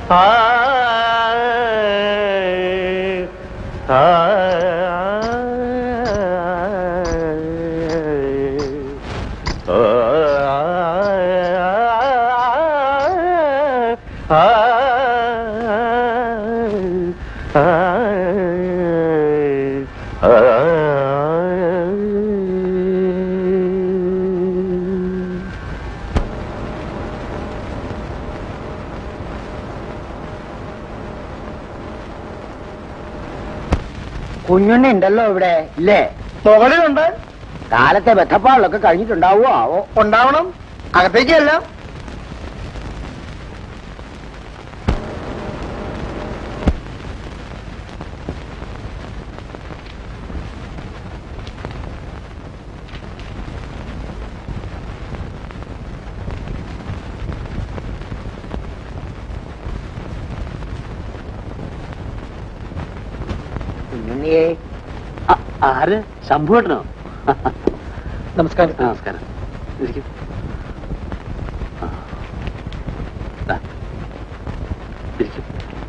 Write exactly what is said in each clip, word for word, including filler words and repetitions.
കുഞ്ഞുണ്ണി ഉണ്ടല്ലോ ഇവിടെ ഇല്ലേ? മുകളിലുണ്ട്. കാലത്തെ ബെത്തപ്പാടിലൊക്കെ കഴിഞ്ഞിട്ടുണ്ടാവോ ആവോ? ഉണ്ടാവണം. അകത്തേക്കല്ല. ആര്? ശംഭുവേട്ടനോ? നമസ്കാരം. നമസ്കാരം. ഇരിക്കും. ഇരിക്കും.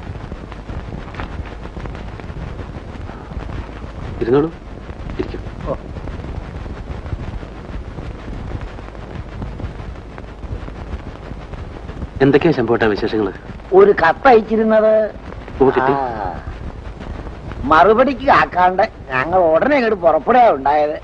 ഇരുന്നോളൂ. ഇരിക്കും. എന്തൊക്കെയാ ശംഭുവേട്ട വിശേഷങ്ങള്? ഒരു കത്തയച്ചിരുന്നത് മറുപടിക്ക് ആക്കാണ്ട് ഞങ്ങൾ ഉടനെ ഇങ്ങോട്ട് പുറപ്പെടുക ഉണ്ടായത്.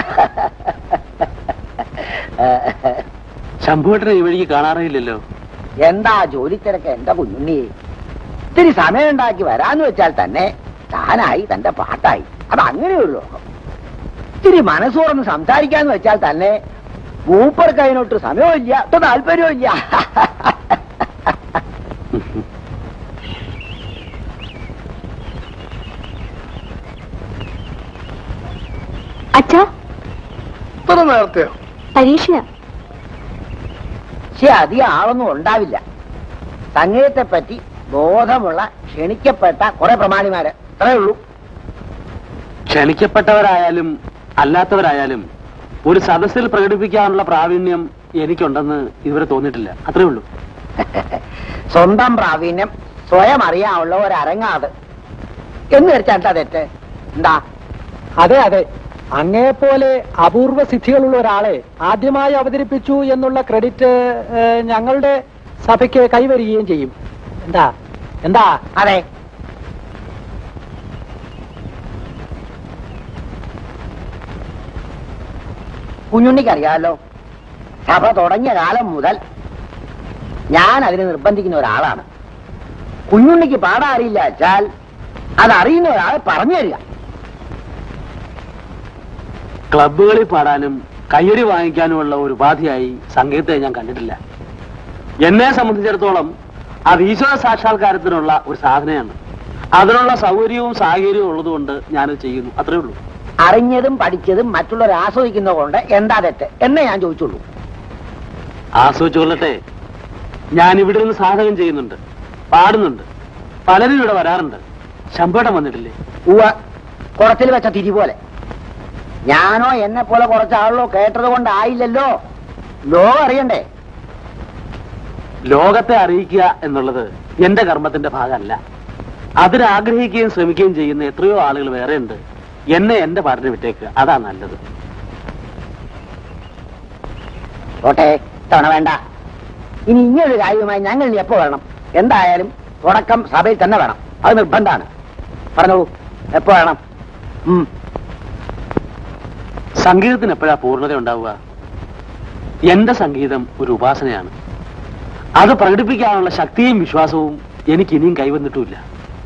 ശംഭുവേട്ടനെ ഈ വഴിക്ക് കാണാറില്ലല്ലോ. എന്താ ജോലി തിരക്ക് എന്റെ കുഞ്ഞുണ്ണി. ഇത്തിരി സമയം ഉണ്ടാക്കി വരാന്ന് വെച്ചാൽ തന്നെ താനായി തന്റെ പാട്ടായി. അത് അങ്ങനെയൊരു ലോകം. ഇത്തിരി മനസ്സോർന്ന് സംസാരിക്കാന്ന് വെച്ചാൽ തന്നെ മൂപ്പർക്ക് അതിനൊട്ട് സമയവും ഇല്ല, ഒട്ടും താല്പര്യവും ഇല്ല. അച്ഛാ, ഇത്ര നേരത്തെയോ? പരീക്ഷയാ. പക്ഷെ അധികം ആളൊന്നും ഉണ്ടാവില്ല. സംഗീതത്തെ പറ്റി ബോധമുള്ള ക്ഷണിക്കപ്പെട്ട കുറെ പ്രമാണിമാര് അത്രേ ഉള്ളൂ. ക്ഷണിക്കപ്പെട്ടവരായാലും അല്ലാത്തവരായാലും ഒരു സദസ്സിൽ പ്രകടിപ്പിക്കാനുള്ള പ്രാവീണ്യം എനിക്കുണ്ടെന്ന് ഇതുവരെ തോന്നിയിട്ടില്ല. അത്രേ ഉള്ളൂ. സ്വന്തം പ്രാവീണ്യം സ്വയം അറിയാനുള്ള ഒരു അരങ്ങാത് എന്ന് വെച്ചാൽ എന്താ തെറ്റ്? എന്താ? അതെ അതെ, അങ്ങേപോലെ അപൂർവ സിദ്ധികളുള്ള ഒരാളെ ആദ്യമായി അവതരിപ്പിച്ചു എന്നുള്ള ക്രെഡിറ്റ് ഞങ്ങളുടെ സഭയ്ക്ക് കൈവരികയും ചെയ്യും. എന്താ എന്താ? അതെ, കുഞ്ഞുണ്ണിക്കറിയാമല്ലോ, സഭ തുടങ്ങിയ കാലം മുതൽ ഞാൻ അതിനെ നിർബന്ധിക്കുന്ന ഒരാളാണ്. കുഞ്ഞുണ്ണിക്ക് പാടാൻ അറിയില്ല വെച്ചാൽ അതറിയുന്ന ഒരാൾ പറഞ്ഞു തരിക. ക്ലബുകളിൽ പാടാനും കയ്യടി വാങ്ങിക്കാനുമുള്ള ഒരു ഉപാധിയായി സംഗീതത്തെ ഞാൻ കണ്ടിട്ടില്ല. എന്നെ സംബന്ധിച്ചിടത്തോളം അത് ഈശ്വര സാക്ഷാത്കാരത്തിനുള്ള ഒരു സാധനയാണ്. അതിനുള്ള സൗകര്യവും സാഹചര്യവും ഉള്ളതുകൊണ്ട് ഞാനത് ചെയ്യുന്നു. അത്രേ ഉള്ളൂ. അറിഞ്ഞതും പഠിച്ചതും മറ്റുള്ളവർ ആസ്വദിക്കുന്നത് കൊണ്ട് എന്താ തെറ്റ് എന്നേ ഞാൻ ചോദിച്ചുള്ളൂ. ആസ്വദിച്ചുകൊള്ളട്ടെ. ഞാൻ ഇവിടെ നിന്ന് സാധകം ചെയ്യുന്നുണ്ട്, പാടുന്നുണ്ട്, പലരും ഇവിടെ വരാറുണ്ട്. ശമ്പളം വന്നിട്ടില്ലേ? ഉവ്വ, കുളത്തിൽ വെച്ച തിരി പോലെ. ഞാനോ എന്നെ പോലെ കുറച്ചാളോ കേട്ടത് കൊണ്ടായില്ലല്ലോ. ലോകം അറിയണ്ടേ? ലോകത്തെ അറിയിക്കുക എന്നുള്ളത് എന്റെ കർമ്മത്തിന്റെ ഭാഗമല്ല. അതിനാഗ്രഹിക്കുകയും ശ്രമിക്കുകയും ചെയ്യുന്ന എത്രയോ ആളുകൾ വേറെ ഉണ്ട്. എന്നെ എന്റെ പാട്ടിന് വിട്ടേക്ക്, അതാ നല്ലത്. ഓട്ടെ, തവണ വേണ്ട. ഇനി ഇങ്ങനൊരു കാര്യവുമായി ഞങ്ങൾ ഇനി എപ്പോ വരണം? എന്തായാലും തുടക്കം സഭയിൽ തന്നെ വേണം. അത് നിർബന്ധമാണ്. പറഞ്ഞോളൂ, എപ്പോ വേണം? സംഗീതത്തിന് എപ്പോഴാ പൂർണ്ണത ഉണ്ടാവുക? എന്റെ സംഗീതം ഒരു ഉപാസനയാണ്. അത് പ്രകടിപ്പിക്കാനുള്ള ശക്തിയും വിശ്വാസവും എനിക്ക് ഇനിയും കൈവന്നിട്ടുമില്ല.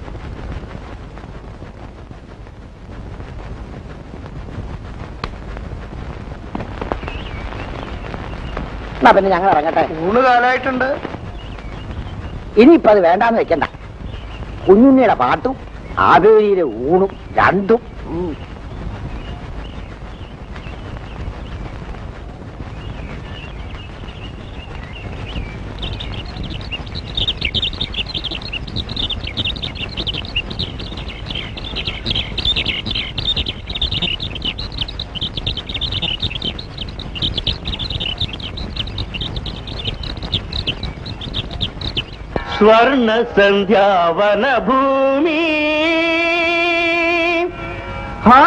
എന്നാ പിന്നെ ഞങ്ങൾ ഇറങ്ങട്ടെ. ഊണ് കാലമായിട്ടുണ്ട്. ഇനിയിപ്പോ അത് വേണ്ടാന്ന് വെക്കണ്ട. കുഞ്ഞുണ്ണിയുടെ പാട്ടും ആബേരിയുടെ ഊണും രണ്ടും. സ്വർണ സന്ധ്യാവന ഭൂമി ഹാ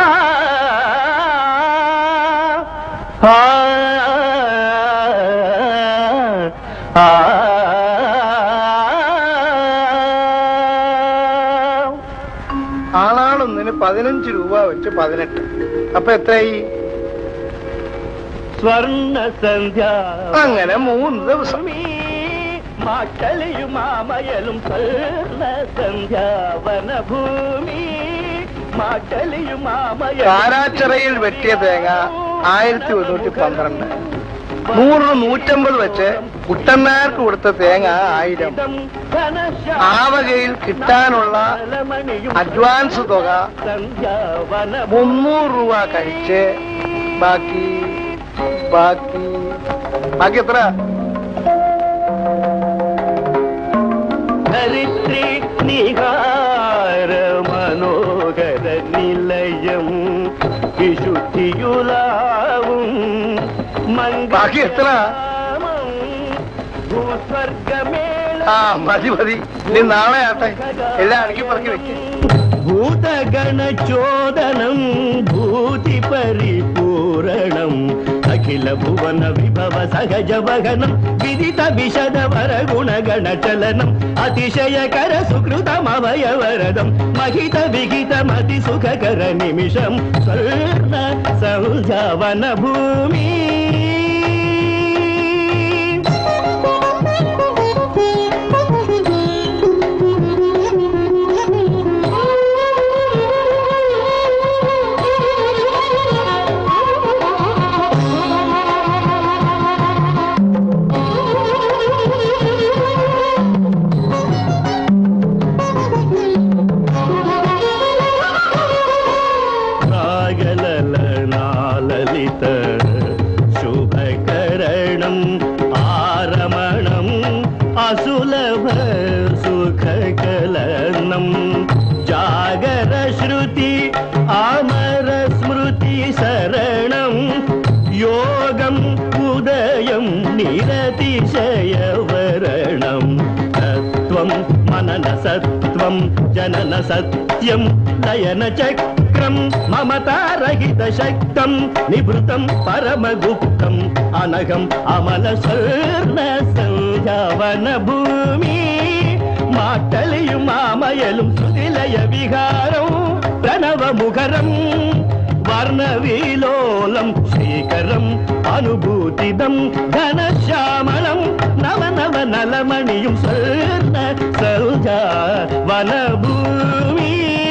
ഹാ ആ ആളാളൊന്നിന് പതിനഞ്ച് രൂപ വെച്ച് പതിനെട്ട്. അപ്പൊ എത്രയായി? സ്വർണ സന്ധ്യ. അങ്ങനെ മൂന്ന് ദിവസം. മാട്ടലയും മാമയലും സ്വർണ സന്ധ്യാവന ഭൂമി മാട്ടലയും മാമയലും. കാരാച്ചിറയിൽ വെട്ടിയ തേങ്ങ ആയിരത്തി ഒരുന്നൂറ്റി പന്ത്രണ്ട്. നൂറിന് നൂറ്റമ്പത് വെച്ച് കുട്ടനാർക്ക് കൊടുത്ത തേങ്ങ ആയിരം. ആവകയിൽ കിട്ടാനുള്ള അഡ്വാൻസ് തുക മുന്നൂറ് രൂപ കഴിച്ച് ബാക്കി ബാക്കി ബാക്കി എത്ര? ധരിത്രി നിഹാര മനോഹര നിലയം വിശുദ്ധിയുലാവും ബാക്കി എത്ര? ആ മതി മതി, ഇനി നാളെ ആട്ടെ. എല്ലാം അടുക്കി പറക്കി വെക്കും. ഭൂതഗണചോദനം ഭൂതി പരിപൂരണം അഖില ഭുവന വിഭവ സഹജ വഹനം വിദിത വിശദ വര ഗുണഗണ ചലനം അതിശയകര സുകൃതമവയവരദം മഹിത വിഹിത മതി സുഖകര നിമിഷം സ്വർണ സൗജവന ഭൂമി. ശുഭകരണം ആരമണം അസുലഭ സുഖകലനം ജാഗര ശ്രുതി അമര സ്മൃതി ശരണം യോഗം ഉദയം നിരതിശയവരണം തത്വം മനന സത്വം ജനന സത്യം ലയന ചക്രം മമതാരഹിത ശക്തം നിവൃത്തം പരമഗുപ്തം അനഘം അമല സ്വർണ സൗജവന ഭൂമി മാട്ടലിയും മാമയലും ശ്രുതിലയ വിഹാരം പ്രണവമുഖരം വർണ്ണവിലോലം ശ്രീകരം അനുഭൂതിദം ഘനശ്യാമളം നവനവ നലമണിയും സ്വർണ സൗജവന ഭൂമി.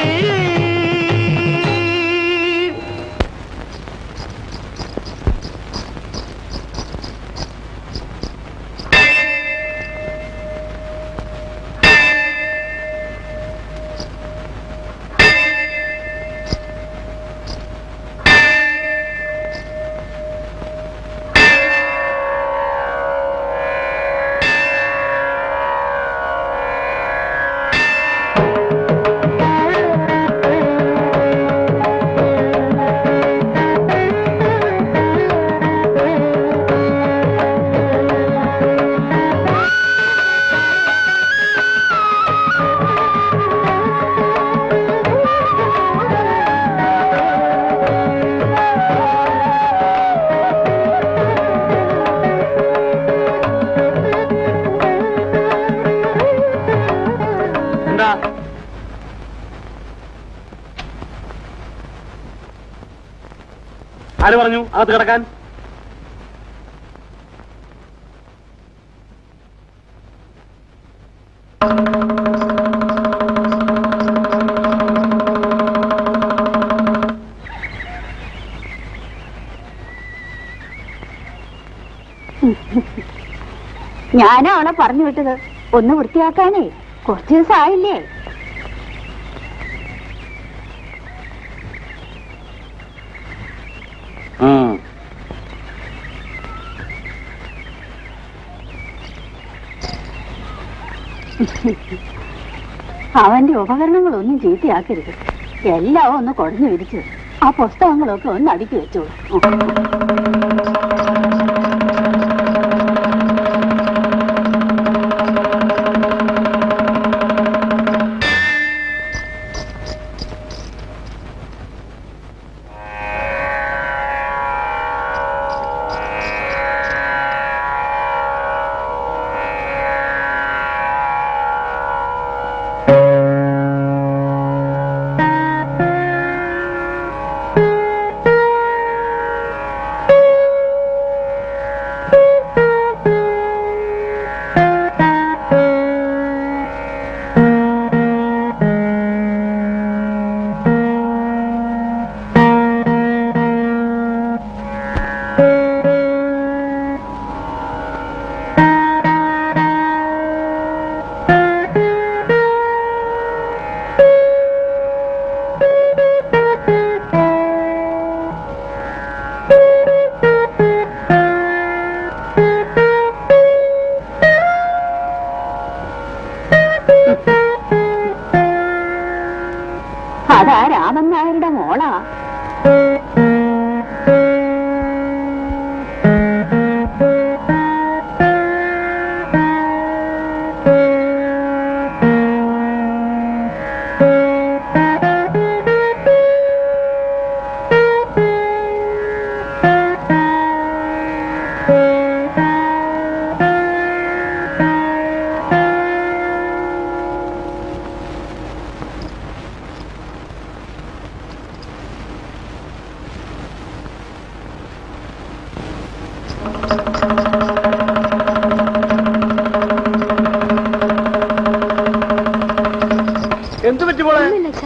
ആര് പറഞ്ഞു അകത്ത് കിടക്കാൻ? ഞാനാ അവളെ പറഞ്ഞു വിട്ടത് ഒന്ന് വൃത്തിയാക്കാനേ. കുറച്ചു ദിവസം ആയില്ലേ. അവന്റെ ഉപകരണങ്ങളൊന്നും ചീത്തയാക്കരുത്. എല്ലാം ഒന്ന് കുടഞ്ഞു വിരിച്ച് ആ പുസ്തകങ്ങളൊക്കെ ഒന്ന് അടുക്കി വെച്ചോളൂ. എന്ത് പറ്റി മോളെ?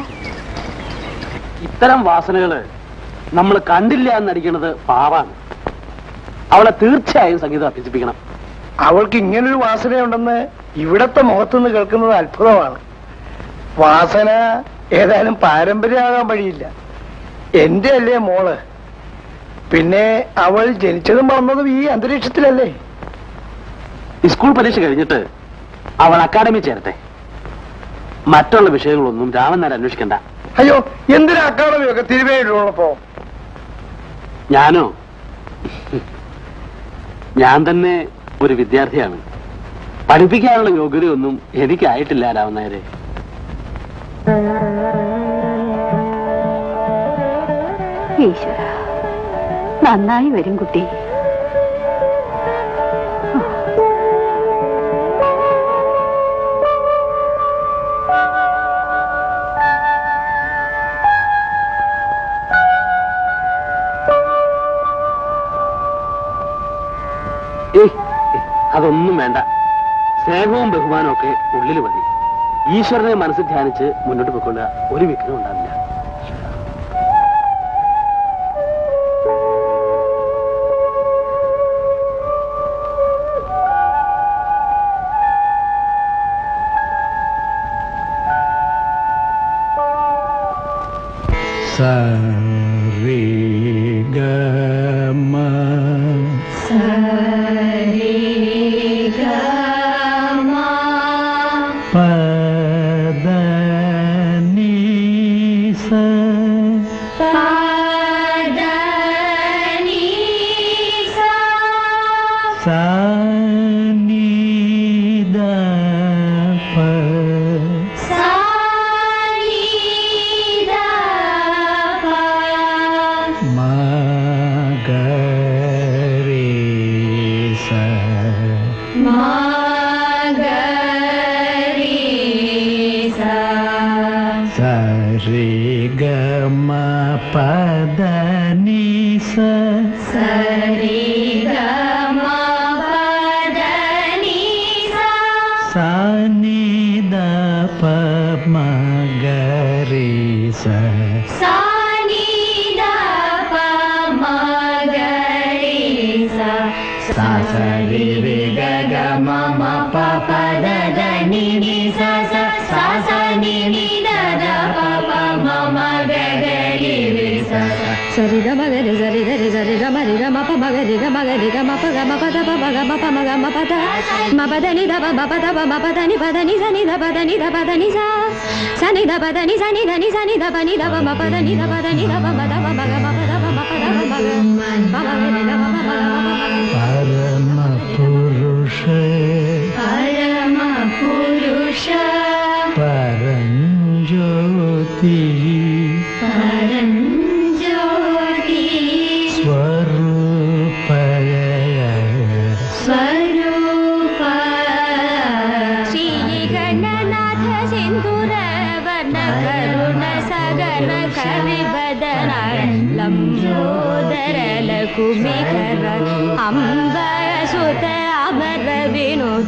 ഇത്തരം വാസനകള് നമ്മൾ കണ്ടില്ല എന്നടിക്കുന്നത് പാവാണ്. അവളെ തീർച്ചയായും സംഗീതം അഭ്യസിപ്പിക്കണം. അവൾക്ക് ഇങ്ങനൊരു വാസനയുണ്ടെന്ന് ഇവിടത്തെ മുഖത്തുനിന്ന് കേൾക്കുന്നത് അത്ഭുതമാണ്. വാസന ഏതായാലും പാരമ്പര്യമാകാൻ വഴിയില്ല. എന്റെ അല്ലേ മോള്? പിന്നെ അവൾ ജനിച്ചതും വളർന്നതും ഈ അന്തരീക്ഷത്തിലല്ലേ? സ്കൂൾ പരീക്ഷ കഴിഞ്ഞിട്ട് അവൾ അക്കാഡമി ചേരട്ടെ. മറ്റുള്ള വിഷയങ്ങളൊന്നും രാമൻ നേരം അന്വേഷിക്കണ്ട. അയ്യോ, എന്തിനാ അക്കാഡമിയൊക്കെ തിരുവേഴിയുള്ളപ്പോ? ഞാനോ? ഞാൻ തന്നെ ഒരു വിദ്യാർത്ഥിയാണ്. പഠിപ്പിക്കാനുള്ള യോഗ്യതയൊന്നും എനിക്കായിട്ടില്ല രാമൻ നേരെ. ഈശ്വര, നന്നായി വരും കുട്ടി. അതൊന്നും വേണ്ട. സ്നേഹവും ബഹുമാനവും ഒക്കെ ഉള്ളിൽ മതി. ഈശ്വരനെ മനസ്സിൽ ധ്യാനിച്ച് മുന്നോട്ട് പോയിക്കൊള്ളുക. ഒരു വിഘ്നം ഉണ്ടാവില്ല. സരി ഗമ സരി ഗമ പദ നീ സ പദ നീ സ സ നീ ദ പ സ നീ ദ പ മ ഗ രെ സ മ ഗ രെ സ സ രി ഗ മ പദ നീ സ സ രി ഗ മ പദ നീ സ സ നീ ദ പ മ ഗ രെ സ സ നീ ദ പ മ ഗ രെ സ സ സ രി രി ഗ ഗ മ മ പ പ ദ ദ നീ നീ സ സ സ സ നീ നീ ദ ദ പ പ മ മ ഗ ഗ രി രി സ സരി ഗ മ ഗ രി സരി രി രി സരി ഗ മ രി ഗ മ പ മ ഗ രി ഗ മ ഗ രി ഗ മ പ ഗ മ പ ദ പ മ ഗ മ പ മ ഗ മ പ ദ മ പ ദ നി ദ പ മ പ ദ പ മ പ ദ നി പ ദ നി സ നി ദ പ ദ നി ദ പ ദ നി സ സ നി ദ പ ദ നി സ നി ദ നി സ നി ദ പ നി ദ പ മ പ ദ നി ദ പ ദ നി ദ പ മ ദ പ മ ഗ മ പ ദ പ മ പ ദ പ മ ഗ പ മ ഗ രി ഗ മ പ മ ഗ മ പ പരമ പുരുഷ പരമ പുരുഷ പരഞ്ജ്യോതി പരഞ്ജ്യോതി സ്വരൂപ സ്വരൂപ ശ്രീ ഗണനാഥ സിന്ദൂര വർണ്ണ കരുണ സഗന കവിവദന ലംബോദര ലകുമികര അംബ സുത അമര വിനോദ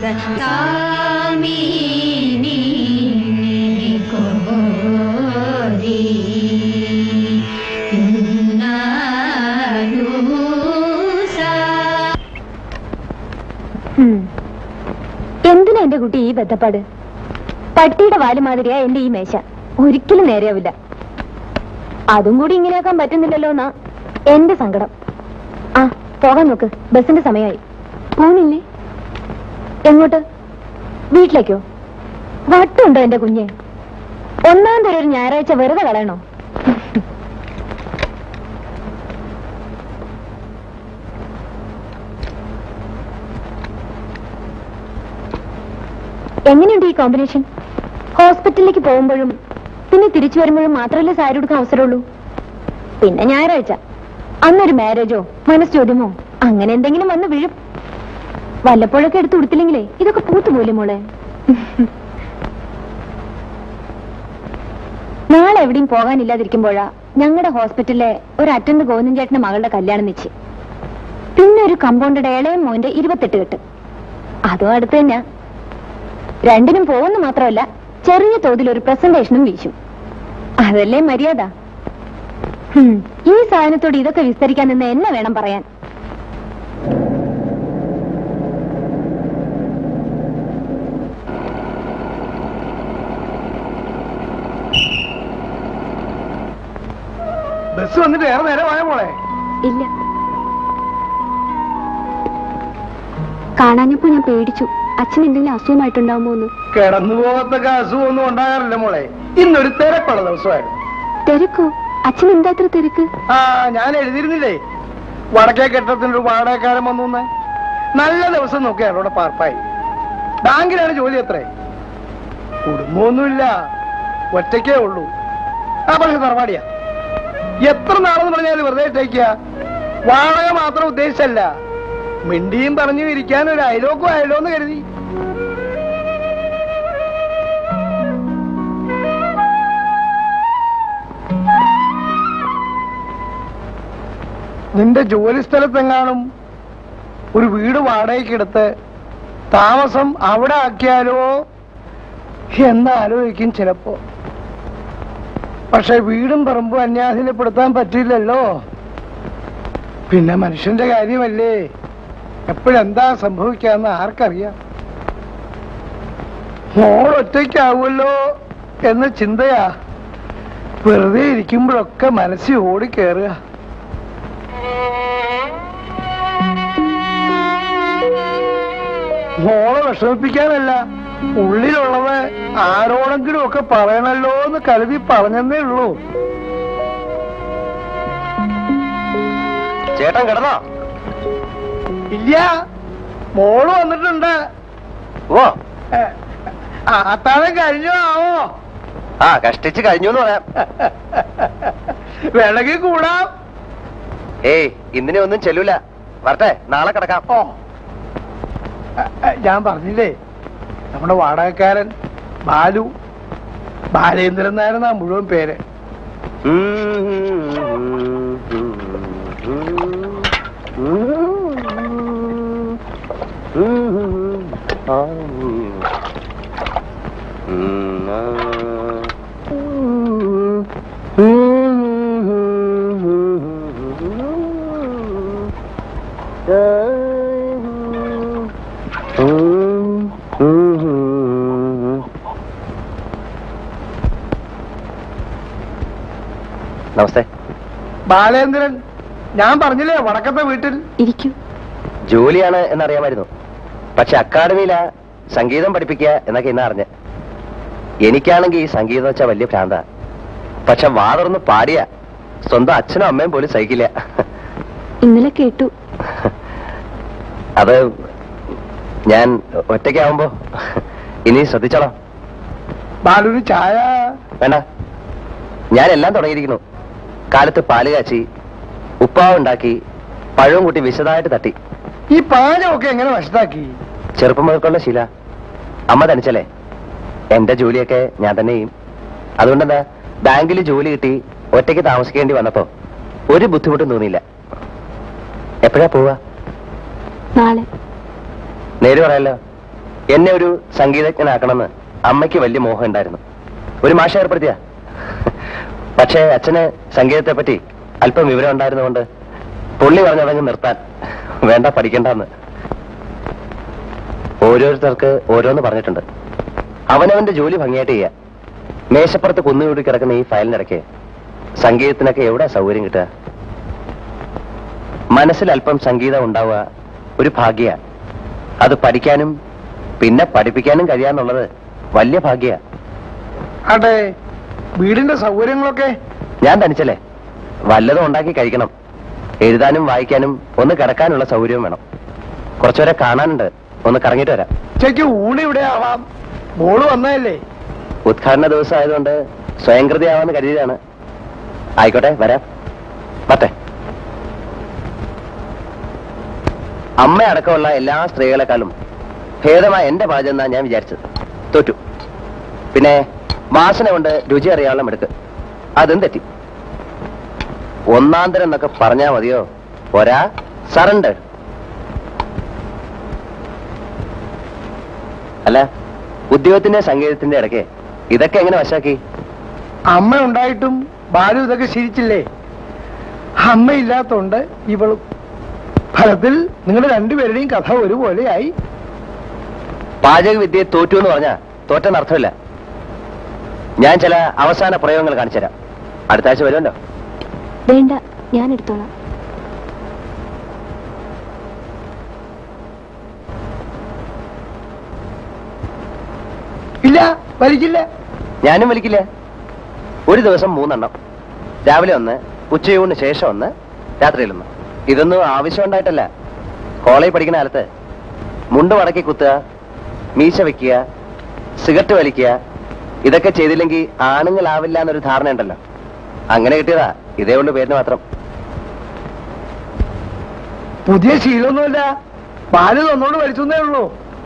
കാമിനി കോരി എന്തിനാ എന്റെ കുട്ടി ഈ ബന്ധപ്പാട്? പട്ടിയുടെ വാല് മാതിരിയാ എന്റെ ഈ മേശ. ഒരിക്കലും നേരെയാവില്ല. അതും കൂടി ഇങ്ങനെയാക്കാൻ പറ്റുന്നില്ലല്ലോ എന്നാ എന്റെ സങ്കടം. ആ പോകാൻ നോക്ക്, ബസിന്റെ സമയമായി. പോണില്ലേ? എങ്ങോട്ട്? വീട്ടിലേക്കോ? വട്ടുണ്ടോ എന്റെ കുഞ്ഞെ? ഒന്നാം തരം ഒരു ഞായറാഴ്ച വെറുതെ കളയണോ? എങ്ങനെയുണ്ട് ഈ കോമ്പിനേഷൻ? ഹോസ്പിറ്റലിലേക്ക് പോകുമ്പോഴും പിന്നെ തിരിച്ചു വരുമ്പോഴും മാത്രമല്ലേ സാരി ഉടുക്കാൻ അവസരമുള്ളൂ. പിന്നെ ഞായറാഴ്ച അന്നൊരു മാരേജോ മനസ്സോദ്യമോ അങ്ങനെ എന്തെങ്കിലും വന്ന് വീഴും. വല്ലപ്പോഴൊക്കെ എടുത്ത് ഉടുത്തില്ലെങ്കിലേ ഇതൊക്കെ പൂത്തുപോലെ മോളെ. നാളെ എവിടെയും പോകാനില്ലാതിരിക്കുമ്പോഴാ ഞങ്ങളുടെ ഹോസ്പിറ്റലിലെ ഒരു അറ്റൻഡ് ഗോവിന്ദൻ ചേട്ടന്റെ മകളുടെ കല്യാണം നിശ്ചയം. പിന്നെ ഒരു കമ്പൗണ്ടഡ് ഇളയ മോന്റെ ഇരുപത്തെട്ട് കെട്ട്. അതും അടുത്ത് തന്നെ. രണ്ടിനും പോകുന്നു മാത്രമല്ല, ചെറിയ തോതിൽ ഒരു പ്രസന്റേഷനും വീശും. അതല്ലേ മര്യാദ. ഈ സാധനത്തോട് ഇതൊക്കെ വിസ്തരിക്കാൻ നിന്ന് എന്നെ വേണം പറയാൻ. ബസ് വന്നിട്ട് ഏറെ നേരം ആയ മോളെ? ഇല്ല, കാണാഞ്ഞപ്പോ ഞാൻ പേടിച്ചു. അച്ഛൻ എന്തെങ്കിലും അസുഖമായിട്ടുണ്ടാവുമോ എന്ന്. കിടന്നു പോകത്തൊക്കെ അസുഖമൊന്നും ഉണ്ടാകാറില്ല മോളെ. ഇന്നൊരു തിരക്കുള്ള ദിവസമായിരുന്നു. തിരക്കോ? അച്ഛൻ എന്താ ഇത്ര തിരക്ക്? ആ, ഞാൻ എഴുതിയിരുന്നില്ലേ വടക്കേ കെട്ടത്തിനൊരു വാടകക്കാരൻ വന്നു. നല്ല ദിവസം നോക്കിയാണ് അവിടെ പാർപ്പായി. ബാങ്കിലാണ് ജോലി. അത്രേ, കുടുംബമൊന്നുമില്ല, ഒറ്റയ്ക്കേ ഉള്ളൂ. ആ പക്ഷെ തറവാടിയാ. എത്ര നാളെന്ന് പറഞ്ഞാൽ വെറുതെ ഇട്ടേക്ക. വാടക മാത്രം ഉദ്ദേശിച്ചല്ല, മിണ്ടിയും പറഞ്ഞു ഇരിക്കാൻ ഒരു അയലോക്കും ആയല്ലോ എന്ന് കരുതി. നിന്റെ ജോലി സ്ഥലത്തെങ്ങാനും ഒരു വീട് വാടകയ്ക്കെടുത്ത് താമസം അവിടെ ആക്കിയാലോ എന്നാലോചിക്കും ചിലപ്പോ. പക്ഷെ വീടും പറമ്പും അന്യാധീനപ്പെടുത്താൻ പറ്റില്ലല്ലോ. പിന്നെ മനുഷ്യന്റെ കാര്യമല്ലേ, എപ്പോഴെന്താ സംഭവിക്കാന്ന് ആർക്കറിയാം. മോൾ ഒറ്റയ്ക്കാവുമല്ലോ എന്ന ചിന്തയാ വെറുതെ ഇരിക്കുമ്പോഴൊക്കെ മനസ്സിൽ ഓടിക്കേറുക. മോളെ വിഷമിപ്പിക്കാനല്ല, ഉള്ളിലുള്ളത് ആരോടെങ്കിലും ഒക്കെ പറയണല്ലോ എന്ന് കരുതി പറഞ്ഞതേ ഉള്ളൂ. ചേട്ടൻ കിടന്നോ? ഇല്ല, മോള് വന്നിട്ടുണ്ട്. ഓ, അത്താഴം കഴിഞ്ഞോ ആവോ? ആ, കഷ്ടിച്ച് കഴിഞ്ഞു എന്ന് പറയാം. വേണമെങ്കിൽ കൂടാം. ഏയ്, ഇന്നിനെ ഒന്നും ചെല്ലൂല. വരട്ടെ, നാളെ കിടക്കാം. ഓ, ഞാൻ പറഞ്ഞില്ലേ നമ്മുടെ വാടകക്കാരൻ ബാലു, ബാലേന്ദ്രൻ നായരെന്നാ മുഴുവൻ പേര്. നമസ്തേ. ബാലേന്ദ്രൻ, ഞാൻ പറഞ്ഞില്ലേ വടക്കത്തെ വീട്ടിൽ ഇരിക്കൂ. ജോലിയാണ് എന്നറിയാമായിരുന്നു, പക്ഷെ അക്കാഡമിയിലാ സംഗീതം പഠിപ്പിക്കുക എന്നൊക്കെ ഇന്ന് അറിഞ്ഞ്. എനിക്കാണെങ്കിൽ ഈ സംഗീതം വെച്ചാൽ വലിയ ഭ്രാന്ത. പക്ഷെ വാതുറന്ന് പാടിയ സ്വന്തം അച്ഛനും അമ്മയും പോലും സഹിക്കില്ല. ഇന്നലെ കേട്ടു. അത് ഞാൻ ഒറ്റയ്ക്കാവുമ്പോ ഇനി ശ്രദ്ധിച്ചോളാം. ബാലുവിന് ചായ വേണ്ട, ഞാൻ എല്ലാം തുടങ്ങിയിരിക്കുന്നു. കാലത്ത് പാല് കാച്ചി, ഉപ്പാവുണ്ടാക്കി, പഴവും കൂട്ടി വിശദമായിട്ട് തട്ടി. ഈ പാചകമൊക്കെ എങ്ങനെ വശത്താക്കി? ചെറുപ്പം മുതൽക്കുള്ള ശീല. അമ്മ തനിച്ചല്ലേ, എന്റെ ജോലിയൊക്കെ ഞാൻ തന്നെ ചെയ്യും. അതുകൊണ്ടെന്താ, ബാങ്കിൽ ജോലി കിട്ടി ഒറ്റയ്ക്ക് താമസിക്കേണ്ടി വന്നപ്പോ ഒരു ബുദ്ധിമുട്ടും തോന്നിയില്ല. എപ്പോഴാ പോവാ? നാളെ. നേര് പറയാലോ, എന്നെ ഒരു സംഗീതജ്ഞനാക്കണമെന്ന് അമ്മയ്ക്ക് വലിയ മോഹം ഉണ്ടായിരുന്നു. ഒരു മാഷ ഏർപ്പെടുത്തിയ. പക്ഷേ അച്ഛന് സംഗീതത്തെ പറ്റി അല്പം വിവരം ഉണ്ടായിരുന്നുകൊണ്ട് പുള്ളി പറഞ്ഞതങ്ങ് നിർത്താൻ, വേണ്ട പഠിക്കണ്ടെന്ന്. ഓരോരുത്തർക്ക് ഓരോന്ന് പറഞ്ഞിട്ടുണ്ട്. അവനവന്റെ ജോലി ഭംഗിയായിട്ട് ചെയ്യുക. മേശപ്പുറത്ത് കുന്നുകൂടി കിടക്കുന്ന ഈ ഫയലിനിടയ്ക്ക് സംഗീതത്തിനൊക്കെ എവിടെ സൗകര്യം കിട്ടുക? മനസ്സിൽ അല്പം സംഗീതം ഉണ്ടാവുക ഒരു ഭാഗ്യ. അത് പഠിക്കാനും പിന്നെ പഠിപ്പിക്കാനും കഴിയാന്നുള്ളത് വലിയ ഭാഗ്യ. അതെ, വീടിന്റെ സൗകര്യങ്ങളൊക്കെ ഞാൻ തനിച്ചല്ലേ, വല്ലതും ഉണ്ടാക്കി കഴിക്കണം. എഴുതാനും വായിക്കാനും ഒന്ന് കിടക്കാനുള്ള സൗകര്യവും വേണം. കുറച്ചുപേരെ കാണാനുണ്ട്, ഒന്ന് കറങ്ങിട്ട് വരാം. ഉച്ചയ്ക്ക് ഊണ് ഇവിടെ ആവാം. മോള് വന്നതല്ലേ? ഉദ്ഘാടന ദിവസം ആയതുകൊണ്ട് സ്വയംകൃതിയാവാന്ന് കരുതിയതാണ്. ആയിക്കോട്ടെ, വരാം. പറ്റേ. അമ്മ അടക്കമുള്ള എല്ലാ സ്ത്രീകളെക്കാളും ഭേദമായ എന്റെ പാചകം എന്നാ ഞാൻ വിചാരിച്ചത്. തോറ്റു. പിന്നെ വാസന കൊണ്ട് രുചി അറിയാനുള്ള മിടുക്ക്, അതും തെറ്റി. ഒന്നാന്തരം എന്നൊക്കെ പറഞ്ഞാ മതിയോ? ഒരാ സറണ്ടർ. അല്ല, ഉദ്യോഗത്തിന്റെ സംഗീതത്തിന്റെ ഇടയ്ക്ക് ഇതൊക്കെ എങ്ങനെ വശാക്കി? അമ്മ ഉണ്ടായിട്ടും ബാലു ഇതൊക്കെ ശീലിച്ചില്ലേ? അമ്മയില്ലാത്തോണ്ട് ഇവളും. ഫലത്തിൽ നിങ്ങളുടെ രണ്ടുപേരുടെയും കഥ ഒരുപോലെയായി. പാചക വിദ്യയെ തോറ്റു എന്ന് പറഞ്ഞാ തോറ്റെന്ന് അർത്ഥമില്ല. ഞാൻ ചില അവസാന പ്രയോഗങ്ങൾ കാണിച്ചു തരാം. അടുത്ത ആഴ്ച വരുമല്ലോ. വേണ്ട, ഞാൻ എടുത്തോളാം. ഇല്ല, വലിക്കില്ല. ഞാനും വലിക്കില്ല. ഒരു ദിവസം മൂന്നെണ്ണം. രാവിലെ ഒന്ന്, ഉച്ചയൂണിന് ശേഷം ഒന്ന്, രാത്രിയിലൊന്ന്. ഇതൊന്നും ആവശ്യം ഉണ്ടായിട്ടല്ല. കോളേജ് പഠിക്കുന്ന കാലത്ത് മുണ്ട് മടക്കി കുത്തുക, മീശ വെക്കുക, സിഗരറ്റ് വലിക്കുക, ഇതൊക്കെ ചെയ്തില്ലെങ്കിൽ ആണുങ്ങളാവില്ല എന്നൊരു ധാരണ ഉണ്ടല്ലോ. അങ്ങനെ കിട്ടിയതാ. ഇതേ കൊണ്ട് പേരിന് മാത്രം. പുതിയ ശീലമൊന്നുമില്ല. ബാലു തന്നോട് വലിച്ചേ ഉള്ളൂ.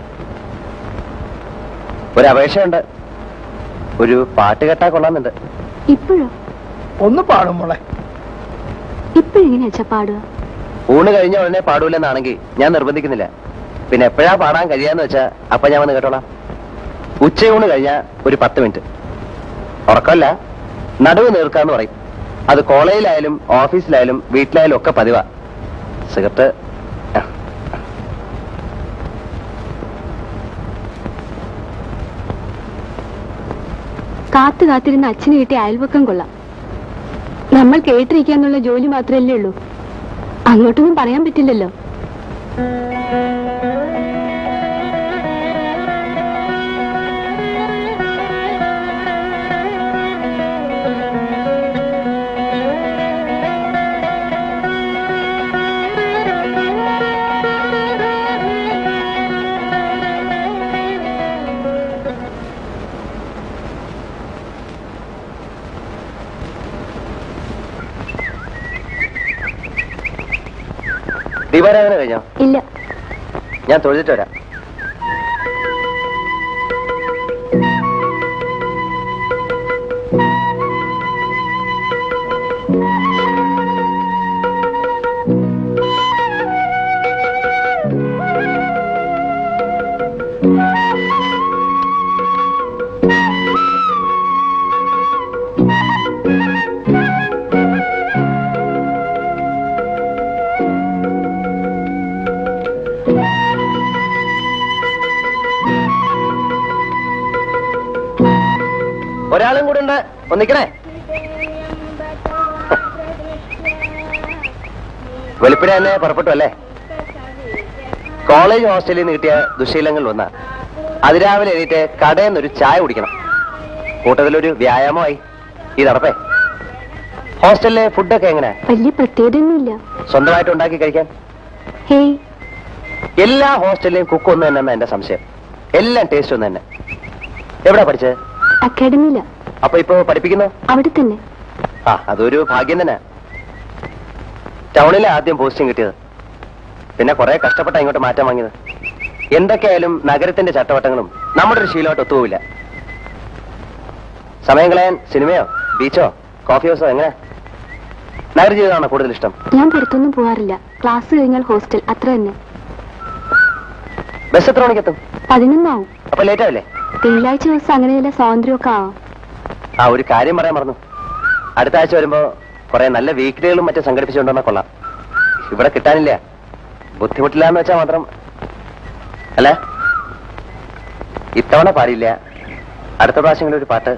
ഒരപേക്ഷയുണ്ട്. ഒരു പാട്ട് കേട്ടാ കൊള്ളാന്നുണ്ട്. ഇപ്പോഴോ? ഒന്ന് പാടും മോളെ. ഇപ്പോഴെങ്ങനെ വെച്ചാ പാടുക? ഊണ് കഴിഞ്ഞ ഉടനെ പാടൂലെന്നാണെങ്കിൽ ഞാൻ നിർബന്ധിക്കുന്നില്ല. പിന്നെ എപ്പോഴാ പാടാൻ കഴിയാന്ന് വെച്ചാ അപ്പൊ ഞാൻ വന്ന് കേട്ടോളാം. ഉച്ചയൂണ് കഴിഞ്ഞാ ഒരു പത്ത് മിനിറ്റ്. ഉറക്കമല്ല, നടുവ് നീർക്കാന്ന് പറയും. അത് കോളേജിലായാലും ഓഫീസിലായാലും വീട്ടിലായാലും ഒക്കെ പതിവാ. സിഗരറ്റ് കാത്തു കാത്തിരുന്ന അച്ഛന് കിട്ടിയ അയൽവക്കം കൊള്ളാം. നമ്മൾ കേട്ടിരിക്കാന്നുള്ള ജോലി മാത്രമല്ലേ ഉള്ളൂ. അങ്ങോട്ടൊന്നും പറയാൻ പറ്റില്ലല്ലോ. ദീപാരാധന കഴിഞ്ഞോ? ഇല്ല. ഞാൻ തൊഴുതിട്ട് വരാം. ഒരാളും കൂടെ ഉണ്ട്. ഒന്നിക്കണേ. വെളുപ്പിനെ തന്നെ പുറപ്പെട്ടു അല്ലേ? കോളേജ് ഹോസ്റ്റലിൽ നിന്ന് കിട്ടിയ ദുശീലങ്ങളിൽ ഒന്നാ അതിരാവിലെ എണീറ്റ് കടയിൽ നിന്നൊരു ചായ കുടിക്കണം. കൂട്ടത്തിലൊരു വ്യായാമമായി. ഈ നടപ്പേ. ഹോസ്റ്റലിലെ ഫുഡൊക്കെ എങ്ങനെ? വലിയ പ്രത്യേകതയൊന്നുമില്ല. സ്വന്തമായിട്ട് ഉണ്ടാക്കി കഴിക്കാൻ? ഹേയ്, എല്ലാ ഹോസ്റ്റലിലെയും കുക്ക് ഒന്ന് തന്നെ എന്റെ സംശയം. എല്ലാം ടേസ്റ്റ് ഒന്ന് തന്നെ. എവിടാ പഠിച്ചത്? അക്കാഡമിയില. അപ്പൊ ഇപ്പൊ പഠിപ്പിക്കുന്നു? അവിടെ തന്നെ. ആ, അതൊരു ഭാഗ്യം തന്നെ. ടൗണിലെ ആദ്യം പോസ്റ്റിംഗ് കിട്ടിയത്. പിന്നെ കുറെ കഷ്ടപ്പെട്ട ഇങ്ങോട്ട് മാറ്റം വാങ്ങിയത്. എന്തൊക്കെയായാലും നഗരത്തിന്റെ ചട്ടവട്ടങ്ങളും നമ്മുടെ ഒരു ശീലമായിട്ട് ഒത്തുപോവില്ല. സമയം കളയാൻ സിനിമയോ ബീച്ചോ കോഫി ഹൗസോ എങ്ങനെ? നഗര ജീവിതമാണോ കൂടുതൽ ഇഷ്ടം? ഞാൻ പുറത്തൊന്നും പോകാറില്ല. ക്ലാസ് കഴിഞ്ഞാൽ ഹോസ്റ്റൽ, അത്ര തന്നെ. ബസ് എത്ര മണിക്കെത്തും? പതിനൊന്നാവും. അപ്പൊ ലേറ്റ് ആവില്ലേ? തിങ്കളാഴ്ച ദിവസം അങ്ങനെ ചില സ്വാതന്ത്ര്യമൊക്കെ ആവാം. ആ, ഒരു കാര്യം പറയാൻ മറന്നു. അടുത്ത ആഴ്ച വരുമ്പോ കുറെ നല്ല വീക്കിലികളും മറ്റും സംഘടിപ്പിച്ചുകൊണ്ടുവന്നാ കൊള്ളാം. ഇവിടെ കിട്ടാനില്ല. ബുദ്ധിമുട്ടില്ല എന്ന് വെച്ചാൽ മാത്രം. അല്ല, ഇത്തവണ പാടില്ല. അടുത്ത പ്രാവശ്യങ്ങളിൽ ഒരു പാട്ട്.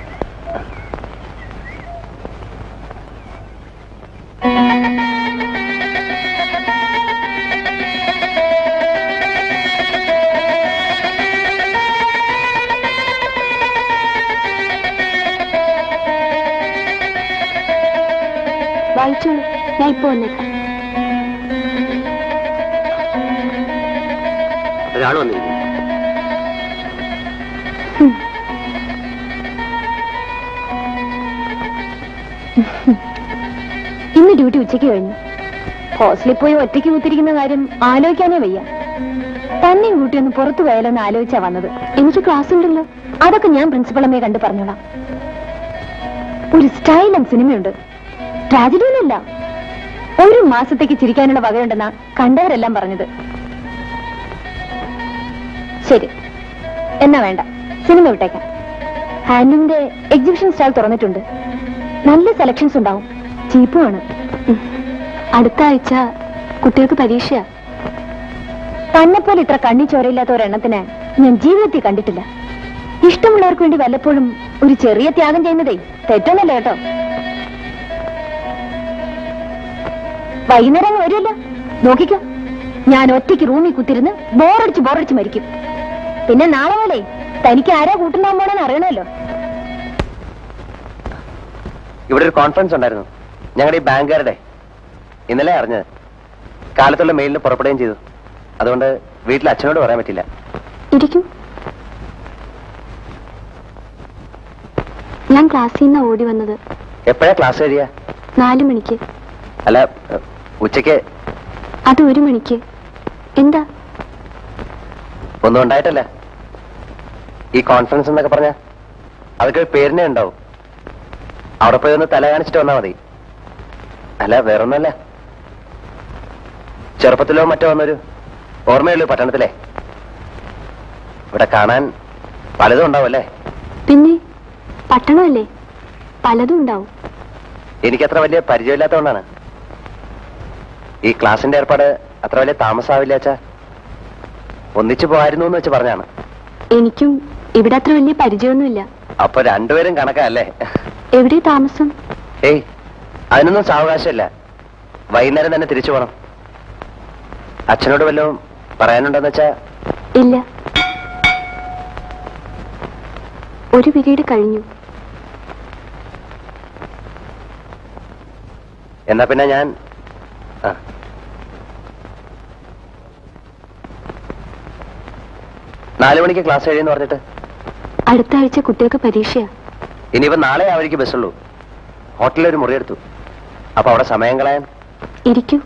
വായിച്ചോളൂ, ഞാൻ ഇപ്പൊ വന്നേക്കാം. ഒരാൾ വന്നിരിക്കുന്നു. ഇന്ന് ഡ്യൂട്ടി ഉച്ചയ്ക്ക് കഴിഞ്ഞു. ഹോസ്റ്റലിൽ പോയി ഒറ്റയ്ക്ക് കൂത്തിരിക്കുന്ന കാര്യം ആലോചിക്കാനേ വയ്യ. തന്നെയും കൂട്ടി ഒന്ന് പുറത്തു പോയാലോന്ന് ആലോചിച്ചാ വന്നത്. എനിക്ക് ക്ലാസ് ഉണ്ടല്ലോ. അതൊക്കെ ഞാൻ പ്രിൻസിപ്പളമ്മയെ കണ്ടു പറഞ്ഞോളാം. ഒരു സ്റ്റൈലൻ സിനിമയുണ്ട്. ട്രാജഡിയൊന്നുമില്ല. ഒരു മാസത്തേക്ക് ചിരിക്കാനുള്ള വകയുണ്ടെന്നാ കണ്ടവരെല്ലാം പറഞ്ഞത്. ശരി, എന്നാ വേണ്ട, സിനിമ വിട്ടേക്കാം. ഹാൻഡ്ലൂമിന്റെ എക്സിബിഷൻ സ്റ്റാൾ തുറന്നിട്ടുണ്ട്. നല്ല സെലക്ഷൻസ് ഉണ്ടാവും, ചീപ്പുമാണ്. അടുത്ത ആഴ്ച കുട്ടികൾക്ക് പരീക്ഷയാ. തന്നെപ്പോലെ ഇത്ര കണ്ണി ചോരയില്ലാത്ത ഒരെണ്ണത്തിന് ഞാൻ ജീവിതത്തിൽ കണ്ടിട്ടില്ല. ഇഷ്ടമുള്ളവർക്ക് വേണ്ടി വല്ലപ്പോഴും ഒരു ചെറിയ ത്യാഗം ചെയ്യുന്നതേ തെറ്റൊന്നല്ല കേട്ടോ. വൈകുന്നേരം അങ്ങ് വരുമല്ലോ, നോക്കിക്കോ. ഞാൻ ഒറ്റയ്ക്ക് റൂമിൽ കുത്തിരുന്ന് ബോറടിച്ച് ബോറടിച്ച് മരിക്കും. പിന്നെ നാളെ പോലെ തനിക്ക് ആരാ കൂട്ടുണ്ടാകാൻ പോണെന്ന് അറിയണമല്ലോ. ഇവിടെ ഒരു കോൺഫറൻസ് ഉണ്ടായിരുന്നു ഞങ്ങളുടെ ഈ ബാങ്കുകാരുടെ. ഇന്നലെ അറിഞ്ഞത്. കാലത്തുള്ള മെയിലിന് പുറപ്പെടുകയും ചെയ്തു. അതുകൊണ്ട് വീട്ടിൽ അച്ഛനോട് പറയാൻ പറ്റില്ല. ഇരിക്കും. ഞാൻ ക്ലാസ്സിൽ നിന്ന് ഓടി വന്നത്. എപ്പോഴാ ക്ലാസ് കഴിയ? നാലു മണിക്ക്. അല്ല, ഉച്ചയ്ക്ക്. അത് ഒരു മണിക്ക്. എന്താ? ഒന്നും ഉണ്ടായിട്ടല്ല. ഈ കോൺഫറൻസ് എന്നൊക്കെ പറഞ്ഞ അതൊക്കെ ഒരു പേരിനെ ഉണ്ടാവും. അവിടെ പോയി ഒന്ന് തല കാണിച്ചിട്ട് വന്നാ മതി. അല്ല, വേറൊന്നുമല്ല. ചെറുപ്പത്തിലോ മറ്റോ വന്നൊരു ഓർമ്മയുള്ളൂ പട്ടണത്തിലെ. ഇവിടെ കാണാൻ പലതും ഉണ്ടാവും അല്ലേ? പിന്നെ പട്ടണമല്ലേ, പലതും ഉണ്ടാവും. എനിക്കത്ര വലിയ പരിചയമില്ലാത്തതുകൊണ്ടാണ്. ഈ ക്ലാസിന്റെ ഏർപ്പാട് അത്ര വലിയ താമസാവില്ല അച്ഛാ. ഒന്നിച്ചു പോകായിരുന്നു എന്ന് വെച്ച് പറഞ്ഞാണ്. എനിക്കും ഇവിടെ അത്ര വലിയ പരിചയമൊന്നുമില്ല. അപ്പൊ രണ്ടുപേരും കണക്കല്ലേ? എവിടെ താമസം? ഏയ്, അതിനൊന്നും സാവകാശമില്ല. വൈകുന്നേരം തന്നെ തിരിച്ചു പോണം. അച്ഛനോട് വല്ലതും പറയാനുണ്ടെന്ന് വെച്ചാ? ഇല്ല, ഒരു പിരീഡ് കഴിഞ്ഞു. എന്നാ പിന്നെ ഞാൻ ആ നാലു മണിക്ക് ക്ലാസ് കഴിയെന്ന് പറഞ്ഞിട്ട്. അടുത്ത ആഴ്ച കുട്ടികൾക്ക് പരീക്ഷയാ. ഇനിയിപ്പോ നാളെ ആ വഴിക്ക് ബസ്സുള്ളൂ. ഹോട്ടലിൽ ഒരു മുറിയെടുത്തു. അപ്പൊ അവിടെ സമയം കളയാൻ. ഇരിക്കൂ.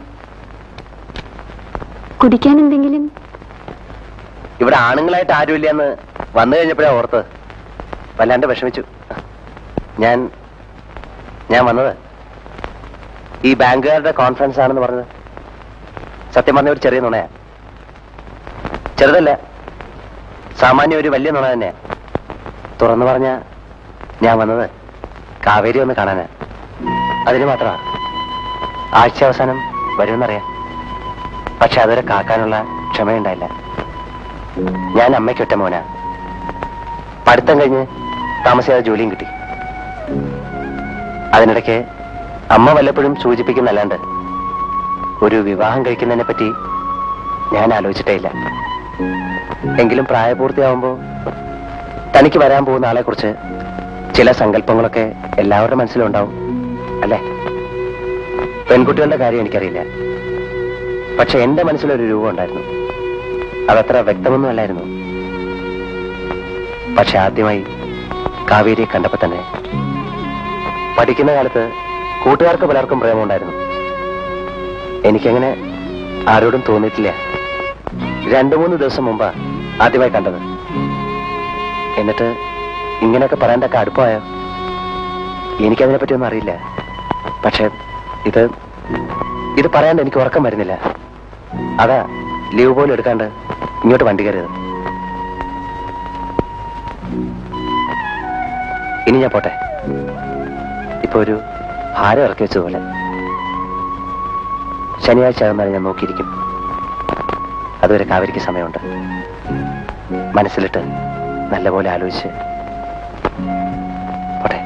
കുടിക്കാൻ എന്തെങ്കിലും? ഇവിടെ ആണുങ്ങളായിട്ട് ആരുമില്ലെന്ന് വന്നു കഴിഞ്ഞപ്പോഴാ ഓർത്ത്. വല്ലാണ്ട് വിഷമിച്ചു. ഞാൻ ഞാൻ വന്നത് ഈ ബാങ്കുകാരുടെ കോൺഫറൻസ് ആണെന്ന് പറഞ്ഞത് സത്യം പറഞ്ഞ ഒരു ചെറിയ നുണയാ. ചെറുതല്ല, സാമാന്യം ഒരു വലിയ നുണ തന്നെയാ. തുറന്നു പറഞ്ഞ ഞാൻ വന്നത് കാവേരി ഒന്ന് കാണാനാ. അതിന് മാത്രമാ. ആഴ്ച അവസാനം വരുമെന്നറിയാം. പക്ഷെ അതുവരെ കാക്കാനുള്ള ക്ഷമയുണ്ടായില്ല. ഞാൻ അമ്മയ്ക്കൊറ്റ മോനാ. പഠിത്തം കഴിഞ്ഞ് താമസിയാതെ ജോലിയും കിട്ടി. അതിനിടയ്ക്ക് അമ്മ വല്ലപ്പോഴും സൂചിപ്പിക്കുന്നല്ലാണ്ട് ഒരു വിവാഹം കഴിക്കുന്നതിനെ പറ്റി ഞാൻ ആലോചിച്ചിട്ടേ ഇല്ല. എങ്കിലും പ്രായപൂർത്തിയാവുമ്പോ തനിക്ക് വരാൻ പോകുന്ന ആളെ കുറിച്ച് ചില സങ്കല്പങ്ങളൊക്കെ എല്ലാവരുടെ മനസ്സിലും ഉണ്ടാവും അല്ലേ? പെൺകുട്ടികളുടെ കാര്യം എനിക്കറിയില്ല. പക്ഷെ എന്റെ മനസ്സിലൊരു രൂപം ഉണ്ടായിരുന്നു. അതത്ര വ്യക്തമൊന്നും അല്ലായിരുന്നു. പക്ഷെ ആദ്യമായി കാവേരിയെ കണ്ടപ്പോ തന്നെ പഠിക്കുന്ന കാലത്ത് കൂട്ടുകാർക്ക് പലർക്കും പ്രേമമുണ്ടായിരുന്നു. എനിക്കങ്ങനെ ആരോടും തോന്നിയിട്ടില്ല. രണ്ടു മൂന്ന് ദിവസം മുമ്പാ ആദ്യമായി കണ്ടത്. എന്നിട്ട് ഇങ്ങനെയൊക്കെ പറയാൻ തക്ക അടുപ്പമായോ? എനിക്കതിനെ പറ്റിയൊന്നും അറിയില്ല. പക്ഷെ ഇത് ഇത് പറയാണ്ട് എനിക്ക് ഉറക്കം വരുന്നില്ല. അതാ ലീവ് പോലും എടുക്കാണ്ട് ഇങ്ങോട്ട് വണ്ടി കയറിയത്. ഇനി ഞാൻ പോട്ടെ. ഇപ്പൊ ഒരു ഭാരം ഇറക്കി വെച്ചതുപോലെ. ശനിയാഴ്ച ആകുന്നാലും ഞാൻ നോക്കിയിരിക്കും. അതുവരെ കാവേരിക്ക് സമയമുണ്ട്. മനസ്സിലിട്ട് നല്ലപോലെ ആലോചിച്ച് പോട്ടെ.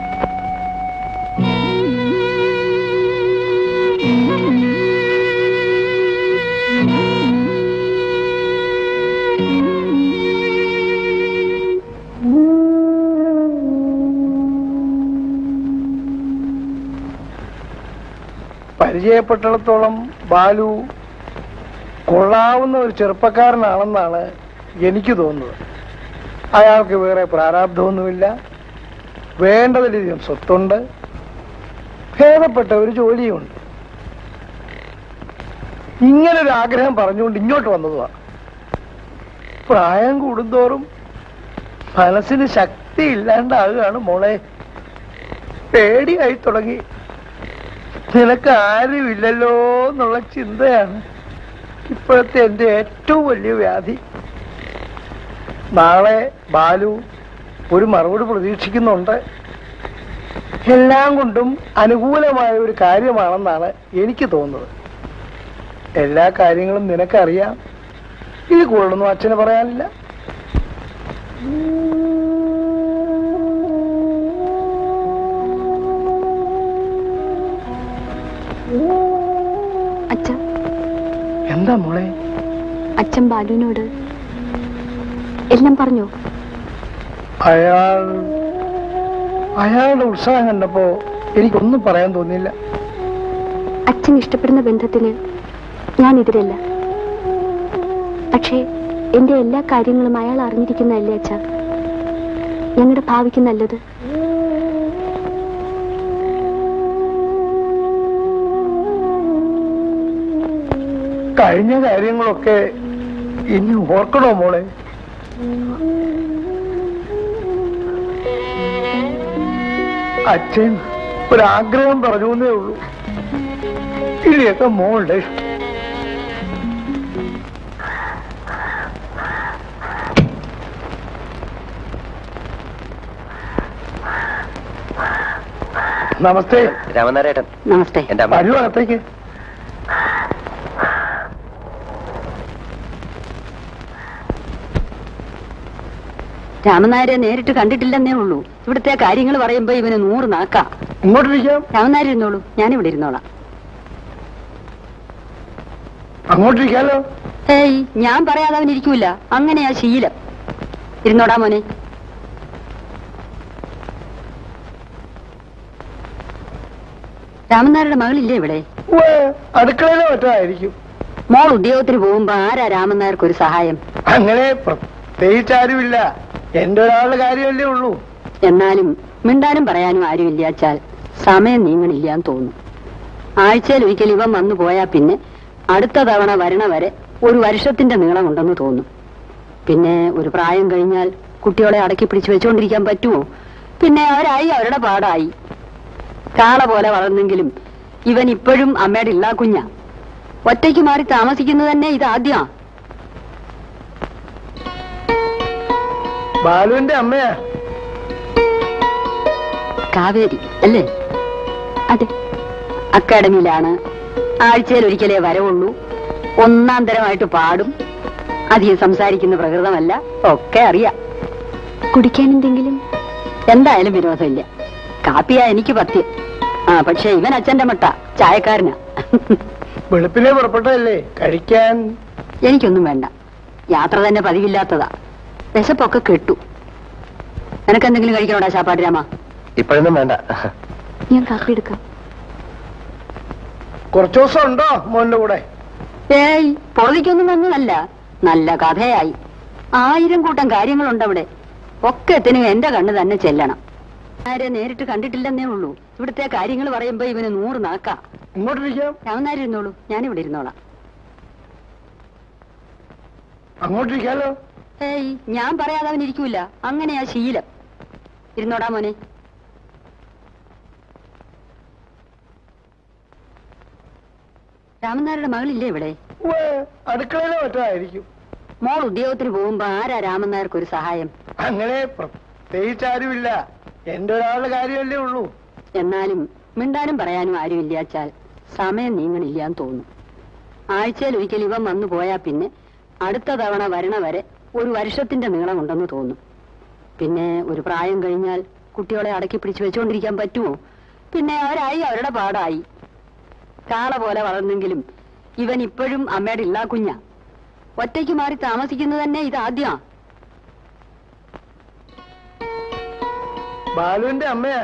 പരിചയപ്പെട്ടിടത്തോളം ബാലു കൊള്ളാവുന്ന ഒരു ചെറുപ്പക്കാരനാണെന്നാണ് എനിക്ക് തോന്നുന്നത്. അയാൾക്ക് വേറെ പ്രാരാബ്ധമൊന്നുമില്ല. വേണ്ടതിലധികം സ്വത്തുണ്ട്. ഭേദപ്പെട്ട ഒരു ജോലിയുമുണ്ട്. ഇങ്ങനൊരു ആഗ്രഹം പറഞ്ഞുകൊണ്ട് ഇങ്ങോട്ട് വന്നതുമാണ്. പ്രായം കൂടുന്തോറും മനസ്സിന് ശക്തി ഇല്ലാണ്ടാകുകയാണ് മോളെ. പേടിയായി തുടങ്ങി. നിനക്ക് ആരുമില്ലല്ലോ എന്നുള്ള ചിന്തയാണ് ഇപ്പോഴത്തെ എൻ്റെ ഏറ്റവും വലിയ വ്യാധി. നാളെ ബാലു ഒരു മറുപടി പ്രതീക്ഷിക്കുന്നുണ്ട്. എല്ലാം കൊണ്ടും അനുകൂലമായ ഒരു കാര്യമാണെന്നാണ് എനിക്ക് തോന്നുന്നത്. എല്ലാ കാര്യങ്ങളും നിനക്കറിയാം. ഇത് കൂടുതലൊന്നും അച്ഛന് പറയാനില്ല. അച്ഛൻ എന്താ മോളെ? അച്ഛൻ ബാലുവിനോട് എല്ലാം പറഞ്ഞോ? അയാൾ അയാളുടെ ഉത്സാഹം കണ്ടപ്പോ എനിക്കൊന്നും പറയാൻ തോന്നിയില്ല. അച്ഛൻ ഇഷ്ടപ്പെടുന്ന ബന്ധത്തിന് ഞാൻ എതിരല്ല. പക്ഷേ എന്റെ എല്ലാ കാര്യങ്ങളും അയാൾ അറിഞ്ഞിരിക്കുന്നതല്ലേ അച്ഛാ ഞങ്ങളുടെ ഭാവിക്ക് നല്ലത്. കഴിഞ്ഞ കാര്യങ്ങളൊക്കെ ഇനി ഓർക്കണോ മോളെ? അച്ഛൻ ഒരാഗ്രഹം പറഞ്ഞു എന്നേ ഉള്ളൂ. ഇനിയൊക്കെ മോളുടെ ഇഷ്ടം. നമസ്തേ. രാമനാരായണൻ. നമസ്തേ. എന്റെ അമ്മ. വരൂ അകത്തേക്ക്. രാമനായരെ നേരിട്ട് കണ്ടിട്ടില്ലെന്നേ ഉള്ളൂ. ഇവിടുത്തെ കാര്യങ്ങൾ പറയുമ്പോ ഇവന് നൂറ് നാക്കാം. ഇങ്ങോട്ടിരിക്കാം. രാമനായർ ഇരുന്നോളൂ, ഞാനിവിടെ ഇരുന്നോളാം. അങ്ങോട്ടിരിക്കാലോ. ഏയ്, ഞാൻ പറയാതെ അവൻ ഇരിക്കൂല. അങ്ങനെയാ ശീലം. ഇരുന്നോടാ മോനെ. രാമനായരുടെ മകളില്ലേ ഇവിടെ? അടുക്കളയിലോ മറ്റായിരിക്കും. മോൾ ഉദ്യോഗത്തിന് പോകുമ്പോ ആരാ രാമനായർക്ക് ഒരു സഹായം? അങ്ങനെ പ്രത്യേകിച്ചാരുമില്ല. എന്റെ ഒരാളുടെ കാര്യമല്ലേ ഉള്ളൂ. എന്നാലും മിണ്ടാനും പറയാനും ആരും ഇല്ലാച്ചാൽ സമയം നീങ്ങണില്ലാന്ന് തോന്നും. ആഴ്ചയിൽ ഒരിക്കൽ ഇവൻ വന്നു പോയാ പിന്നെ അടുത്ത തവണ വരണ വരെ ഒരു വർഷത്തിന്റെ നീളം ഉണ്ടെന്ന് തോന്നും. പിന്നെ ഒരു പ്രായം കഴിഞ്ഞാൽ കുട്ടികളെ അടക്കി പിടിച്ചു വെച്ചുകൊണ്ടിരിക്കാൻ പറ്റുമോ? പിന്നെ അവരായി അവരുടെ പാടായി. കാള പോലെ വളർന്നെങ്കിലും ഇവൻ ഇപ്പോഴും അമ്മയുടെ ഇല്ലാ കുഞ്ഞ. ഒറ്റയ്ക്ക് മാറി താമസിക്കുന്നത് തന്നെ ഇതാദ്യമാ. ബാലുവിന്റെ അമ്മയാ കാവേരി അല്ലേ? അതെ. അക്കാഡമിയിലാണ്. ആഴ്ചയിൽ ഒരിക്കലേ വരവുള്ളൂ. ഒന്നാം തരമായിട്ട് പാടും. അധികം സംസാരിക്കുന്ന പ്രകൃതമല്ല. ഒക്കെ അറിയാം. കുടിക്കാൻ എന്തെങ്കിലും? എന്തായാലും വിരോധമില്ല. കാപ്പിയാ എനിക്ക് പത്യം. ആ പക്ഷെ ഇവൻ അച്ഛന്റെ മട്ട ചായക്കാരനാ. വെളുപ്പിനെ പുറപ്പെട്ടതല്ലേ, കഴിക്കാൻ? എനിക്കൊന്നും വേണ്ട. യാത്ര തന്നെ പതിവില്ലാത്തതാ. വിശപ്പൊക്കെ കെട്ടു. നിനക്കെന്തെങ്കിലും കഴിക്കണോടാ ശാപ്പാട്ട് രാമ? ഇപ്പോഴൊന്നും വേണ്ട. ഞാൻ കാപ്പി എടുക്കാം. കുറച്ചു ദിവസം ഉണ്ടോ മോന്റെ കൂടെ? ഏയ്, പൊറതിക്കൊന്നും വന്നതല്ല. നല്ല കഥയായി. ആയിരം കൂട്ടം കാര്യങ്ങളുണ്ട് അവിടെ. ഒക്കെ എത്തിനും എന്റെ കണ്ണ് തന്നെ ചെല്ലണം. ആരെ നേരിട്ട് കണ്ടിട്ടില്ലെന്നേ ഉള്ളൂ. ഇവിടുത്തെ കാര്യങ്ങൾ പറയുമ്പോ ഇവന് നൂറ് നാക്കാം. ഇങ്ങോട്ടിരിക്കാം. രാമനായർ ഇരുന്നോളൂ, ഞാനിവിടെ ഇരുന്നോളാം. അങ്ങോട്ടിരിക്കാലോ. ഏയ്, ഞാൻ പറയാതെ അവൻ ഇരിക്കൂല. അങ്ങനെയാ ശീലം. ഇരുന്നോടാ മോനെ. രാമനായരുടെ മകളില്ലേ ഇവിടെ? അടുക്കളയിലോ മറ്റായിരിക്കും. മോൾ ഉദ്യോഗത്തിന് പോകുമ്പോ ആരാ രാമനായർക്ക് ഒരു സഹായം? അങ്ങനെ പ്രത്യേകിച്ചാരുമില്ല. എന്റെ ഒരാളുടെ കാര്യമല്ലേ ഉള്ളൂ. എന്നാലും മിണ്ടാനും പറയാനും ആരും ഇല്ലാച്ചാൽ സമയം നീങ്ങണില്ലാന്ന് തോന്നും. ആഴ്ചയിൽ ഒരിക്കൽ ഇവൻ വന്നു പോയാ പിന്നെ അടുത്ത തവണ വരണ വരെ ഒരു വർഷത്തിന്റെ നീളം ഉണ്ടെന്ന് തോന്നും. പിന്നെ ഒരു പ്രായം കഴിഞ്ഞാൽ കുട്ടികളെ അടക്കി പിടിച്ചു വെച്ചുകൊണ്ടിരിക്കാൻ പറ്റുമോ? പിന്നെ അവരായി അവരുടെ പാടായി. കാള പോലെ വളർന്നെങ്കിലും ഇവൻ ഇപ്പോഴും അമ്മയുടെ ഇല്ലാ കുഞ്ഞ. ഒറ്റയ്ക്ക് മാറി താമസിക്കുന്നത് തന്നെ ഇതാദ്യമാ. ബാലുവിന്റെ അമ്മയാ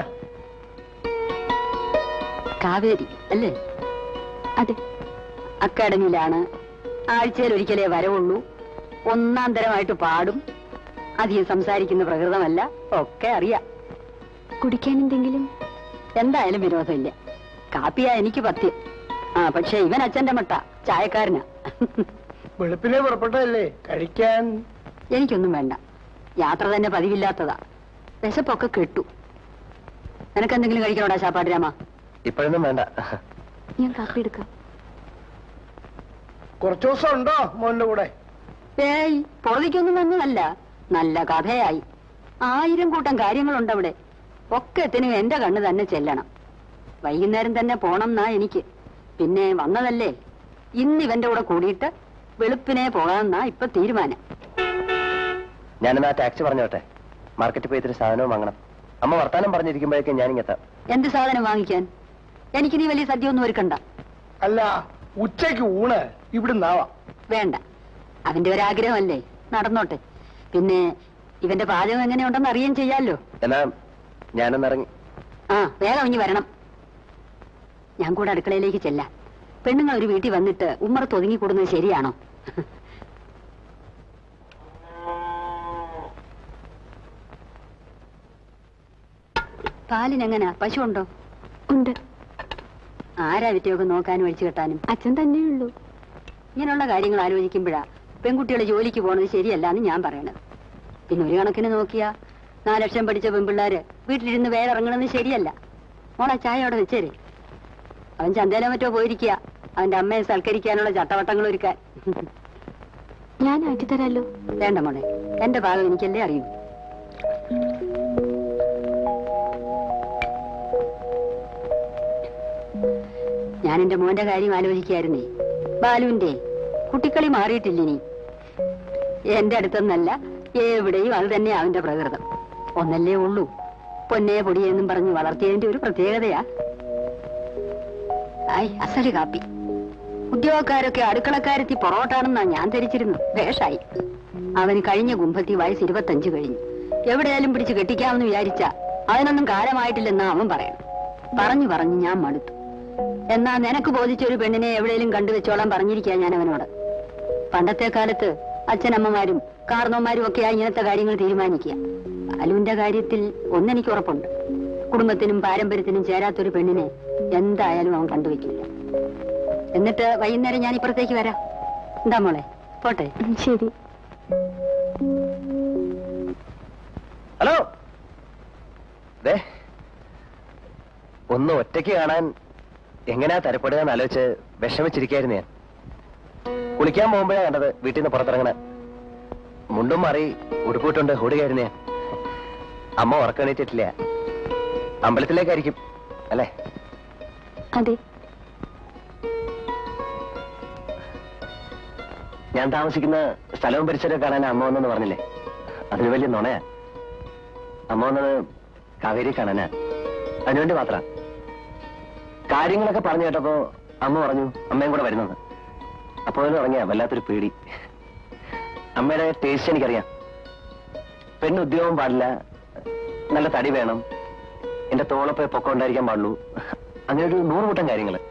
കാവേരി അല്ലേ? അതെ. അക്കാഡമിയിലാണ്. ആഴ്ചയിൽ ഒരിക്കലേ വരവുള്ളൂ. ഒന്നാം തരമായിട്ട് പാടും. അധികം സംസാരിക്കുന്ന പ്രകൃതമല്ല. ഒക്കെ അറിയാം. കുടിക്കാൻ എന്തെങ്കിലും? എന്തായാലും വിരോധമില്ല. കാപ്പിയാ എനിക്ക് പത്യം. ആ പക്ഷെ ഇവൻ അച്ഛന്റെ മട്ട ചായക്കാരനാ. വെളുപ്പിനെ പുറപ്പെട്ടതല്ലേ, കഴിക്കാൻ? എനിക്കൊന്നും വേണ്ട. യാത്ര തന്നെ പതിവില്ലാത്തതാ. വിശപ്പൊക്കെ കെട്ടു. നിനക്കെന്തെങ്കിലും കഴിക്കണോടാ ശാപ്പാട്ട് രാമ? ഇപ്പോഴൊന്നും വേണ്ട. ഞാൻ കാപ്പി എടുക്കാം. കുറച്ചു ദിവസം ഉണ്ടോ മോന്റെ കൂടെ? ഏയ്, പൊറതിക്കൊന്നും വന്നതല്ല. നല്ല കഥയായി. ആയിരം കൂട്ടം കാര്യങ്ങളുണ്ട് അവിടെ. ഒക്കത്തിനും എന്റെ കണ്ണ് തന്നെ ചെല്ലണം. വൈകുന്നേരം തന്നെ പോണം എന്നാ എനിക്ക്. പിന്നെ വന്നതല്ലേ, ഇന്ന് ഇവന്റെ കൂടെ കൂടിയിട്ട് വെളുപ്പിനെ പോകാമെന്നാ ഇപ്പൊ തീരുമാനം. ഞാനെന്നാ ടാക്സി പറഞ്ഞോട്ടെ. മാർക്കറ്റിൽ പോയി ഇത്തിരി സാധനവും വാങ്ങണം. അമ്മ വർത്താനം പറഞ്ഞിരിക്കുമ്പോഴേക്കും ഞാനിങ്ങെത്താം. എന്ത് സാധനം വാങ്ങിക്കാൻ? എനിക്ക് നീ വലിയ സദ്യ ഒന്നും ഒരുക്കണ്ട. അല്ല, ഉച്ചയ്ക്ക് ഊണ് ഇവിടുന്നാവാം. വേണ്ട, അവന്റെ ഒരാഗ്രഹമല്ലേ, നടന്നോട്ടെ. പിന്നെ ഇവന്റെ പാചകം എങ്ങനെയുണ്ടെന്ന് അറിയാൻ ചെയ്യാലോ. എന്നാ ഞാനൊന്നിറങ്ങി. ആ, വേഗം ഇനി വരണം. ഞാൻ കൂടെ അടുക്കളയിലേക്ക് ചെല്ലാം. പെണ്ണുങ്ങൾ ഒരു വീട്ടിൽ വന്നിട്ട് ഉമ്മറത്ത് ഒതുങ്ങിക്കൂടുന്നത് ശരിയാണോ? പാലിനെങ്ങനാ? പശു ഉണ്ടോ? ഉണ്ട്. ആരാ വിറ്റയൊക്കെ നോക്കാനും അഴിച്ചു കെട്ടാനും? അച്ഛൻ തന്നെയുള്ളൂ. ഇങ്ങനെയുള്ള കാര്യങ്ങൾ ആലോചിക്കുമ്പോഴാ പെൺകുട്ടികളെ ജോലിക്ക് പോണത് ശരിയല്ല എന്ന് ഞാൻ പറയണത്. പിന്നെ ഒരു കണക്കിന് നോക്കിയാ നാല് ലക്ഷം പഠിച്ച പെൺപിള്ളാര് വീട്ടിലിരുന്ന് വേറെ ഇറങ്ങണമെന്ന് ശരിയല്ല. മോളെ ചായ അവിടെ വെച്ചേരെ. അവൻ ചന്തയിലോ മറ്റോ പോയിരിക്കുക, അവന്റെ അമ്മയെ സൽക്കരിക്കാനുള്ള ചട്ടവട്ടങ്ങൾ ഒരുക്കാൻ. ഞാൻ ആറ്റിത്തരാലോ. വേണ്ട മോളെ, എന്റെ ഭാഗം എനിക്കല്ലേ അറിയൂ. ഞാൻ എന്റെ മോന്റെ കാര്യം ആലോചിക്കായിരുന്നേ. ബാലുവിന്റെ കുട്ടിക്കളി മാറിയിട്ടില്ലിനി. എന്റെ അടുത്തൊന്നല്ല, എവിടെയും അത് തന്നെ അവന്റെ പ്രകൃതം. ഒന്നല്ലേ ഉള്ളൂ, പൊന്നേ പൊടിയെന്നും പറഞ്ഞ് വളർത്തിയതിന്റെ ഒരു പ്രത്യേകതയാ. ആയി അസല് കാപ്പി. ഉദ്യോഗക്കാരൊക്കെ അടുക്കളക്കാരെത്തി പൊറോട്ടാണെന്നാ ഞാൻ ധരിച്ചിരുന്നു. വേഷായി. അവന് കഴിഞ്ഞ കുംഭത്തി വയസ്സ് ഇരുപത്തഞ്ച് കഴിഞ്ഞു. എവിടെയാലും പിടിച്ച് കെട്ടിക്കാമെന്ന് വിചാരിച്ച അതിനൊന്നും കാലമായിട്ടില്ലെന്നാ അവൻ പറയണം. പറഞ്ഞു പറഞ്ഞു ഞാൻ മടുത്തു. എന്നാ നിനക്ക് ബോധിച്ചൊരു പെണ്ണിനെ എവിടെയെങ്കിലും കണ്ടുവെച്ചോളാൻ പറഞ്ഞിരിക്കുക ഞാൻ അവനോട്. പണ്ടത്തെ കാലത്ത് അച്ഛനമ്മമാരും കാർന്നോമാരും ഒക്കെയായി ഇങ്ങനത്തെ കാര്യങ്ങൾ തീരുമാനിക്കുക. ബാലുവിന്റെ കാര്യത്തിൽ ഒന്നെനിക്ക് ഉറപ്പുണ്ട്, കുടുംബത്തിനും പാരമ്പര്യത്തിനും ചേരാത്തൊരു പെണ്ണിനെ എന്തായാലും അവൻ കണ്ടുവെക്കില്ല. എന്നിട്ട് വൈകുന്നേരം ഞാൻ ഇപ്പുറത്തേക്ക് വരാം. എന്താ മോളെ, പോട്ടെ? ശരി. ഹലോ. ഒന്ന് ഒറ്റയ്ക്ക് കാണാൻ എങ്ങനെയാ തരപ്പെടുക എന്ന് ആലോചിച്ച് വിഷമിച്ചിരിക്കായിരുന്നു ഞാൻ. കുളിക്കാൻ പോകുമ്പോഴാ കണ്ടത് വീട്ടിൽ നിന്ന് പുറത്തിറങ്ങണ. മുണ്ടും മാറി ഉടുപ്പിട്ടുണ്ട് ഓടുകയായിരുന്നു ഞാൻ. അമ്മ ഉറക്കണീറ്റിട്ടില്ല. അമ്പലത്തിലേക്കായിരിക്കും അല്ലേ? അതെ. ഞാൻ താമസിക്കുന്ന സ്ഥലവും പരിസരവും കാണാൻ അമ്മ വന്നെന്ന് പറഞ്ഞില്ലേ, അതിന് വലിയ നുണയാ. അമ്മ വന്നത് കാവേരി കാണാനാ. അതിനുവേണ്ടി മാത്രം. കാര്യങ്ങളൊക്കെ പറഞ്ഞു കേട്ടപ്പോ അമ്മ പറഞ്ഞു അമ്മയും കൂടെ വരുന്നത്. അപ്പോ ഇറങ്ങിയ വല്ലാത്തൊരു പേടി. അമ്മയുടെ ടേസ്റ്റ് എനിക്കറിയാം. പെണ്ണ് ഉദ്യോഗം പാടില്ല, നല്ല തടി വേണം, എന്റെ തോളപ്പോ പൊക്കം ഉണ്ടായിരിക്കാൻ പാടുള്ളൂ, അങ്ങനെ ഒരു നൂറുകൂട്ടം കാര്യങ്ങള്.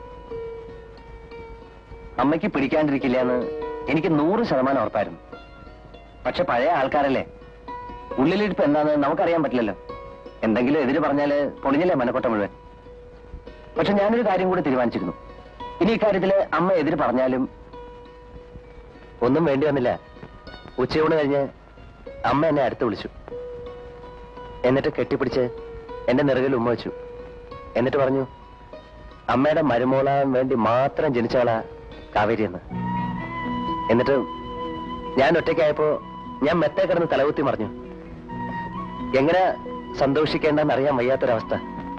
അമ്മയ്ക്ക് പിടിക്കാണ്ടിരിക്കില്ല എന്ന് എനിക്ക് നൂറ് ശതമാനം ഉറപ്പായിരുന്നു. പക്ഷെ പഴയ ആൾക്കാരല്ലേ, ഉള്ളിലിരിപ്പ് എന്താന്ന് നമുക്കറിയാൻ പറ്റില്ലല്ലോ. എന്തെങ്കിലും എതിര് പറഞ്ഞാല് പൊളിഞ്ഞില്ലേ മനക്കൊട്ട മുഴുവൻ. പക്ഷെ ഞാനൊരു കാര്യം കൂടി തീരുമാനിച്ചിരുന്നു. ഇനി ഇക്കാര്യത്തില് അമ്മ എതിര് പറഞ്ഞാലും ഒന്നും വേണ്ടി വന്നില്ല. ഉച്ചയൂണ് കഴിഞ്ഞ് അമ്മ എന്നെ അടുത്ത് വിളിച്ചു. എന്നിട്ട് കെട്ടിപ്പിടിച്ച് എന്റെ നെറുകിൽ ഉമ്മ വെച്ചു. എന്നിട്ട് പറഞ്ഞു അമ്മയുടെ മരുമോളാൻ വേണ്ടി മാത്രം ജനിച്ചയാളാ കാവേരി എന്ന്. എന്നിട്ട് ഞാൻ ഒറ്റയ്ക്കായപ്പോ ഞാൻ മെത്തേ കിടന്ന് തലകുത്തി മറിഞ്ഞു. എങ്ങനെ സന്തോഷിക്കേണ്ടെന്ന് അറിയാൻ വയ്യാത്തൊരവസ്ഥ.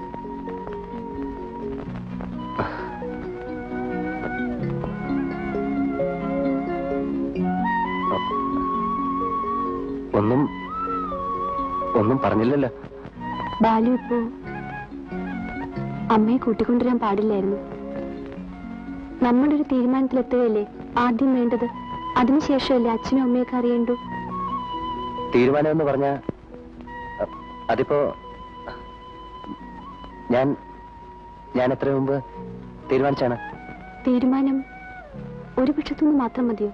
ഒന്നും ഒന്നും പറഞ്ഞില്ലല്ലോ. ബാലു ഇപ്പോ അമ്മയെ കൂട്ടിക്കൊണ്ടുവരാൻ പാടില്ലായിരുന്നു. നമ്മുടെ ഒരു തീരുമാനത്തിലെത്തുകയല്ലേ ആദ്യം വേണ്ടത്. അതിനുശേഷമല്ലേ അച്ഛനും അമ്മയൊക്കെ അറിയണ്ടു. തീരുമാനം എന്ന് പറഞ്ഞ അതിപ്പോ ഞാൻ ഞാൻ എത്ര മുമ്പ് തീരുമാനിച്ചാണ്. തീരുമാനം ഒരു പക്ഷത്തുനിന്ന് മാത്രം മതിയോ?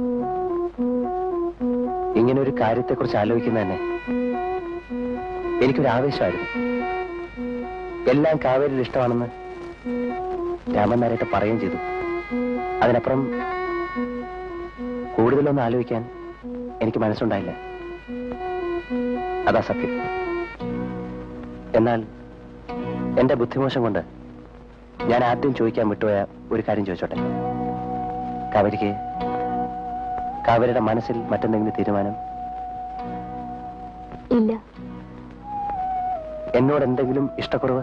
ഇങ്ങനെ ഒരു കാര്യത്തെക്കുറിച്ച് ആലോചിക്കുന്ന തന്നെ എനിക്കൊരു ആവേശമായിരുന്നു. എല്ലാം കാവേരിയിൽ ഇഷ്ടമാണെന്ന് രാമൻ നാരായിട്ട് പറയുകയും ചെയ്തു. അതിനപ്പുറം കൂടുതലൊന്നും ആലോചിക്കാൻ എനിക്ക് മനസ്സുണ്ടായില്ല. അതാ സത്യം. എന്നാൽ എന്റെ ബുദ്ധിമോശം കൊണ്ട് ഞാൻ ആദ്യം ചോദിക്കാൻ വിട്ടുപോയ ഒരു കാര്യം ചോദിച്ചോട്ടെ. കാവേരിക്ക് കാവേരിയുടെ മനസ്സിൽ മറ്റെന്തെങ്കിലും തീരുമാനം ഇല്ല. എന്നോട് എന്തെങ്കിലും ഇഷ്ടക്കുറവ്?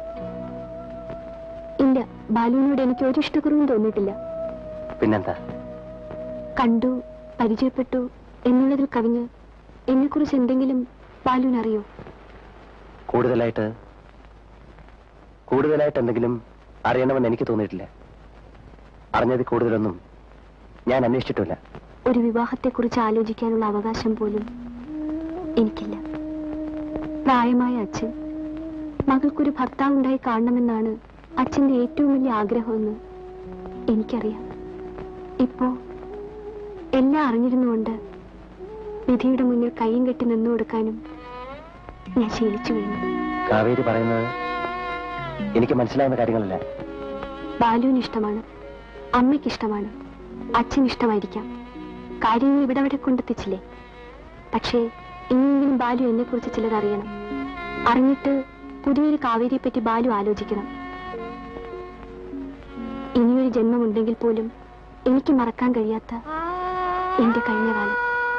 ഇല്ല, ബാലുവിനോട് എനിക്ക് ഒരു ഇഷ്ടക്കുറവും തോന്നിയിട്ടില്ല. പിന്നെന്താ? കണ്ടു, പരിചയപ്പെട്ടു എന്നുള്ളതിൽ കവിഞ്ഞ് എന്നെ കുറിച്ച് എന്തെങ്കിലും ബാലുവിനറിയോ? കൂടുതലായിട്ട് കൂടുതലായിട്ട് എന്തെങ്കിലും അറിയണമെന്ന് എനിക്ക് തോന്നിയിട്ടില്ല. അറിഞ്ഞത് കൂടുതലൊന്നും ഞാൻ അന്വേഷിച്ചിട്ടില്ല. ഒരു വിവാഹത്തെക്കുറിച്ച് ആലോചിക്കാനുള്ള അവകാശം പോലും എനിക്കില്ല. പ്രായമായ അച്ഛൻ മകൾക്കൊരു ഭർത്താവുണ്ടായി കാണണമെന്നാണ് അച്ഛന്റെ ഏറ്റവും വലിയ ആഗ്രഹമെന്ന് എനിക്കറിയാം. ഇപ്പോ എല്ലാം അറിഞ്ഞിരുന്നുകൊണ്ട് വിധിയുടെ മുന്നിൽ കൈയും കെട്ടി നിന്നു കൊടുക്കാനും ഞാൻ ശീലിച്ചു കഴിഞ്ഞു. കാവേരി പറയുന്നത് എനിക്ക് മനസ്സിലാവുന്ന കാര്യങ്ങളല്ല. ബാലുവിന് ഇഷ്ടമാണ്, അമ്മയ്ക്കിഷ്ടമാണ്, അച്ഛൻ ഇഷ്ടമായിരിക്കാം. കാര്യങ്ങൾ ഇവിടെ വരെ കൊണ്ടെത്തിച്ചില്ലേ? പക്ഷേ ഇനിയെങ്കിലും ബാലു എന്നെ കുറിച്ച് ചിലത് അറിയണം. അറിഞ്ഞിട്ട് പുതിയൊരു കാവേരിയെ പറ്റി ബാലു ആലോചിക്കണം. ഇനിയൊരു ജന്മമുണ്ടെങ്കിൽ പോലും എനിക്ക് മറക്കാൻ കഴിയാത്ത എന്റെ കഴിഞ്ഞ കാലം.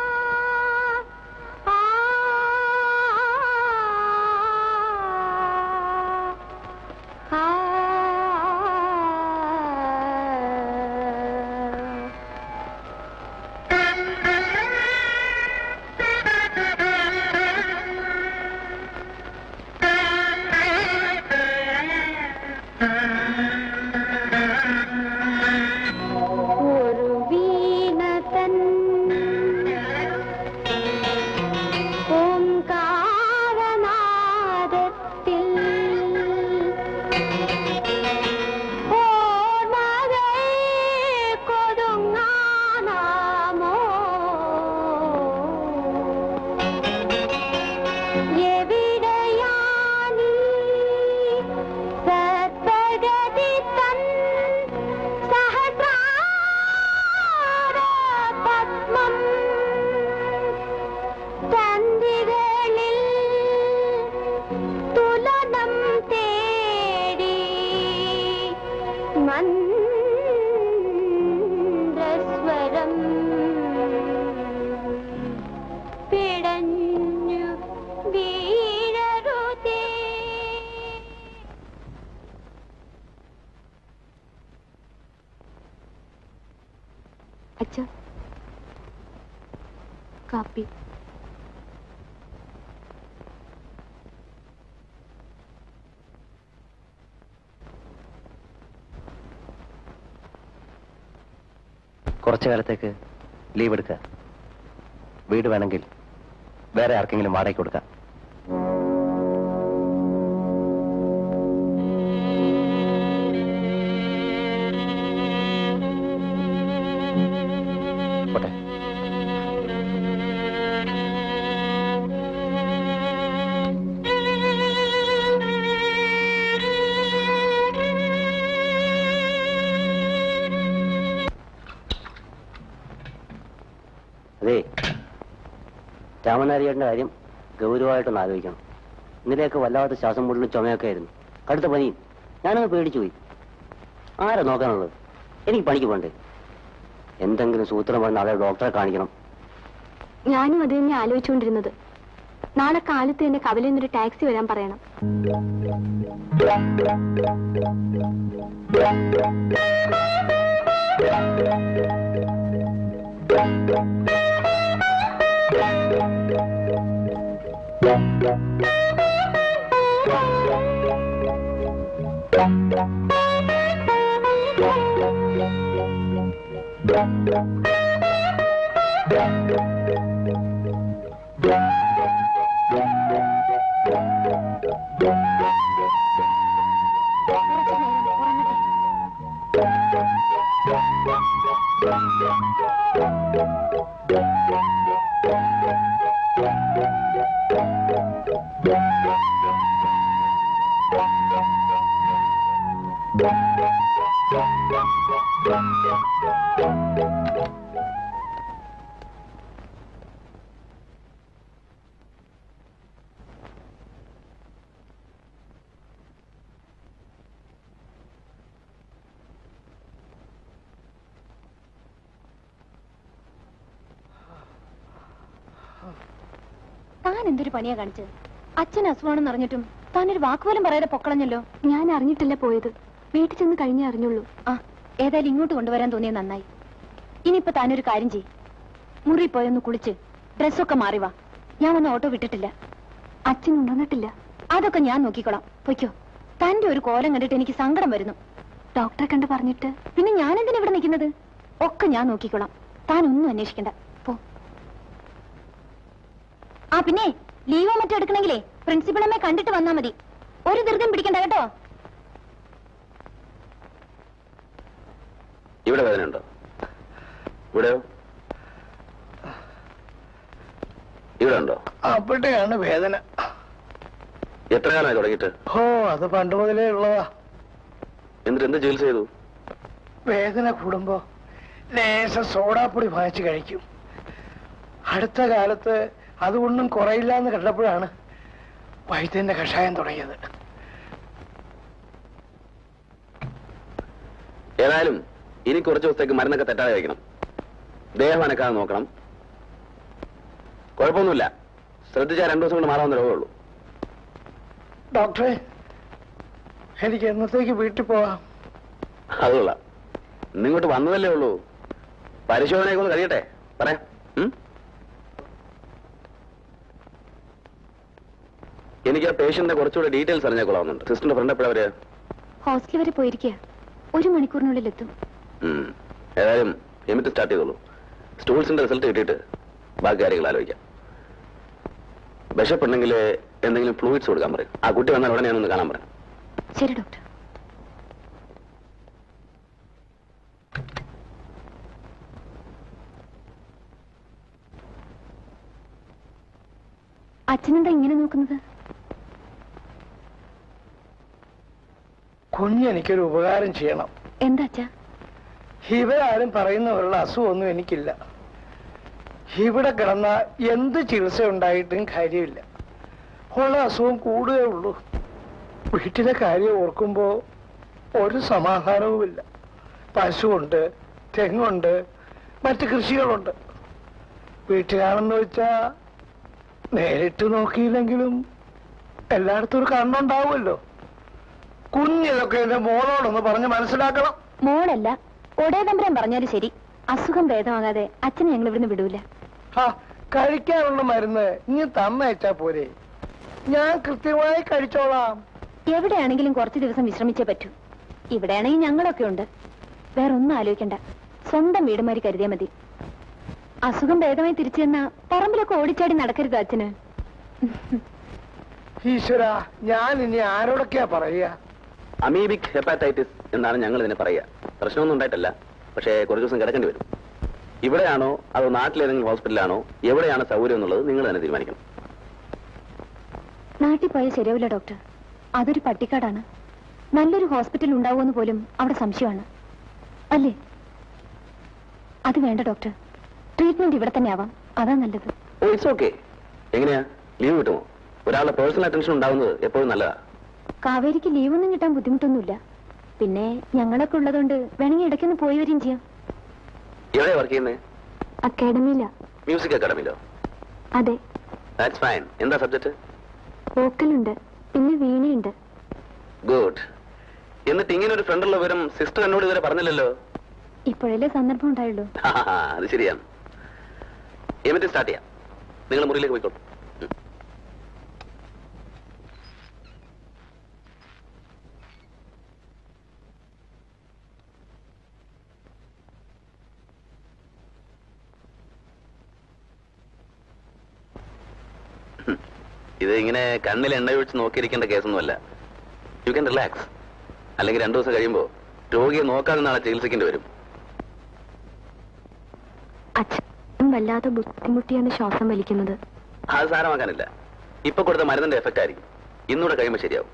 അച്ഛാ, കാപ്പി. കുറച്ചു കാലത്തേക്ക് ലീവ് എടുക്കുക. വീട് വേണമെങ്കിൽ വേറെ ആർക്കെങ്കിലും വാടകയ്ക്ക് കൊടുക്കാം. പോട്ടെ. അതെ, രാമനാരിയേട്ടൻ്റെ കാര്യം ഗൗരവമായിട്ടൊന്ന് ആലോചിക്കണം. ഇന്നലെയൊക്കെ വല്ലാത്ത ശ്വാസം മുട്ടലും ചുമയൊക്കെ ആയിരുന്നു, കടുത്ത പനിയും. ഞാനങ്ങ് പേടിച്ചു പോയി. ആരാ നോക്കാനുള്ളത്? എനിക്ക് പണിക്ക് പോണ്ടേ? എന്തെങ്കിലും സൂത്രം പറഞ്ഞ് നാളെ ഡോക്ടറെ കാണിക്കണം. ഞാനും അത് തന്നെ ആലോചിച്ചുകൊണ്ടിരുന്നത്. നാളെ കാലത്ത് എന്റെ കവലയിൽ നിന്നൊരു ടാക്സി വരാൻ പറയണം. ഞാൻ എന്തൊരു പണിയാ കാണിച്ചത്? അച്ഛൻ അസുഖമാണെന്ന് അറിഞ്ഞിട്ടും താനൊരു വാക്കുപോലും പറയാതെ പൊക്കളഞ്ഞല്ലോ. ഞാൻ അറിഞ്ഞിട്ടില്ല പോയത്, വീട്ടിൽ ചെന്ന് കഴിഞ്ഞേ അറിഞ്ഞുള്ളൂ. ആ, ഏതായാലും ഇങ്ങോട്ട് കൊണ്ടുവരാൻ തോന്നിയത് നന്നായി. ഇനിയിപ്പോ താനൊരു കാര്യം ചെയ്യ്, മുറി പോയൊന്ന് കുളിച്ച് ഡ്രസ്സൊക്കെ മാറിവാ. ഞാൻ ഒന്ന് ഓട്ടോ വിട്ടിട്ടില്ല. അച്ഛൻ ഉണർന്നിട്ടില്ല. അതൊക്കെ ഞാൻ നോക്കിക്കോളാം. പൊയ്ക്കോ. തന്റെ ഒരു കോലം കണ്ടിട്ട് എനിക്ക് സങ്കടം വരുന്നു. ഡോക്ടറെ കണ്ട് പറഞ്ഞിട്ട് പിന്നെ ഞാൻ എന്തിനാ ഇവിടെ നിൽക്കുന്നത്? ഒക്കെ ഞാൻ നോക്കിക്കോളാം. താൻ ഒന്നും അന്വേഷിക്കണ്ട, പോ. ആ പിന്നെ ലീവോ മറ്റോ എടുക്കണമെങ്കിലേ പ്രിൻസിപ്പളമ്മെ കണ്ടിട്ട് വന്നാ മതി. ഒരു ധൃതിയും പിടിക്കണ്ട കേട്ടോ. ഇവിടെ വേദന ഉണ്ടോ? ഇവിടെയോ? ഇവിടെ ഉണ്ടോ? അവിടെയാണ് വേദന. എത്ര കാലമായി തുടങ്ങിയിട്ട്? ഓ, അത് പണ്ട് മുതലേ ഉള്ളതാ. എന്നിട്ട് എന്ത് ചികിത്സ ചെയ്തു? വേദന കൂടുമ്പോ ലേശം സോഡാപ്പൊടി വാങ്ങിച്ച് കഴിക്കും. അടുത്ത കാലത്ത് അതുകൊണ്ടും കുറയില്ല എന്ന് കണ്ടപ്പോഴാണ് വൈദ്യന്റെ കഷായം തുടങ്ങിയത്. ഏതായാലും ഇനി കുറച്ച് ദിവസത്തേക്ക് മരുന്നൊക്കെ തെറ്റാതെ കഴിക്കണം. ദേഹം അനക്കാതെ നോക്കണം. കുഴപ്പമൊന്നുമില്ല, ശ്രദ്ധിച്ചാൽ രണ്ടു ദിവസം കൊണ്ട് മാറാവുന്ന രോഗമുള്ളൂ. ഡോക്ടറെ, എനിക്ക് എന്നത്തേക്ക് വീട്ടിൽ പോവാം? അതുകൊള്ളാം, ഇന്നിങ്ങോട്ട് വന്നതല്ലേ ഉള്ളൂ. പരിശോധനയൊക്കെ ഒന്ന് കഴിയട്ടെ, പറയാം. എനിക്ക് ആ പേഷ്യന്റിന്റെ കുറച്ചുകൂടെ ഡീറ്റെയിൽസ് അറിഞ്ഞാൽ കൊള്ളാവുന്നുണ്ട്. സിസ്റ്ററിന്റെ ഫ്രണ്ട് എപ്പോഴാ വരിക? ഹോസ്റ്റൽ വരെ പോയിരിക്കുക, ഒരു മണിക്കൂറിനുള്ളിൽ എത്തും. ഏതായാലും എമിറ്റ് സ്റ്റാർട്ട് ചെയ്തോളൂ. സ്റ്റൂൾസിന്റെ റിസൾട്ട് കിട്ടിയിട്ട് ബാക്കി കാര്യങ്ങൾ ആലോചിക്കാം. വിശപ്പുണ്ടെങ്കിൽ എന്തെങ്കിലും ഫ്ലൂയിഡ്സ് കൊടുക്കാൻ പറയും. ആ കുട്ടി വന്നാൽ ഉടനെ ഞാനൊന്ന് കാണാൻ പറയാം. ശരി ഡോക്ടർ. അച്ഛനെന്താ ഇങ്ങനെ നോക്കുന്നത്? കുഞ്ഞെനിക്കൊരു ഉപകാരം ചെയ്യണം. എന്താ അച്ഛാ? ഇവരാരും പറയുന്നവരുടെ അസുഖമൊന്നും എനിക്കില്ല. ഇവിടെ കിടന്ന എന്ത് ചികിത്സ ഉണ്ടായിട്ടും കാര്യമില്ല. ഉള്ള അസുഖം കൂടുകയേ ഉള്ളൂ. വീട്ടിലെ കാര്യം ഓർക്കുമ്പോ ഒരു സമാധാനവുമില്ല. പശുവുണ്ട്, തെങ്ങുണ്ട്, മറ്റ് കൃഷികളുണ്ട്. വീട്ടിലാണെന്ന് വെച്ചാ നേരിട്ട് നോക്കിയില്ലെങ്കിലും എല്ലായിടത്തും ഒരു കണ്ണുണ്ടാവുമല്ലോ. കുഞ്ഞിതൊക്കെ എന്റെ മോളോടൊന്ന് പറഞ്ഞ് മനസ്സിലാക്കണം. മോളല്ല, ഒടേതമ്പരം പറഞ്ഞാലും ശരി, അസുഖം ഭേദമാകാതെ അച്ഛനെ ഞങ്ങൾ ഇവിടുന്ന് വിടൂല. ആ, കഴിക്കാനുള്ള മരുന്ന് ഇനി തന്നയച്ചാ പോരെ? ഞാൻ കൃത്യമായി കഴിച്ചോളാം. എവിടെയാണെങ്കിലും കുറച്ചു ദിവസം വിശ്രമിച്ചേ പറ്റൂ. ഇവിടെയാണെങ്കിൽ ഞങ്ങളൊക്കെ ഉണ്ട്. വേറൊന്നും ആലോചിക്കണ്ട, സ്വന്തം വീടുമാരി കരുതിയാ മതി. അസുഖം ഭേദമായി തിരിച്ചു ചെന്നാ പറമ്പിലൊക്കെ ഓടിച്ചാടി നടക്കരുത് അച്ഛന്. ഈശ്വര, ഞാൻ ഇനി ആരോടൊക്കെയാ പറയുക? അമീബിക് ഹെപ്പാറ്റൈറ്റിസ് എന്നാണ് ഞങ്ങൾ ഇതിനെ പറയുക. പ്രശ്നമൊന്നും ഉണ്ടായിട്ടല്ല, പക്ഷേ കുറച്ച് ദിവസം കിടക്കേണ്ടി വരും. ഇവിടെയാണോ അതോ നാട്ടിലേതെങ്കിലും ഹോസ്പിറ്റലാണോ, എവിടെയാണ് സൗകര്യം എന്നുള്ളത് നിങ്ങൾ തന്നെ തീരുമാനിക്കണം. നാട്ടിൽ പോയാൽ ശരിയാവില്ല ഡോക്ടർ, അതൊരു പട്ടിക്കാടാണ്. നല്ലൊരു ഹോസ്പിറ്റൽ ഉണ്ടാവുമെന്ന് പോലും അവിടെ സംശയമാണ്. അല്ലേ? അത് വേണ്ട ഡോക്ടർ, ട്രീറ്റ്മെന്റ് ഇവിടെ തന്നെ ആവാം, അതാ നല്ലത്. Oh, it's okay. എങ്ങനെയാ, ലീവ് കിട്ടുമോ? ഒരാളുടെ പേഴ്സണൽ അറ്റൻഷൻ ഉണ്ടാവുന്നത് എപ്പോഴും നല്ലതാ. കാവേരിക്ക് ലീവൊന്നും കിട്ടാൻ ബുദ്ധിമുട്ടൊന്നുമില്ല. പിന്നെ ഞങ്ങളൊക്കെ ഉള്ളതുകൊണ്ട് വേണമെങ്കിൽ ഇടയ്ക്കൊന്ന് പോയി വരികയും ചെയ്യാം. എവിടെയാ വർക്ക് ചെയ്യുന്നത്? അക്കാഡമിയില. മ്യൂസിക് അക്കാഡമിയിലോ? അതെ. That's fine. എന്താ സബ്ജക്ട്? വോക്കലുണ്ട്, പിന്നെ വീണയുണ്ട്. ഗുഡ്. എന്നിട്ട് ഇങ്ങനെ ഒരു ഫ്രണ്ടുള്ള വിവരം സിസ്റ്റർ എന്നോട് ഇതുവരെ പറഞ്ഞില്ലല്ലോ. ഇപ്പോഴല്ലേ സന്ദർഭം ഉണ്ടായുള്ളൂ. അത് ശരിയാണ്. എന്നിട്ട് സ്റ്റാർട്ട് ചെയ്യാം. നിങ്ങൾ മുറിയിലേക്ക് പോയിക്കോളൂ. ഇത് ഇങ്ങനെ കണ്ണിൽ എണ്ണ ഒഴിച്ച് നോക്കിയിരിക്കേണ്ട കേസൊന്നുമല്ല. You can relax. അല്ലെങ്കിൽ രണ്ടു ദിവസം കഴിയുമ്പോൾ രോഗിയെ നോക്കാതെ നാളെ ചികിത്സിക്കേണ്ടി വരും. അച്ഛൻ വല്ലാതെ ബുദ്ധിമുട്ടിയാണ് ശ്വാസം വലിക്കുന്നത്. അത് സാരമാക്കാനില്ല. ഇപ്പൊ കൊടുത്ത മരുന്നിന്റെ എഫക്റ്റ് ആയിരിക്കും. ഇന്നൂടെ കഴിയുമ്പോൾ ശരിയാവും.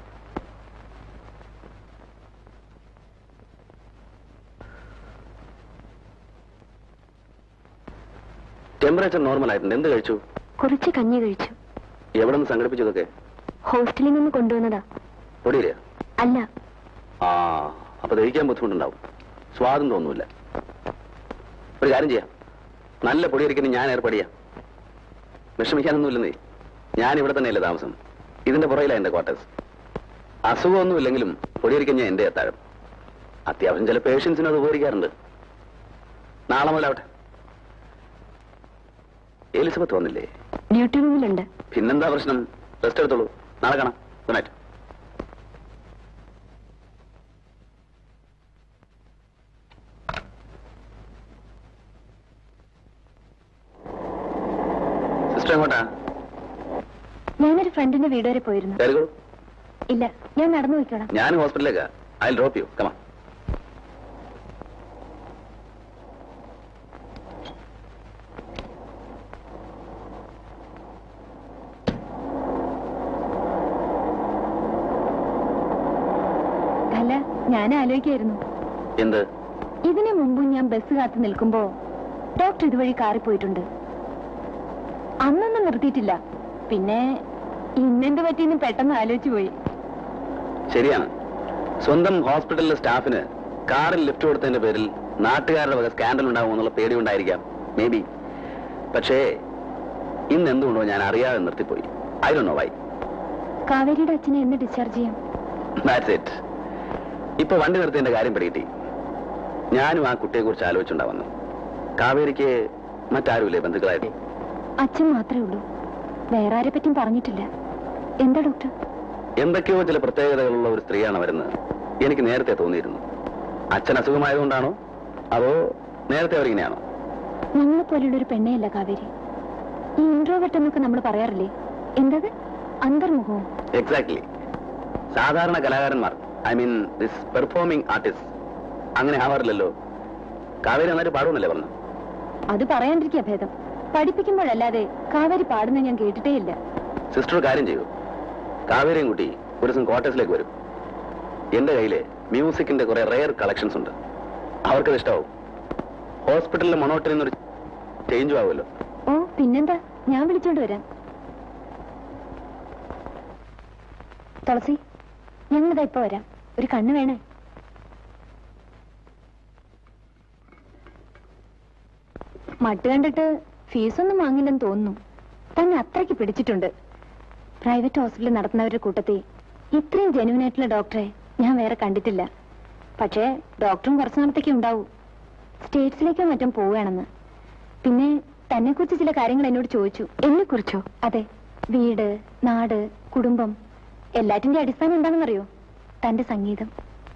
ടെമ്പറേച്ചർ നോർമൽ ആയിട്ടുണ്ട്. എന്ത് കഴിച്ചു? കുറച്ച് കഞ്ഞി കഴിച്ചു. എവിടെ നിന്ന് സംഘടിപ്പിച്ചതൊക്കെ? ഹോസ്റ്റലിൽ നിന്ന് കൊണ്ടുവന്നതാ. പൊടിയില്ല? അല്ല. ആ, അപ്പൊ ദഹിക്കാൻ ബുദ്ധിമുട്ടുണ്ടാവും. സ്വാദം തോന്നൂല. ഒരു കാര്യം ചെയ്യാം, നല്ല പൊടിയരിക്കുന്ന ഞാൻ ഏർപ്പാടിയാ. വിഷമിക്കാനൊന്നുമില്ലെന്നേ. ഞാൻ ഇവിടെ തന്നെയല്ലേ താമസം. ഇതിന്റെ പുറയിലാണ് എന്റെ ക്വാർട്ടേഴ്സ്. അസുഖമൊന്നുമില്ലെങ്കിലും പൊടിയരിക്കഞ്ഞ എന്റെ എത്താഴും. അത്യാവശ്യം ചില പേഷ്യൻസിന് അത് ഉപകരിക്കാറുണ്ട്. നാളെ മുതലാവട്ടെ. എലിസബത്ത് വന്നില്ലേ? ഡ്യൂട്ടി റൂമിലുണ്ട്. പിന്നെന്താ പ്രശ്നം? റെസ്റ്റ് എടുത്തോളൂ. നാളെ കാണാം. Good night. സിസ്റ്റർ എങ്ങോട്ടാ? ഞാനൊരു ഫ്രണ്ടിന്റെ വീട് വരെ പോയിരുന്നു. കയറിക്കോളൂ. ഇല്ല, ഞാൻ നടന്നു പോയിക്കോളാം. ഞാൻ ഹോസ്പിറ്റലിലേക്കാ. I will drop you. Come on. അല്ല, ഞാൻ ആലോചിക്കായിരുന്നു. എന്ത്? ഇതിനു മുമ്പും ഞാൻ ബസ് കാത്തു നിൽക്കുമ്പോ ഡോക്ടർ ഇതുവഴി കാറി പോയിട്ടുണ്ട്. അന്നൊന്നും നിർത്തിയിട്ടില്ല. പിന്നെ ഇന്നെന്ത് പറ്റിയെന്ന് പെട്ടെന്ന് ആലോചിച്ചു പോയി. ശരിയാണ്. സ്വന്തം ഹോസ്പിറ്റലിലെ സ്റ്റാഫിന് കാറിൽ ലിഫ്റ്റ് കൊടുത്തതിന്റെ പേരിൽ നാട്ടുകാരുടെ വക സ്കാൻഡൽ ഉണ്ടാകുമെന്നുള്ള പേടി ഉണ്ടായിരിക്കാം. Maybe. പക്ഷേ ഇന്ന് എന്തുകൊണ്ടോ ഞാൻ അറിയാതെ നിർത്തിപ്പോയി. I don't know why. കാവേരിയുടെ അച്ഛനെ എന്ന് ഡിസ്ചാർജ് ചെയ്യാം? That's it. ഇപ്പൊ വണ്ടി നിർത്തിയതിന്റെ കാര്യം പിടികിട്ടി. ഞാനും ആ കുട്ടിയെ കുറിച്ച് ആലോചിച്ചുണ്ടാവുന്നു. കാവേരിക്ക് മറ്റാരുമില്ലേ ബന്ധുക്കളായിട്ട്? അച്ഛൻ മാത്രമേ ഉള്ളൂ. വേറെ ആരെ പറ്റിയും പറഞ്ഞിട്ടില്ല. എന്താ ഡോക്ടർ? എന്തൊക്കെയോ ചില പ്രത്യേകതകളുള്ള ഒരു സ്ത്രീയാണ് വരുന്നത്. എനിക്ക് നേരത്തെ തോന്നിയിരുന്നു. അച്ഛൻ അസുഖമായതുകൊണ്ടാണോ അതോ നേരത്തെ അവരിങ്ങനെയാണോ? ഞങ്ങളെ പോലെയുള്ള ഒരു പെണ്ണയല്ല കാവേരി. ഈ ഇൻട്രോവെർട്ട് എന്നൊക്കെ നമ്മൾ പറയാറില്ലേ, എന്തത് അന്തർമുഖവും? എക്സാക്ട്ലി. സാധാരണ കലാകാരന്മാർ, I mean this performing artist, അങ്ങനെ ആവാറില്ലല്ലോ. കാവേരി നന്നായിട്ട് പാടുമെന്നല്ലേ പറഞ്ഞു? അത് പറയാണ്ടിരിക്കുക ഭേദം. പഠിപ്പിക്കുമ്പോഴല്ലാതെ കാവേരി പാടുന്ന ഞാൻ കേട്ടിട്ടേ ഇല്ല. സിസ്റ്റർ കാര്യം ചെയ്യൂ. കാവേരിയും കുട്ടി ഒരു ദിവസം ക്വാർട്ടേഴ്സിലേക്ക് വരും. എന്റെ കയ്യില് മ്യൂസിക്കിന്റെ കുറെ റെയർ കളക്ഷൻസ് ഉണ്ട്. അവർക്കത് ഇഷ്ടമാവും. ഹോസ്പിറ്റലിലെ മൊണോട്ടറിൽ നിന്നൊരു ചേഞ്ചും ആവുമല്ലോ. ഓ പിന്നെന്താ, ഞാൻ വിളിച്ചോണ്ട് വരാം. തുളസി, ഞങ്ങളിതാ ഇപ്പൊ വരാം. ഒരു കണ്ണ് വേണേ? മട്ട് കണ്ടിട്ട് ഫീസൊന്നും വാങ്ങില്ലെന്ന് തോന്നുന്നു. തന്നെ അത്രയ്ക്ക് പിടിച്ചിട്ടുണ്ട്. പ്രൈവറ്റ് ഹോസ്പിറ്റലിൽ നടത്തുന്നവരുടെ കൂട്ടത്തിൽ ഇത്രയും ജെന്യൂൻ ആയിട്ടുള്ള ഡോക്ടറെ ഞാൻ വേറെ കണ്ടിട്ടില്ല. പക്ഷേ ഡോക്ടറും കുറച്ചു നാളത്തേക്ക് ഉണ്ടാവൂ. സ്റ്റേറ്റ്സിലേക്കോ മറ്റും പോവുകയാണെന്ന്. പിന്നെ തന്നെ കുറിച്ച് ചില കാര്യങ്ങൾ എന്നോട് ചോദിച്ചു. എന്നെ കുറിച്ചോ? അതെ. വീട്, നാട്, കുടുംബം, എല്ലാറ്റിന്റെ അടിസ്ഥാനം എന്താണെന്നറിയോ? തന്റെ സംഗീതം.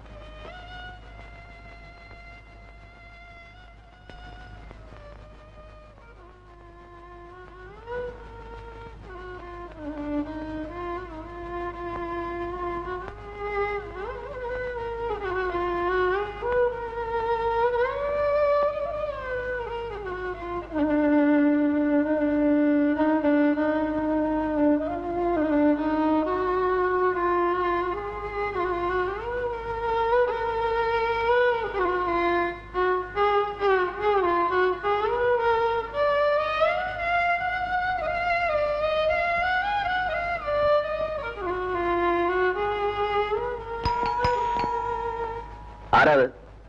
ആരാത്?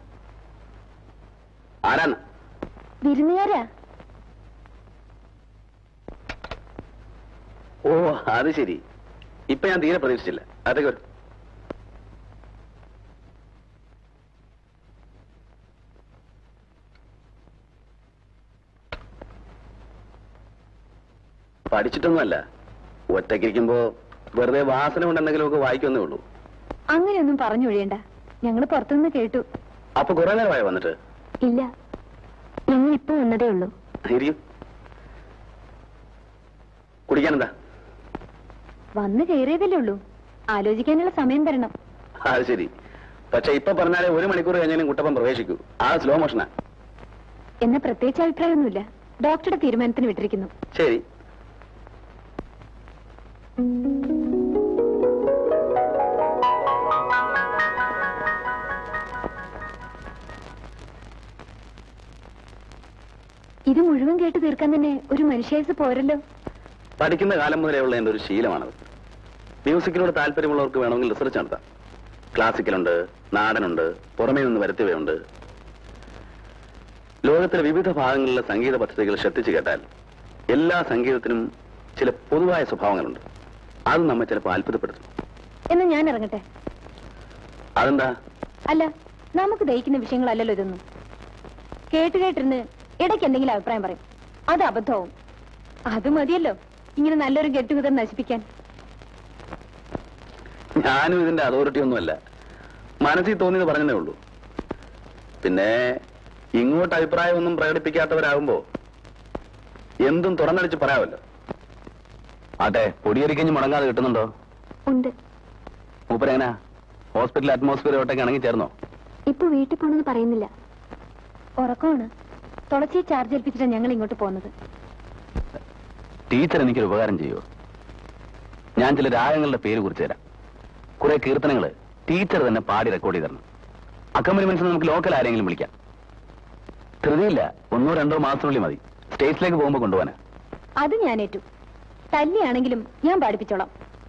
ആരാണ്? വിരുന്നുകാരാ. ഓ അത് ശരി. ഇപ്പൊ ഞാൻ തീരെ പ്രതീക്ഷിച്ചില്ല. അതൊക്കെ വരും. പഠിച്ചിട്ടൊന്നുമല്ല. ഒറ്റയ്ക്കിരിക്കുമ്പോ വെറുതെ വാസന കൊണ്ട് എന്തെങ്കിലുമൊക്കെ വായിക്കുന്നേ ഉള്ളൂ. അങ്ങനെയൊന്നും പറഞ്ഞു ഒഴിയണ്ട. ഞങ്ങൾ പുറത്തുനിന്ന് കേട്ടു. അപ്പൊ കുറെ നേരമായി വന്നിട്ട്? ഇല്ല, ഞങ്ങൾ ഇപ്പൊ വന്നതേ ഉള്ളൂ. ഇരിക്കും. കുടിക്കാനെന്താ? വന്ന് കയറിയതല്ലേ ഉള്ളൂ. ആലോചിക്കാനുള്ള സമയം തരണം. അത് ശരി. പക്ഷെ ഇപ്പൊ പറഞ്ഞാലേ ഒരു മണിക്കൂർ കഴിഞ്ഞാലും കുട്ടപ്പം പ്രവേശിക്കൂ. ആ സ്ലോ മോഷനാ. എന്ന പ്രത്യേകിച്ച് അഭിപ്രായമൊന്നുമില്ല. ഡോക്ടറുടെ തീരുമാനത്തിന് വിട്ടിരിക്കുന്നു. ശരി. ഇത് മുഴുവൻ കേട്ട് തീർക്കാൻ തന്നെ ഒരു മനുഷ്യായുസ് പോരല്ലോ. പഠിക്കുന്ന കാലം മുതലേ ഉള്ള എന്റെ ഒരു ശീലമാണത്. മ്യൂസിക്കിനോട് താല്പര്യമുള്ളവർക്ക് വേണമെങ്കിൽ റിസർച്ച് നടത്താം. ക്ലാസിക്കലുണ്ട്, നാടനുണ്ട്, പുറമേ നിന്ന് വരുത്തിയവയുണ്ട്. ലോകത്തിലെ വിവിധ ഭാഗങ്ങളിലെ സംഗീത പദ്ധതികൾ ശ്രദ്ധിച്ചു കേട്ടാൽ എല്ലാ സംഗീതത്തിനും ചില പൊതുവായ സ്വഭാവങ്ങളുണ്ട്. അത് നമ്മെ ചിലപ്പോൾ അത്ഭുതപ്പെടുത്തും. എന്ന് ഞാൻ ഇറങ്ങട്ടെ? അതെന്താ? അല്ല, നമുക്ക് ദഹിക്കുന്ന വിഷയങ്ങളല്ലല്ലോ ഇതൊന്നും. കേട്ട് കേട്ടിരുന്ന് ഇടയ്ക്ക് എന്തെങ്കിലും അഭിപ്രായം പറയും, അത് അബദ്ധവും. അത് മതിയല്ലോ ഇങ്ങനെ നല്ലൊരു ഗെറ്റുഗതർ നശിപ്പിക്കാൻ. ഞാനും ഇതിന്റെ അതോറിറ്റി ഒന്നുമല്ല, മനസ്സിൽ തോന്നിയത് പറഞ്ഞതേ ഉള്ളൂ. പിന്നെ ഇങ്ങോട്ട് അഭിപ്രായമൊന്നും പ്രകടിപ്പിക്കാത്തവരാകുമ്പോ എന്തും തുറന്നടിച്ച് പറയാമല്ലോ. ആട്ടെ, പൊടിയരിക്കഞ്ഞ് മുടങ്ങാതെ കിട്ടുന്നുണ്ടോ? ഉണ്ട്. മൂപ്പരെങ്ങനാ ഹോസ്പിറ്റൽ അറ്റ്മോസ്ഫിയർ ഒട്ടൊക്കെ ഇണങ്ങി ചേർന്നോ? ഇപ്പൊ വീട്ടിൽ പോണെന്ന് പറയുന്നില്ല, ഉറക്കമാണ്. തുളച്ചി ചാർജ് ഏൽപ്പിച്ചിട്ടാണ് ഞങ്ങൾ ഇങ്ങോട്ട് പോകുന്നത്. ടീച്ചർ എനിക്കൊരു ഉപകാരം ചെയ്യുമോ? ഞാൻ ചില രാഗങ്ങളുടെ പേര് കുറിച്ച് തരാം. കുറെ കീർത്തനങ്ങള് ടീച്ചർ തന്നെ പാടി റെക്കോർഡ് ചെയ്ത് തരണം. അക്കമ്പനിമെന്റ്സ് നമുക്ക് ലോക്കൽ ആരെങ്കിലും വിളിക്കാം. ധൃതിയില്ല, ഒന്നോ രണ്ടോ മാസത്തിനുള്ളിൽ മതി. സ്റ്റേജിലേക്ക് പോകുമ്പോ കൊണ്ടുപോകാനാ. അത് ഞാൻ ഏറ്റു. തല്ലിയാണെങ്കിലും ഞാൻ പാടിപ്പിച്ചോളാം.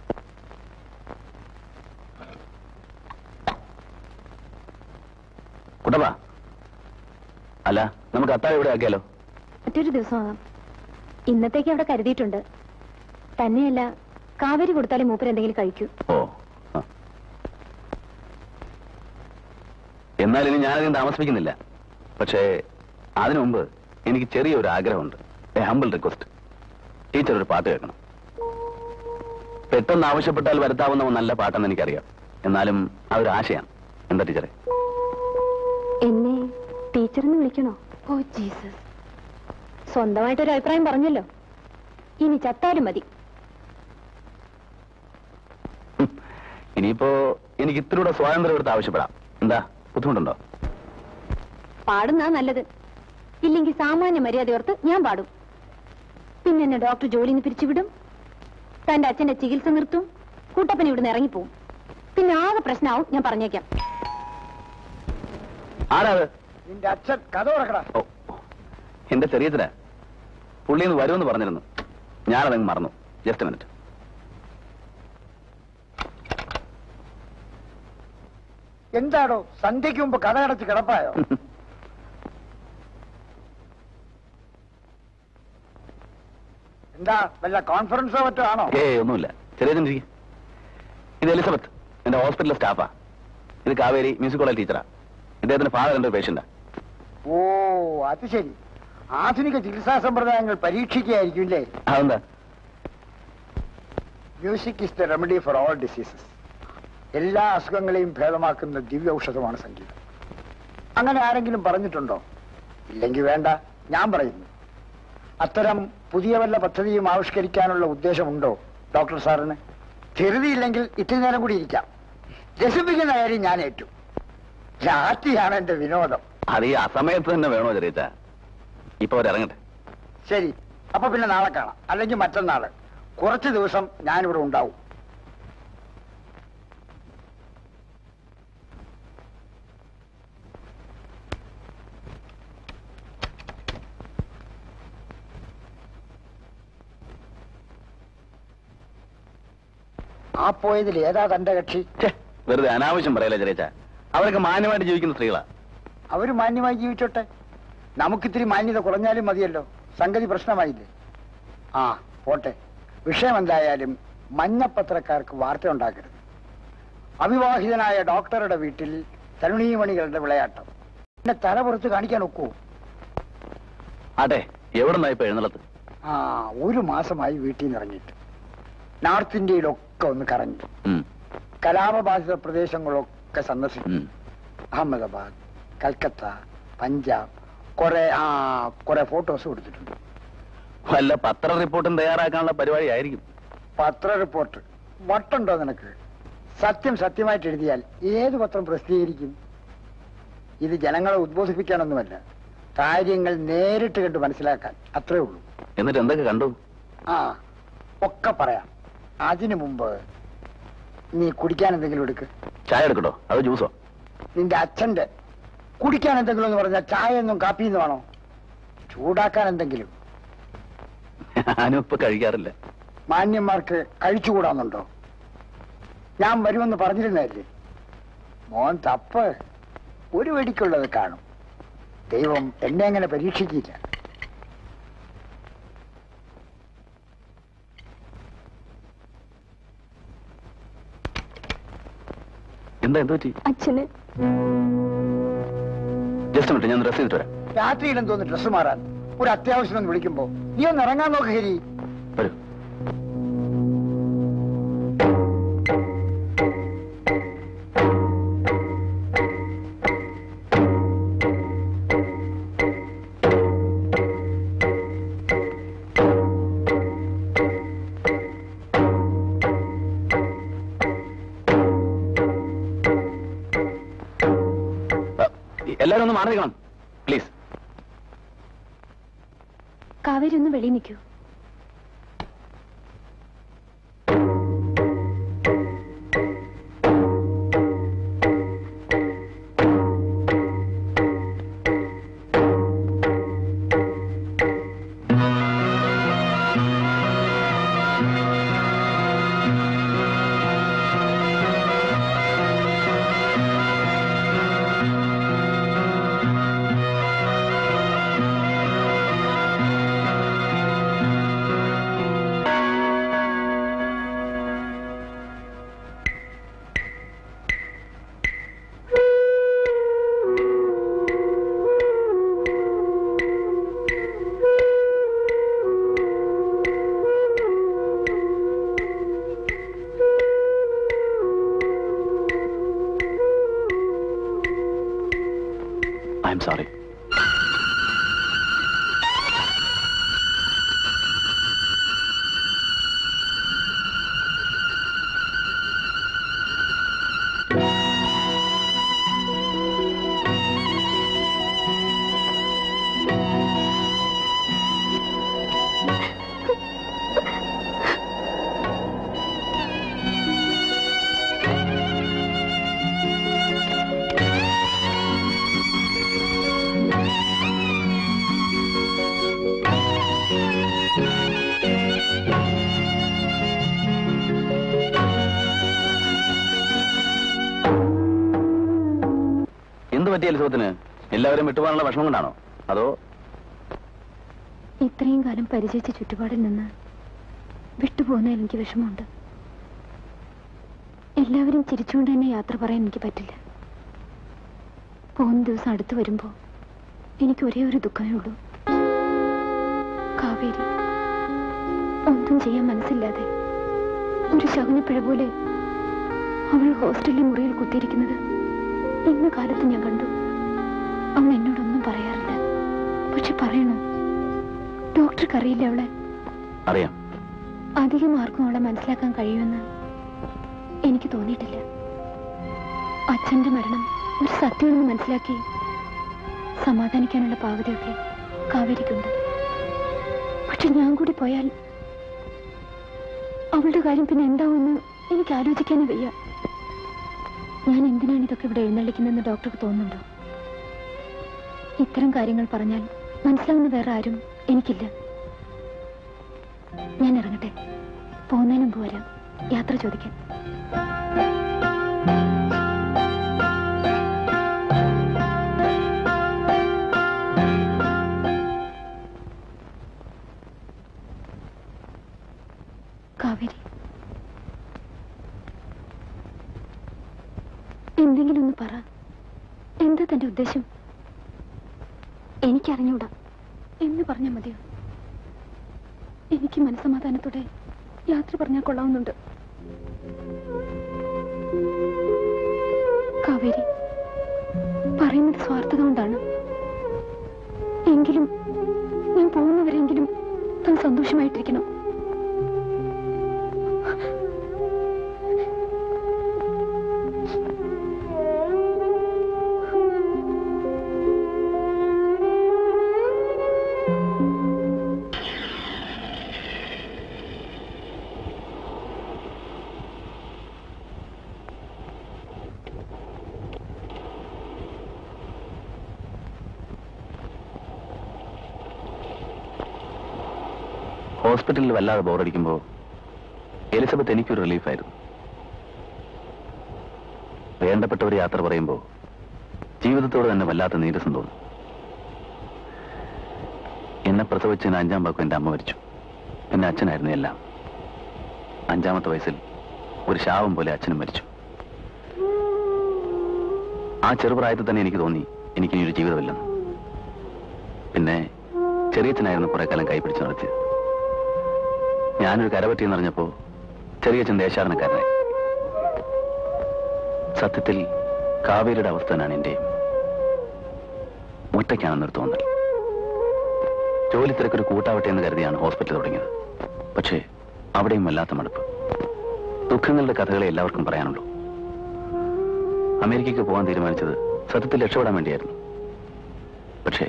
കുട്ടപ്പാ, അല്ല നമുക്ക് അത്താഴം ഇവിടെ ആക്കിയാലോ? മറ്റൊരു ദിവസം ആകാം. ഇന്നത്തേക്ക് അവിടെ കരുതിയിട്ടുണ്ട്. തന്നെയല്ല, കാവേരി കൊടുത്താലേ മൂപ്പർ എന്തെങ്കിലും കഴിക്കൂ. ഓ, എന്നാൽ ഇനി ഞാനധികം താമസിപ്പിക്കുന്നില്ല. പക്ഷേ അതിനു മുമ്പ് എനിക്ക് ചെറിയൊരു ആഗ്രഹമുണ്ട്. A humble request. ടീച്ചർ ഒരു പാട്ട് കേൾക്കണം. പെട്ടെന്ന് ആവശ്യപ്പെട്ടാൽ വരുത്താവുന്ന നല്ല പാട്ടെന്ന് എനിക്കറിയാം. എന്നാലും അതൊരു ആശയാണ്. എന്താ ടീച്ചറെ? എന്നെ ടീച്ചറെന്ന് വിളിക്കണോ? ഓ ജീസസ്, സ്വന്തമായിട്ടൊരു അഭിപ്രായം പറഞ്ഞല്ലോ. ഇനി ചത്താലും മതി. ഇനിയിപ്പോ എനിക്ക് ഇത്തിലൂടെ സ്വാതന്ത്ര്യം എടുത്ത് ആവശ്യപ്പെടാം. എന്താ ബുദ്ധിമുട്ടുണ്ടോ? പാടുന്നാ നല്ലത്. ഇല്ലെങ്കിൽ സാമാന്യ മര്യാദയോർത്ത് ഞാൻ പാടും. പിന്നെ എന്നെ ഡോക്ടർ ജോലിന്ന് പിരിച്ചുവിടും. തന്റെ അച്ഛന്റെ ചികിത്സ നിർത്തും. കൂട്ടപ്പൻ ഇവിടുന്ന് ഇറങ്ങിപ്പോവും. പിന്നെ ആകെ പ്രശ്നമാവും. ഞാൻ പറഞ്ഞേക്കാം. ആരാത്? നിന്റെ അച്ഛൻ. കഥ തുറക്കടാ. ഓ, എന്റെ ചെറിയച്ഛനാ. പുള്ളിന്ന് വരുമെന്ന് പറഞ്ഞിരുന്നു. ഞാനതങ്ങ് മറന്നു. Just minute. എന്താടോ സന്ധ്യയ്ക്ക് മുമ്പ് കഥ അടച്ച് കിടപ്പായോ? എന്താ വല്ല കോൺഫറൻസോ മറ്റോ ആണോ? ഏയ് ഒന്നുമില്ല. ചെറിയച്ഛൻ ഇരിക്കും. ഇത് എലിസബത്ത്, എന്റെ ഹോസ്പിറ്റലിലെ സ്റ്റാഫാ. ഇത് കാവേരി, മ്യൂസിക് കോളേജ് ടീച്ചറാ. ഇദ്ദേഹത്തിന്റെ ഫാദർ എന്റെ പേഷ്യന്റാ. ഓ, അത് ശരി. ആധുനിക ചികിത്സാ സമ്പ്രദായങ്ങൾ പരീക്ഷിക്കുകയായിരിക്കും അല്ലേ? അതെന്താ? Music is the remedy for all diseases. എല്ലാ അസുഖങ്ങളെയും ഭേദമാക്കുന്ന ദിവ്യ ഔഷധമാണ് സംഗീതം. അങ്ങനെ ആരെങ്കിലും പറഞ്ഞിട്ടുണ്ടോ? ഇല്ലെങ്കിൽ വേണ്ട, ഞാൻ പറയുന്നു. അത്തരം പുതിയ വല്ല പദ്ധതിയും ആവിഷ്കരിക്കാനുള്ള ഉദ്ദേശമുണ്ടോ ഡോക്ടർ സാറിന്? ധൃതിയില്ലെങ്കിൽ ഇത്തിരി നേരം കൂടി ഇരിക്കാം. രസിപ്പിക്കുന്ന കാര്യം ഞാൻ ഏറ്റു. രാത്രിയാണ് എന്റെ വിനോദം. അത് ഈ അസമയത്ത് തന്നെ വേണോ ചെറിയച്ച? ഇപ്പൊ അവരിറങ്ങട്ടെ. ശരി, അപ്പൊ പിന്നെ നാളെ കാണാം. അല്ലെങ്കിൽ മറ്റന്നാള്. കുറച്ച് ദിവസം ഞാനിവിടെ ഉണ്ടാവും. ആ പോയതിൽ ഏതാ തന്റെ കക്ഷി? വെറുതെ അനാവശ്യം പറയല്ലേ ചെറിയച്ച. അവരൊക്കെ മാന്യമായിട്ട് ജീവിക്കുന്ന സ്ത്രീകളാ. അവര് മാന്യമായി ജീവിച്ചോട്ടെ. നമുക്കിത്തിരി മാന്യത കുറഞ്ഞാലും മതിയല്ലോ. സംഗതി പ്രശ്നമായില്ലേ? ആ പോട്ടെ. വിഷയം എന്തായാലും മഞ്ഞപ്പത്രക്കാർക്ക് വാർത്ത ഉണ്ടാക്കരുത്. അവിവാഹിതനായ ഡോക്ടറുടെ വീട്ടിൽ തരുണീമണികളുടെ വിളയാട്ടം. എന്നെ തല പുറത്ത് കാണിക്കാൻ ഒക്കുവോ? അതെ, എവിടെ നിന്നാ ഇപ്പൊ എഴുന്നള്ളത്ത്? ആ, ഒരു മാസമായി വീട്ടിൽ നിന്ന് ഇറങ്ങിയിട്ട്. നോർത്ത് ഇന്ത്യയിലൊക്കെ ഒന്ന് കറങ്ങി. കലാപബാധിത പ്രദേശങ്ങളൊക്കെ സന്ദർശിച്ചു. അഹമ്മദാബാദ്, കൽക്കത്ത, പഞ്ചാബ്, കുറെ ആ കുറെ ഫോട്ടോസ് കൊടുത്തിട്ടുണ്ട്. വല്ല പത്ര റിപ്പോർട്ടും തയ്യാറാക്കാനുള്ള പരിപാടി ആയിരിക്കും. പത്ര റിപ്പോർട്ട് വട്ടുണ്ടോ നിനക്ക്? സത്യം സത്യമായിട്ട് എഴുതിയാൽ ഏത് പത്രം പ്രസിദ്ധീകരിക്കും? ഇത് ജനങ്ങളെ ഉദ്ബോധിപ്പിക്കാനൊന്നുമല്ല, കാര്യങ്ങൾ നേരിട്ട് കണ്ട് മനസ്സിലാക്കാൻ. അത്രേ ഉള്ളൂ. എന്നിട്ട് എന്തൊക്കെ കണ്ടു? ആ, ഒക്കെ പറയാം. അതിനു മുമ്പ് നീ കുടിക്കാൻ എന്തെങ്കിലും എടുക്ക്. ചായ എടുക്കട്ടോ അതോ ജ്യൂസോ? നിന്റെ അച്ഛന്റെ. കുടിക്കാൻ എന്തെങ്കിലും എന്ന് പറഞ്ഞാൽ ചായയൊന്നും കാപ്പിയൊന്നും വേണോ? ചൂടാക്കാൻ എന്തെങ്കിലും. ഞാനും ഇപ്പൊ കഴിക്കാറില്ല. മാന്യന്മാർക്ക് കഴിച്ചുകൂടാന്നുണ്ടോ? ഞാൻ വരുമെന്ന് പറഞ്ഞിരുന്നല്ലേ? മോൻ തപ്പ്. ഒരു വെടിക്കുള്ളത് കാണും. ദൈവം എന്നെ അങ്ങനെ പരീക്ഷിക്കില്ല. എന്താ എന്ത് പറ്റി? അച്ഛന് ജസ്റ്റ് മിനിറ്റ്, ഞാൻ ഡ്രസ് ചെയ്തിട്ട് വരാം. രാത്രിയിലും തോന്നി ഡ്രസ് മാറാൻ ഒരു അത്യാവശ്യം ഒന്ന് വിളിക്കുമ്പോ നീ ഒന്ന് ഇറങ്ങാൻ നോക്ക്. ഹരി വരൂ. എല്ലാവരും ഒന്ന് മാറി നിൽക്കണം പ്ലീസ്. കാവേരി ഒന്ന് വെളിയിൽ നിൽക്കൂ. I'm sorry. പറ്റിയ സുഹൃത്തിന് എല്ലാവരും വിട്ടുപോകാനുള്ള വിഷമം കൊണ്ടാണോ അതോ ഇത്രയും കാലം പരിചയിച്ച ചുറ്റുപാടിൽ നിന്ന് വിട്ടുപോകുന്നതിൽ എനിക്ക് വിഷമമുണ്ട്. എല്ലാവരും ചിരിച്ചുകൊണ്ട് തന്നെ യാത്ര പറയാൻ എനിക്ക് പറ്റില്ല. പോകുന്ന ദിവസം അടുത്ത് വരുമ്പോ എനിക്ക് ഒരേ ഒരു ദുഃഖമേ ഉള്ളൂ. കാവേരി ഒന്നും ചെയ്യാൻ മനസ്സില്ലാതെ ഒരു ശകുനപ്പിഴ പോലെ അവൾ ഹോസ്റ്റലിലെ മുറിയിൽ കുത്തിയിരിക്കുന്നത് ഇന്ന് കാലത്ത് ഞാൻ കണ്ടു. അവൾ എന്നോടൊന്നും പറയാറില്ല. പക്ഷെ പറയണോ? ഡോക്ടർക്ക് അറിയില്ല അവളെ. അറിയാം. അധികം ആർക്കും അവളെ മനസ്സിലാക്കാൻ കഴിയുമെന്ന് എനിക്ക് തോന്നിയിട്ടില്ല. അച്ഛന്റെ മരണം ഒരു സത്യമെന്ന് മനസ്സിലാക്കി സമാധാനിക്കാനുള്ള പാകതയൊക്കെ കാവേരിക്കുണ്ട്. പക്ഷെ ഞാൻ കൂടി പോയാൽ അവളുടെ കാര്യം പിന്നെ എന്താവുമെന്ന് എനിക്ക് ആലോചിക്കാനേ വയ്യ. ഞാൻ എന്തിനാണ് ഇതൊക്കെ ഇവിടെ എഴുന്നള്ളിക്കുന്നതെന്ന് ഡോക്ടർക്ക് തോന്നുന്നുണ്ടോ? ഇത്തരം കാര്യങ്ങൾ പറഞ്ഞാൽ മനസ്സിലാവുന്ന വേറെ ആരും എനിക്കില്ല. ഞാൻ ഇറങ്ങട്ടെ. പോകുന്നതിന് മുമ്പ് വരാം യാത്ര ചോദിക്കാൻ. കാവേരി, എന്തെങ്കിലും ഒന്ന് പറ. എന്താ തന്റെ ഉദ്ദേശം? എനിക്കറിഞ്ഞൂടാ എന്ന് പറഞ്ഞാൽ മതിയോ? എനിക്ക് മനസ്സമാധാനത്തോടെ യാത്ര പറഞ്ഞാൽ കൊള്ളാവുന്നുണ്ട്. കാവേരി, പറയുന്നത് സ്വാർത്ഥത കൊണ്ടാണ്. എങ്കിലും ഞാൻ പോകുന്നവരെങ്കിലും താൻ സന്തോഷമായിട്ടിരിക്കണം. ഹോസ്പിറ്റലിൽ വല്ലാതെ ബോറടിക്കുമ്പോൾ എലിസബത്ത് എനിക്കൊരു റിലീഫായിരുന്നു. വേണ്ടപ്പെട്ടവർ യാത്ര പറയുമ്പോൾ ജീവിതത്തോട് തന്നെ വല്ലാത്ത നീരസം തോന്നും. എന്നെ പ്രസവിച്ചതിന് അഞ്ചാം വാക്കും എൻ്റെ അമ്മ മരിച്ചു. പിന്നെ അച്ഛനായിരുന്നു എല്ലാം. അഞ്ചാമത്തെ വയസ്സിൽ ഒരു ശാപം പോലെ അച്ഛനും മരിച്ചു. ആ ചെറുപ്രായത്തിൽ തന്നെ എനിക്ക് തോന്നി എനിക്കിനി ഒരു ജീവിതമില്ലെന്ന്. പിന്നെ ചെറിയച്ഛനായിരുന്നു കുറെ കാലം കൈപിടിച്ച് നടത്തിയത്. ഞാനൊരു കരപറ്റിയെന്ന് അറിഞ്ഞപ്പോ ചെറിയച്ഛൻ ദേശാടനക്കാരനായി. സത്യത്തിൽ കാവേരിയുടെ അവസ്ഥ തന്നെയാണ് എന്റെയും. ഒറ്റയ്ക്കാണെന്നൊരു തോന്നൽ. ജോലി തിരക്കൊരു കൂട്ടാവട്ടെ എന്ന് കരുതിയാണ് ഹോസ്പിറ്റൽ തുടങ്ങിയത്. പക്ഷേ അവിടെയും വല്ലാത്ത മടുപ്പ്. ദുഃഖങ്ങളുടെ കഥകളെ എല്ലാവർക്കും പറയാനുള്ളൂ. അമേരിക്കയ്ക്ക് പോകാൻ തീരുമാനിച്ചത് സത്യത്തിൽ രക്ഷപ്പെടാൻ വേണ്ടിയായിരുന്നു. പക്ഷേ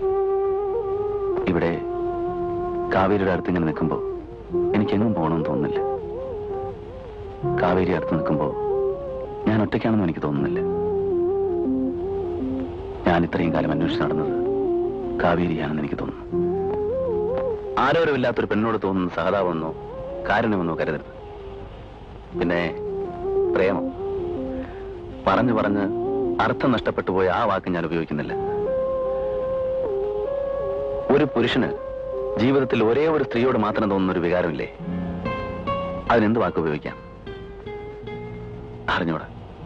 ഇവിടെ കാവേരിയുടെ അടുത്ത് ഇങ്ങനെ നിൽക്കുമ്പോൾ എനിക്കെങ്ങും പോകണമെന്ന് തോന്നുന്നില്ല. കാവേരി അടുത്ത് നിൽക്കുമ്പോൾ ഞാൻ ഒറ്റയ്ക്കാണെന്നും എനിക്ക് തോന്നുന്നില്ല. ഞാൻ ഇത്രയും കാലം അന്വേഷിച്ച് നടന്നത് കാവേരിയാണെന്ന് എനിക്ക് തോന്നുന്നു. ആരോരുമില്ലാത്തൊരു പെണ്ണോട് തോന്നുന്ന സഹതാപമെന്നോ കാരുണ്യമെന്നോ കരുതരുത്. പിന്നെ പ്രേമം പറഞ്ഞു പറഞ്ഞ് അർത്ഥം നഷ്ടപ്പെട്ടു പോയ ആ വാക്ക് ഞാൻ ഉപയോഗിക്കുന്നില്ല. ഒരു പുരുഷന് ജീവിതത്തിൽ ഒരേ ഒരു സ്ത്രീയോട് മാത്രം തോന്നുന്ന ഒരു വികാരമില്ലേ? അതിനെന്ത് വാക്ക് ഉപയോഗിക്കാം? അറിഞ്ഞൂടാ.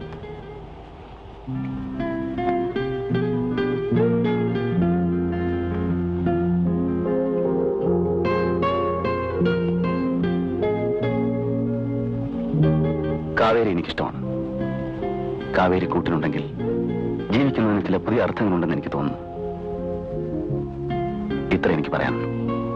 കാവേരി എനിക്കിഷ്ടമാണ്. കാവേരി കൂട്ടിനുണ്ടെങ്കിൽ ജീവിക്കുന്നതിന് ചില പുതിയ അർത്ഥങ്ങളുണ്ടെന്ന് എനിക്ക് തോന്നുന്നു. ഇത്ര എനിക്ക് പറയാനുള്ളൂ.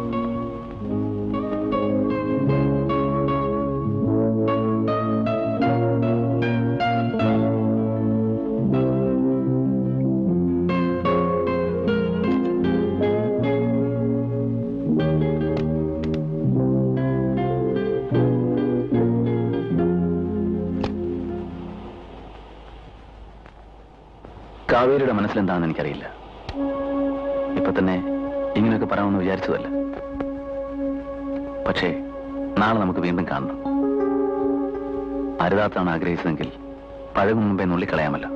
കാവേരിയുടെ മനസ്സിലെന്താണെന്ന് എനിക്കറിയില്ല. ഇപ്പൊ തന്നെ ഇങ്ങനെയൊക്കെ പറയാമെന്ന് വിചാരിച്ചതല്ല. പക്ഷേ നാളെ നമുക്ക് വീണ്ടും കാണണം. അരുതാത്താണ് ആഗ്രഹിച്ചതെങ്കിൽ പഴകും മുമ്പേ നുള്ളിക്കളയാമല്ലോ.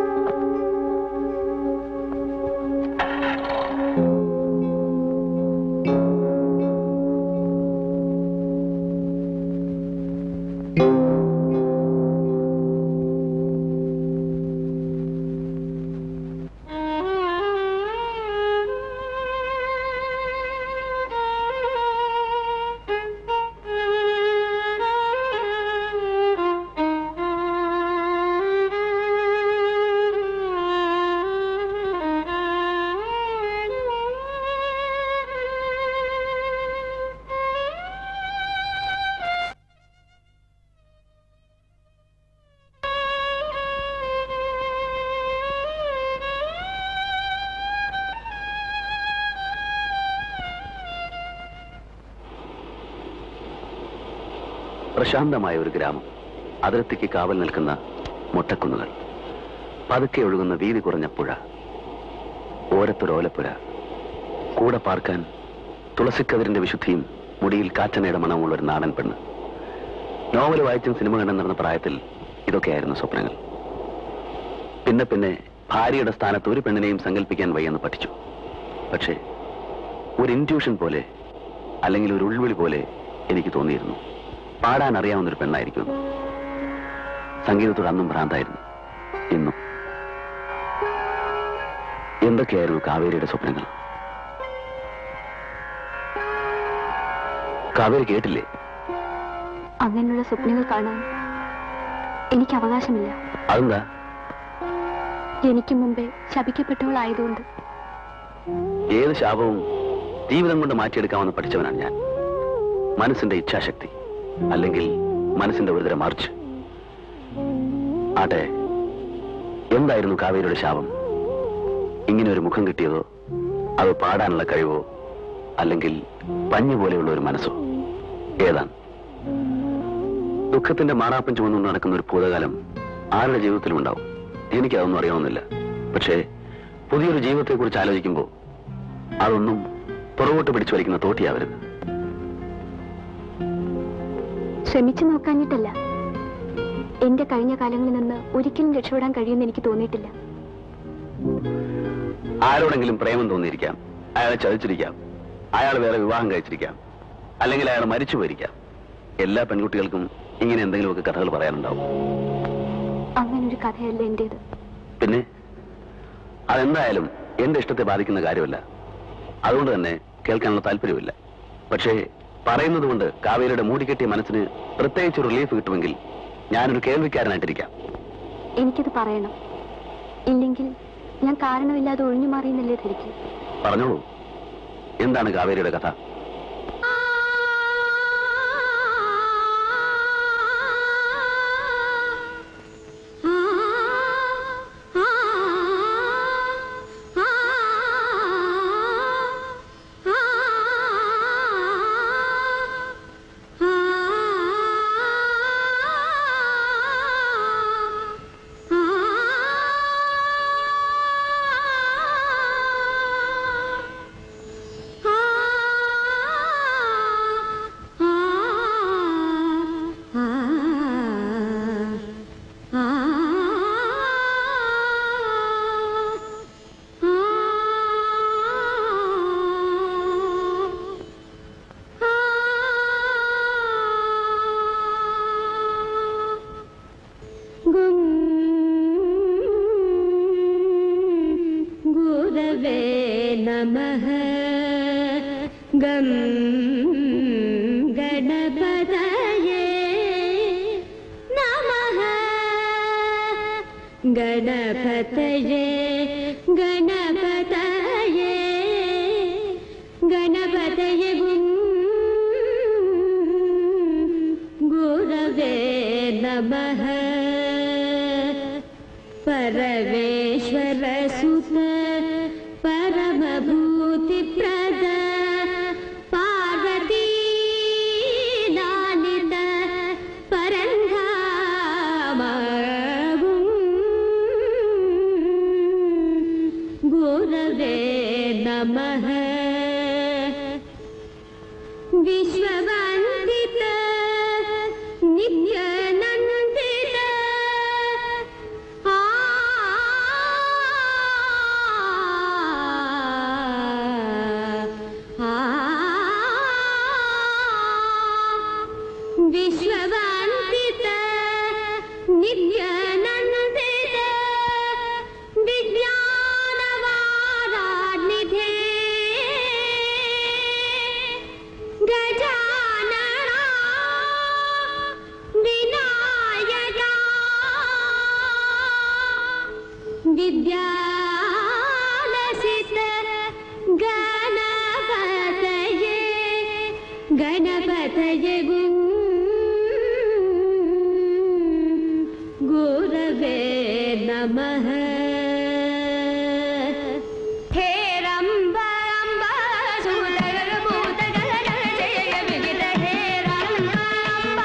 പ്രശാന്തമായ ഒരു ഗ്രാമം, അതിർത്തിക്ക് കാവൽ നിൽക്കുന്ന മൊട്ടക്കുന്നുകൾ, പതുക്കെ ഒഴുകുന്ന വീതി കുറഞ്ഞ പുഴ, ഓരത്തൊരോലപ്പുര, കൂടെ പാർക്കാൻ തുളസിക്കതിരിന്റെ വിശുദ്ധിയും മുടിയിൽ കാറ്റനയുടെ മണമുള്ള ഒരു നാടൻ പെണ്ണ്. നോവൽ വായിച്ചും സിനിമ കണ്ടും നടന്ന പ്രായത്തിൽ ഇതൊക്കെയായിരുന്നു സ്വപ്നങ്ങൾ. പിന്നെ പിന്നെ ഭാര്യയുടെ സ്ഥാനത്ത് ഒരു പെണ്ണിനെയും സങ്കല്പിക്കാൻ വയ്യെന്ന് പഠിച്ചു. പക്ഷേ ഒരു ഇൻറ്റ്യൂഷൻ പോലെ, അല്ലെങ്കിൽ ഒരു ഉൾവിളി പോലെ എനിക്ക് തോന്നിയിരുന്നു പാടാൻ അറിയാവുന്നൊരു പെണ്ണായിരിക്കും. സംഗീതത്തോട് അന്നും ഭ്രാന്തായിരുന്നു, ഇന്നും. എന്തൊക്കെയായിരുന്നു കാവേരിയുടെ സ്വപ്നങ്ങൾ? കാവേരി കേട്ടില്ലേ? അങ്ങനെയുള്ള സ്വപ്നങ്ങൾ കാണാൻ എനിക്ക് അവകാശമില്ല. അതെന്താ? എനിക്ക് മുമ്പേ ശപിക്കപ്പെട്ടവളായതുകൊണ്ട്. ഏത് ശാപവും ജീവിതം കൊണ്ട് മാറ്റിയെടുക്കാമെന്ന് പഠിച്ചവനാണ് ഞാൻ. മനസ്സിന്റെ ഇച്ഛാശക്തി, അല്ലെങ്കിൽ മനസ്സിന്റെ ഒരുതരം മാർച്ച്. ആട്ടെ, എന്തായിരുന്നു കാവേരിയുടെ ശാപം? ഇങ്ങനെ ഒരു മുഖം കിട്ടിയതോ, അത് പാടാനുള്ള കഴിവോ, അല്ലെങ്കിൽ പഞ്ഞു പോലെയുള്ള ഒരു മനസ്സോ? ഏതാണ്? ദുഃഖത്തിന്റെ മാറാപ്പൻ ചുമന്നു നടക്കുന്ന ഒരു ഭൂതകാലം ആരുടെ ജീവിതത്തിലും ഉണ്ടാവും. എനിക്കതൊന്നും അറിയാവുന്നില്ല. പക്ഷേ പുതിയൊരു ജീവിതത്തെക്കുറിച്ച് ആലോചിക്കുമ്പോൾ അതൊന്നും പുറകോട്ട് പിടിച്ചു വലിക്കുന്ന തോട്ടിയാവരുത്. ശ്രമിച്ചു നോക്കാഞ്ഞിട്ടല്ല. എന്റെ കഴിഞ്ഞ കാലങ്ങളിൽ നിന്ന് ഒരിക്കലും രക്ഷപ്പെടാൻ കഴിയുമെന്ന് എനിക്ക് തോന്നിയിട്ടില്ല. ആരോടെങ്കിലും പ്രേമം തോന്നിയിരിക്കാം, അയാളെ ചതിച്ചിരിക്കാം, അയാൾ വേറെ വിവാഹം കഴിച്ചിരിക്കാം, അല്ലെങ്കിൽ അയാൾ മരിച്ചു പോയിരിക്കാം. എല്ലാ പെൺകുട്ടികൾക്കും ഇങ്ങനെ എന്തെങ്കിലുമൊക്കെ കഥകൾ പറയാനുണ്ടാവും. അങ്ങനൊരു കഥയല്ല എന്റേത്. പിന്നെ അതെന്തായാലും എന്റെ ഇഷ്ടത്തെ ബാധിക്കുന്ന കാര്യമല്ല. അതുകൊണ്ട് തന്നെ കേൾക്കാനുള്ള താല്പര്യമില്ല. പക്ഷേ പറയുന്നത് കൊണ്ട് കാവേരിയുടെ മൂടിക്കെട്ടിയ മനസ്സിന് പ്രത്യേകിച്ച് റിലീഫ് കിട്ടുമെങ്കിൽ ഞാനൊരു കേൾവിക്കാരനായിട്ടിരിക്കാം. എനിക്കത് പറയണം, ഇല്ലെങ്കിൽ ഞാൻ കാരണമില്ലാതെ ഒഴിഞ്ഞു മാറിയെന്നല്ലേ ധരിക്കും. പറഞ്ഞോളൂ, എന്താണ് കാവേരിയുടെ കഥ? गणपतये गणपतये गणपतये गुरवे नमः परमेश्वर सुत परमभूतिप्रद पार्वती नानित परन्धाम गुरवे नमः विश्ववन्दित नित्यानन्दित आ आ विश्ववन्दित नित्यानन्दित विज्ञानवारानिधे गजानना विनायका विद्यालसित गणपतये गणपतये गुरवे नमः हे रंब रंब सुदर भूत गण जय विदित हे रंब रंब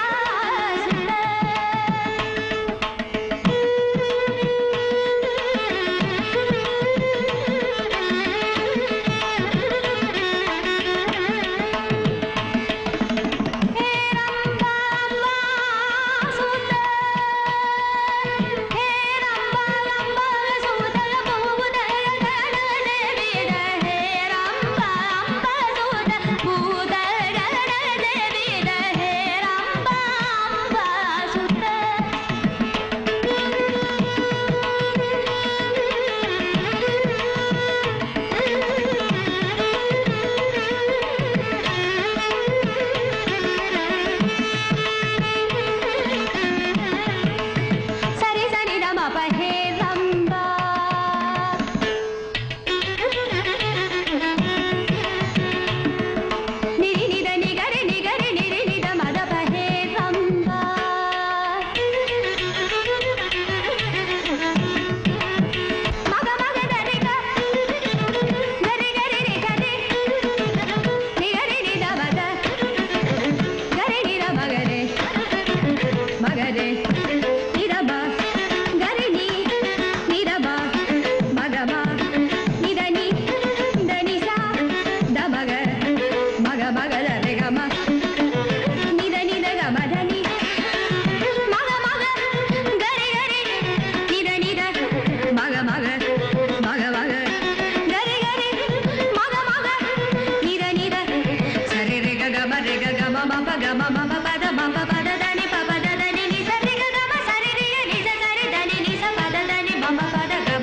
Mama pada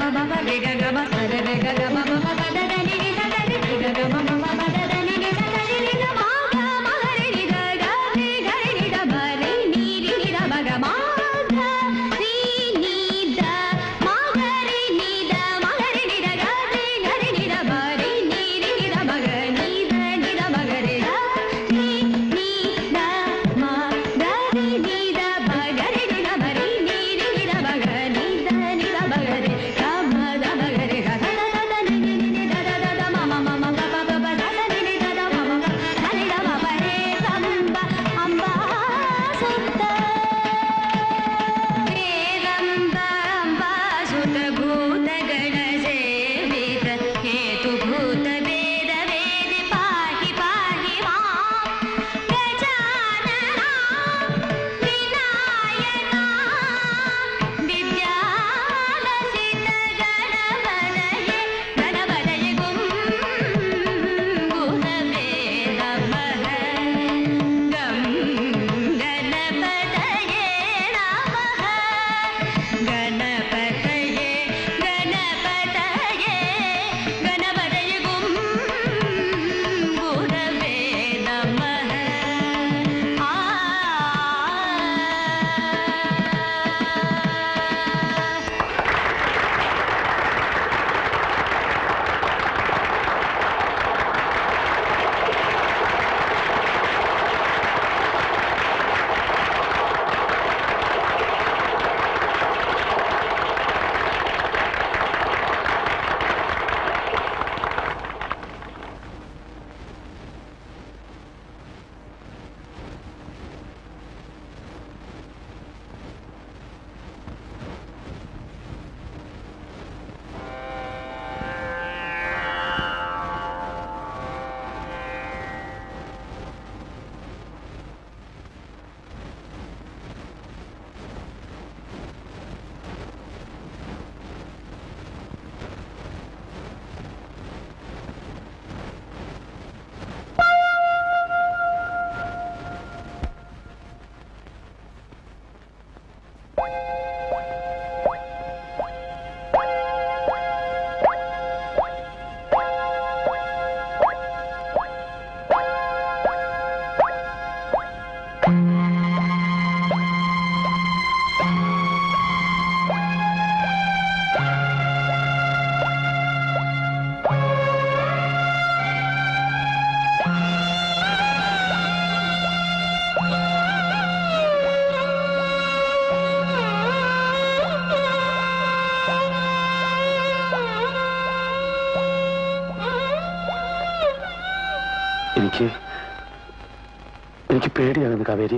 എനിക്ക് എനിക്ക് പേടിയാകുന്നു കാവേരി.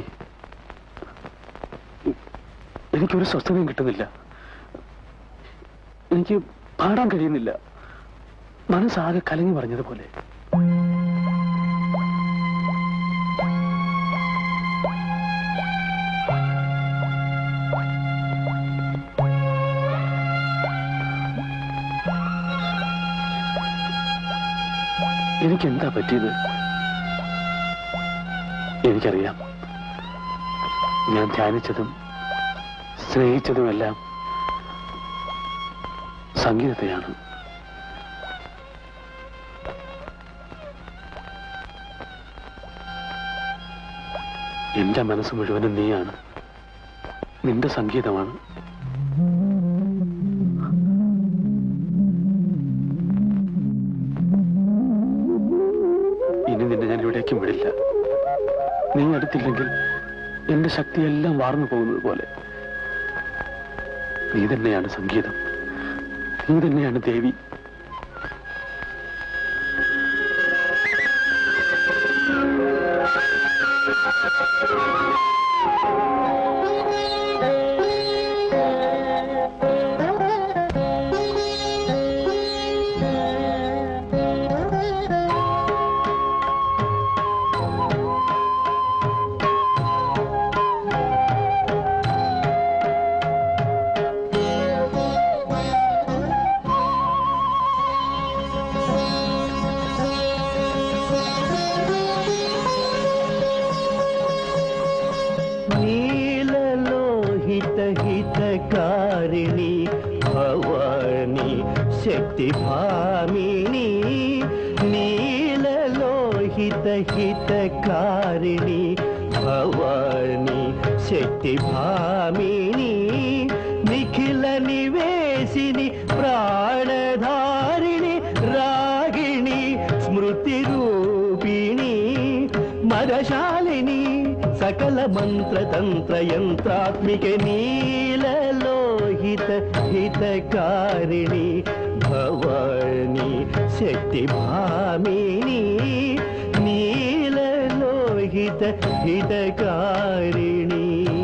എനിക്കൊരു സ്വസ്ഥതയും കിട്ടുന്നില്ല. എനിക്ക് പാടാൻ കഴിയുന്നില്ല. മനസ്സാകെ കലങ്ങി പറഞ്ഞതുപോലെ. എനിക്കെന്താ പറ്റിയത്? എനിക്കറിയാം, ഞാൻ ധ്യാനിച്ചതും സ്നേഹിച്ചതുമെല്ലാം സംഗീതത്തെയാണ്. എന്റെ മനസ്സ് മുഴുവനും നീയാണ്, നിന്റെ സംഗീതമാണ്. ഇനി നിന്നെ ഞാൻ എവിടേക്കും വിടില്ല. നീ അടുത്തില്ലെങ്കിൽ എന്റെ ശക്തിയെല്ലാം വാർന്നു പോകുന്നത് പോലെ. നീ തന്നെയാണ് സംഗീതം, നീ തന്നെയാണ് ദേവി. शक्तिभामिनी नीललोहित हितकारिणी भवानी शक्तिभामिनी निखिल निवेशिनी प्राणधारिणी रागिणी स्मृतिरूपिणी मदशालिनी सकल मंत्र तंत्र यंत्रात्मिके नीललोहित हितकारिणी भवानी शक्तिभामिनी नीललोहित हितकारिणी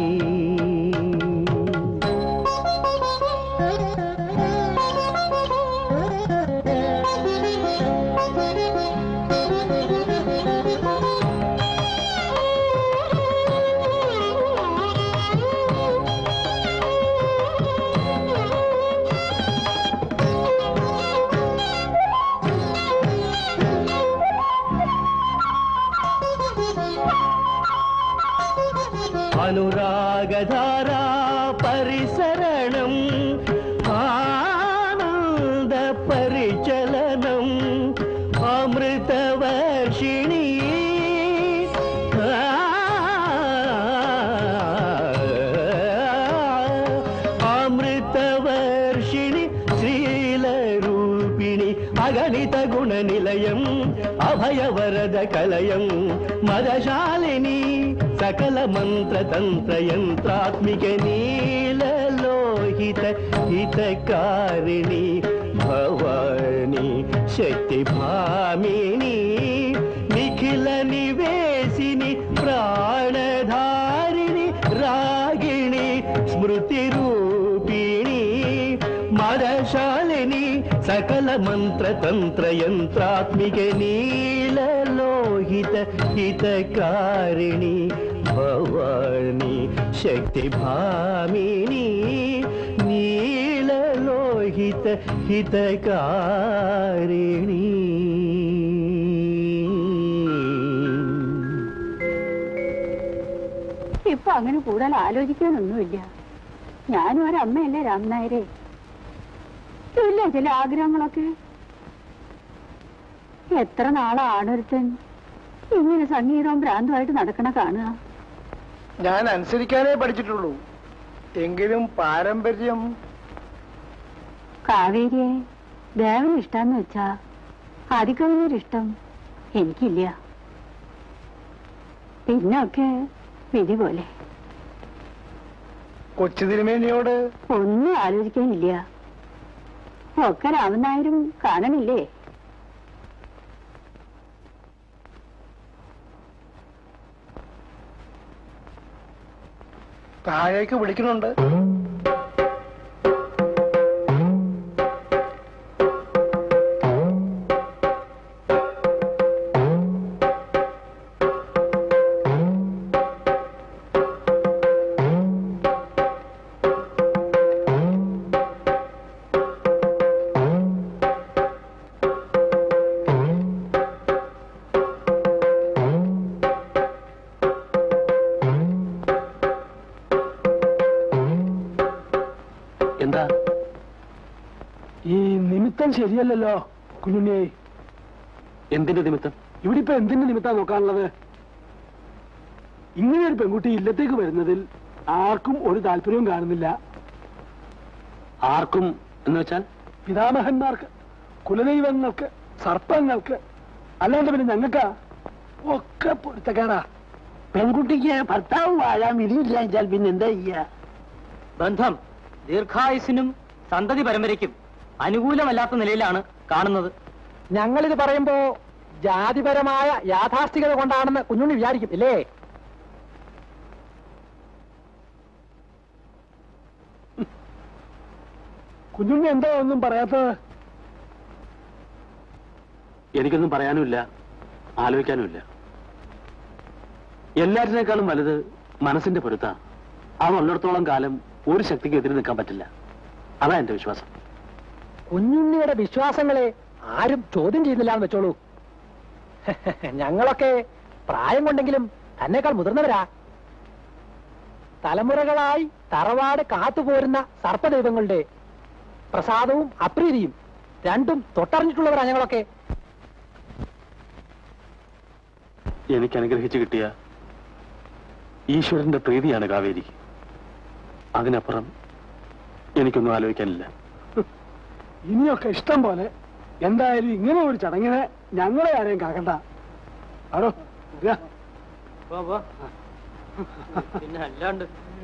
अनुरागधारा परिसरणं आनंद परिचलनं अमृतवर्षिणी अमृतवर्षिणी श्रीलरूपिणी अगणित गुणनिलयं अभयवरद कलयं मदशालिनी सकल मंत्र तंत्र यंत्रात्मिके नीललोहित हितकारिणी भवानी शक्तिभामिनी निखिल निवेशिनी प्राणधारिणी रागिणी स्मृतिरूपिणी मदशालिनी सकल मंत्र तंत्र यंत्रात्मिके नीललोहित हितकारिणी भवानी शक्तिभामिनी नीललोहित हितकारिणी ഇപ്പൊ അങ്ങനെ കൂടുതൽ ആലോചിക്കാനൊന്നുമില്ല. ഞാനും ഒരമ്മയല്ലേ രാമനായരെ. ഇല്ല ചില ആഗ്രഹങ്ങളൊക്കെ. എത്ര നാളാണൊരുത്തൻ ഇങ്ങനെ സംഗീതവും ഭ്രാന്തമായിട്ട് നടക്കണ കാണുക. ഞാൻ അനുസരിക്കാനേ പഠിച്ചിട്ടുള്ളൂ. എങ്കിലും പാരമ്പര്യം. കാവേരിയെ ദേവന് ഇഷ്ടാന്ന് വെച്ചാ ആദിക്കവിനൊരിഷ്ടം എനിക്കില്ല. പിന്നൊക്കെ വിധി പോലെ. കൊച്ചു തിരുമേനിയോട് ഒന്നും ആലോചിക്കാനില്ല. ഒക്കെ രാമനായരും കാണണില്ലേ? താഴേക്ക് വിളിക്കുന്നുണ്ട്. എന്താ ഈ നിമിത്തം ശരിയല്ലല്ലോ കുഞ്ഞുണ്ണി? എന്തിന്റെ നിമിത്തം? ഇവിടെ ഇപ്പൊ എന്തിന്റെ നിമിത്തം നോക്കാനുള്ളത്? ഇങ്ങനെ ഒരു പെൺകുട്ടി ഇല്ലത്തേക്ക് വരുന്നതിൽ ആർക്കും ഒരു താല്പര്യവും കാണുന്നില്ല. ആർക്കും എന്ന് വെച്ചാൽ പിതാമഹന്മാർക്ക്, കുലദൈവങ്ങൾക്ക്, സർപ്പങ്ങൾക്ക്, അല്ലാണ്ട് പിന്നെ ഞങ്ങൾക്കാ ഒക്കെ പൊരുത്തക്കേടാ. പെൺകുട്ടിക്ക് ഭർത്താവ് വാഴാൻ വിധിയില്ല വെച്ചാൽ പിന്നെ എന്താ ചെയ്യാ? ബന്ധം ദീർഘായുസിനും സന്തതി പരമ്പരയ്ക്കും അനുകൂലമല്ലാത്ത നിലയിലാണ് കാണുന്നത്. ഞങ്ങളിത് പറയുമ്പോ ജാതിപരമായ യാഥാസ്ഥികത കൊണ്ടാണെന്ന് കുഞ്ഞുണ്ണി വിചാരിക്കും ഇല്ലേ? കുഞ്ഞുണ്ണി എന്താ ഒന്നും പറയാത്തത്? എനിക്കൊന്നും പറയാനുമില്ല, ആലോചിക്കാനുമില്ല. എല്ലാറ്റിനേക്കാളും വലുത് മനസ്സിന്റെ പൊരുത്താ. അതുള്ളിടത്തോളം കാലം ഒരു ശക്തിക്ക് എതിരെ നിൽക്കാൻ പറ്റില്ല. അതാ എന്റെ വിശ്വാസം. കുഞ്ഞുണ്ണിയുടെ വിശ്വാസങ്ങളെ ആരും ചോദ്യം ചെയ്യുന്നില്ല എന്ന് വെച്ചോളൂ. ഞങ്ങളൊക്കെ പ്രായം കൊണ്ടെങ്കിലും തന്നെക്കാൾ മുതിർന്നവരാ. തലമുറകളായി തറവാട് കാത്തുപോരുന്ന സർപ്പദൈവങ്ങളുടെ പ്രസാദവും അപ്രീതിയും രണ്ടും തൊട്ടറിഞ്ഞിട്ടുള്ളവരാ ഞങ്ങളൊക്കെ. എനിക്ക് അനുഗ്രഹിച്ചു കിട്ടിയ ഈശ്വരന്റെ പ്രീതിയാണ് കാവേരി. അതിനപ്പുറം എനിക്കൊന്നും ആലോചിക്കാനില്ല. ഇനിയൊക്കെ ഇഷ്ടം പോലെ. എന്തായാലും ഇങ്ങനെ ഒരു ചടങ്ങിനെ ഞങ്ങളെ ആരെയും കാക്കണ്ട. ആരോ പിന്നെ അല്ലാണ്ട്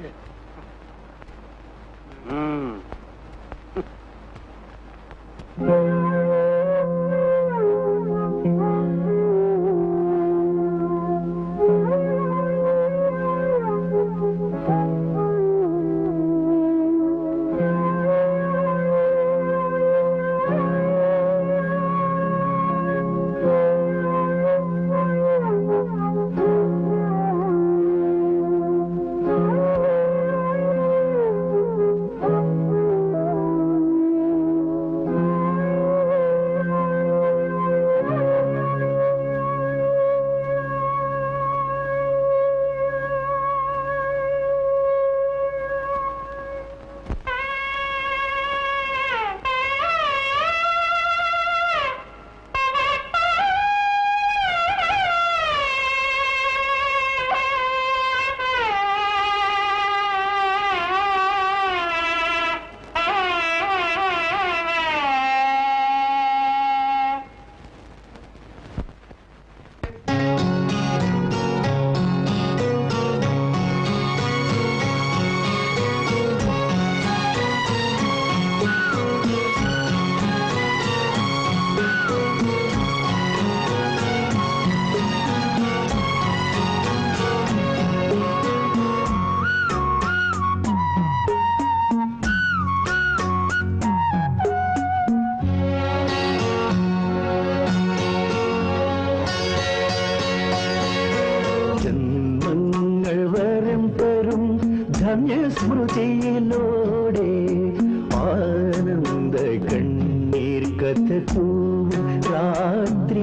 സ്മൃതിയിലൂടെ ആനന്ദ കണ്ണീർ കഥൂ രാത്രി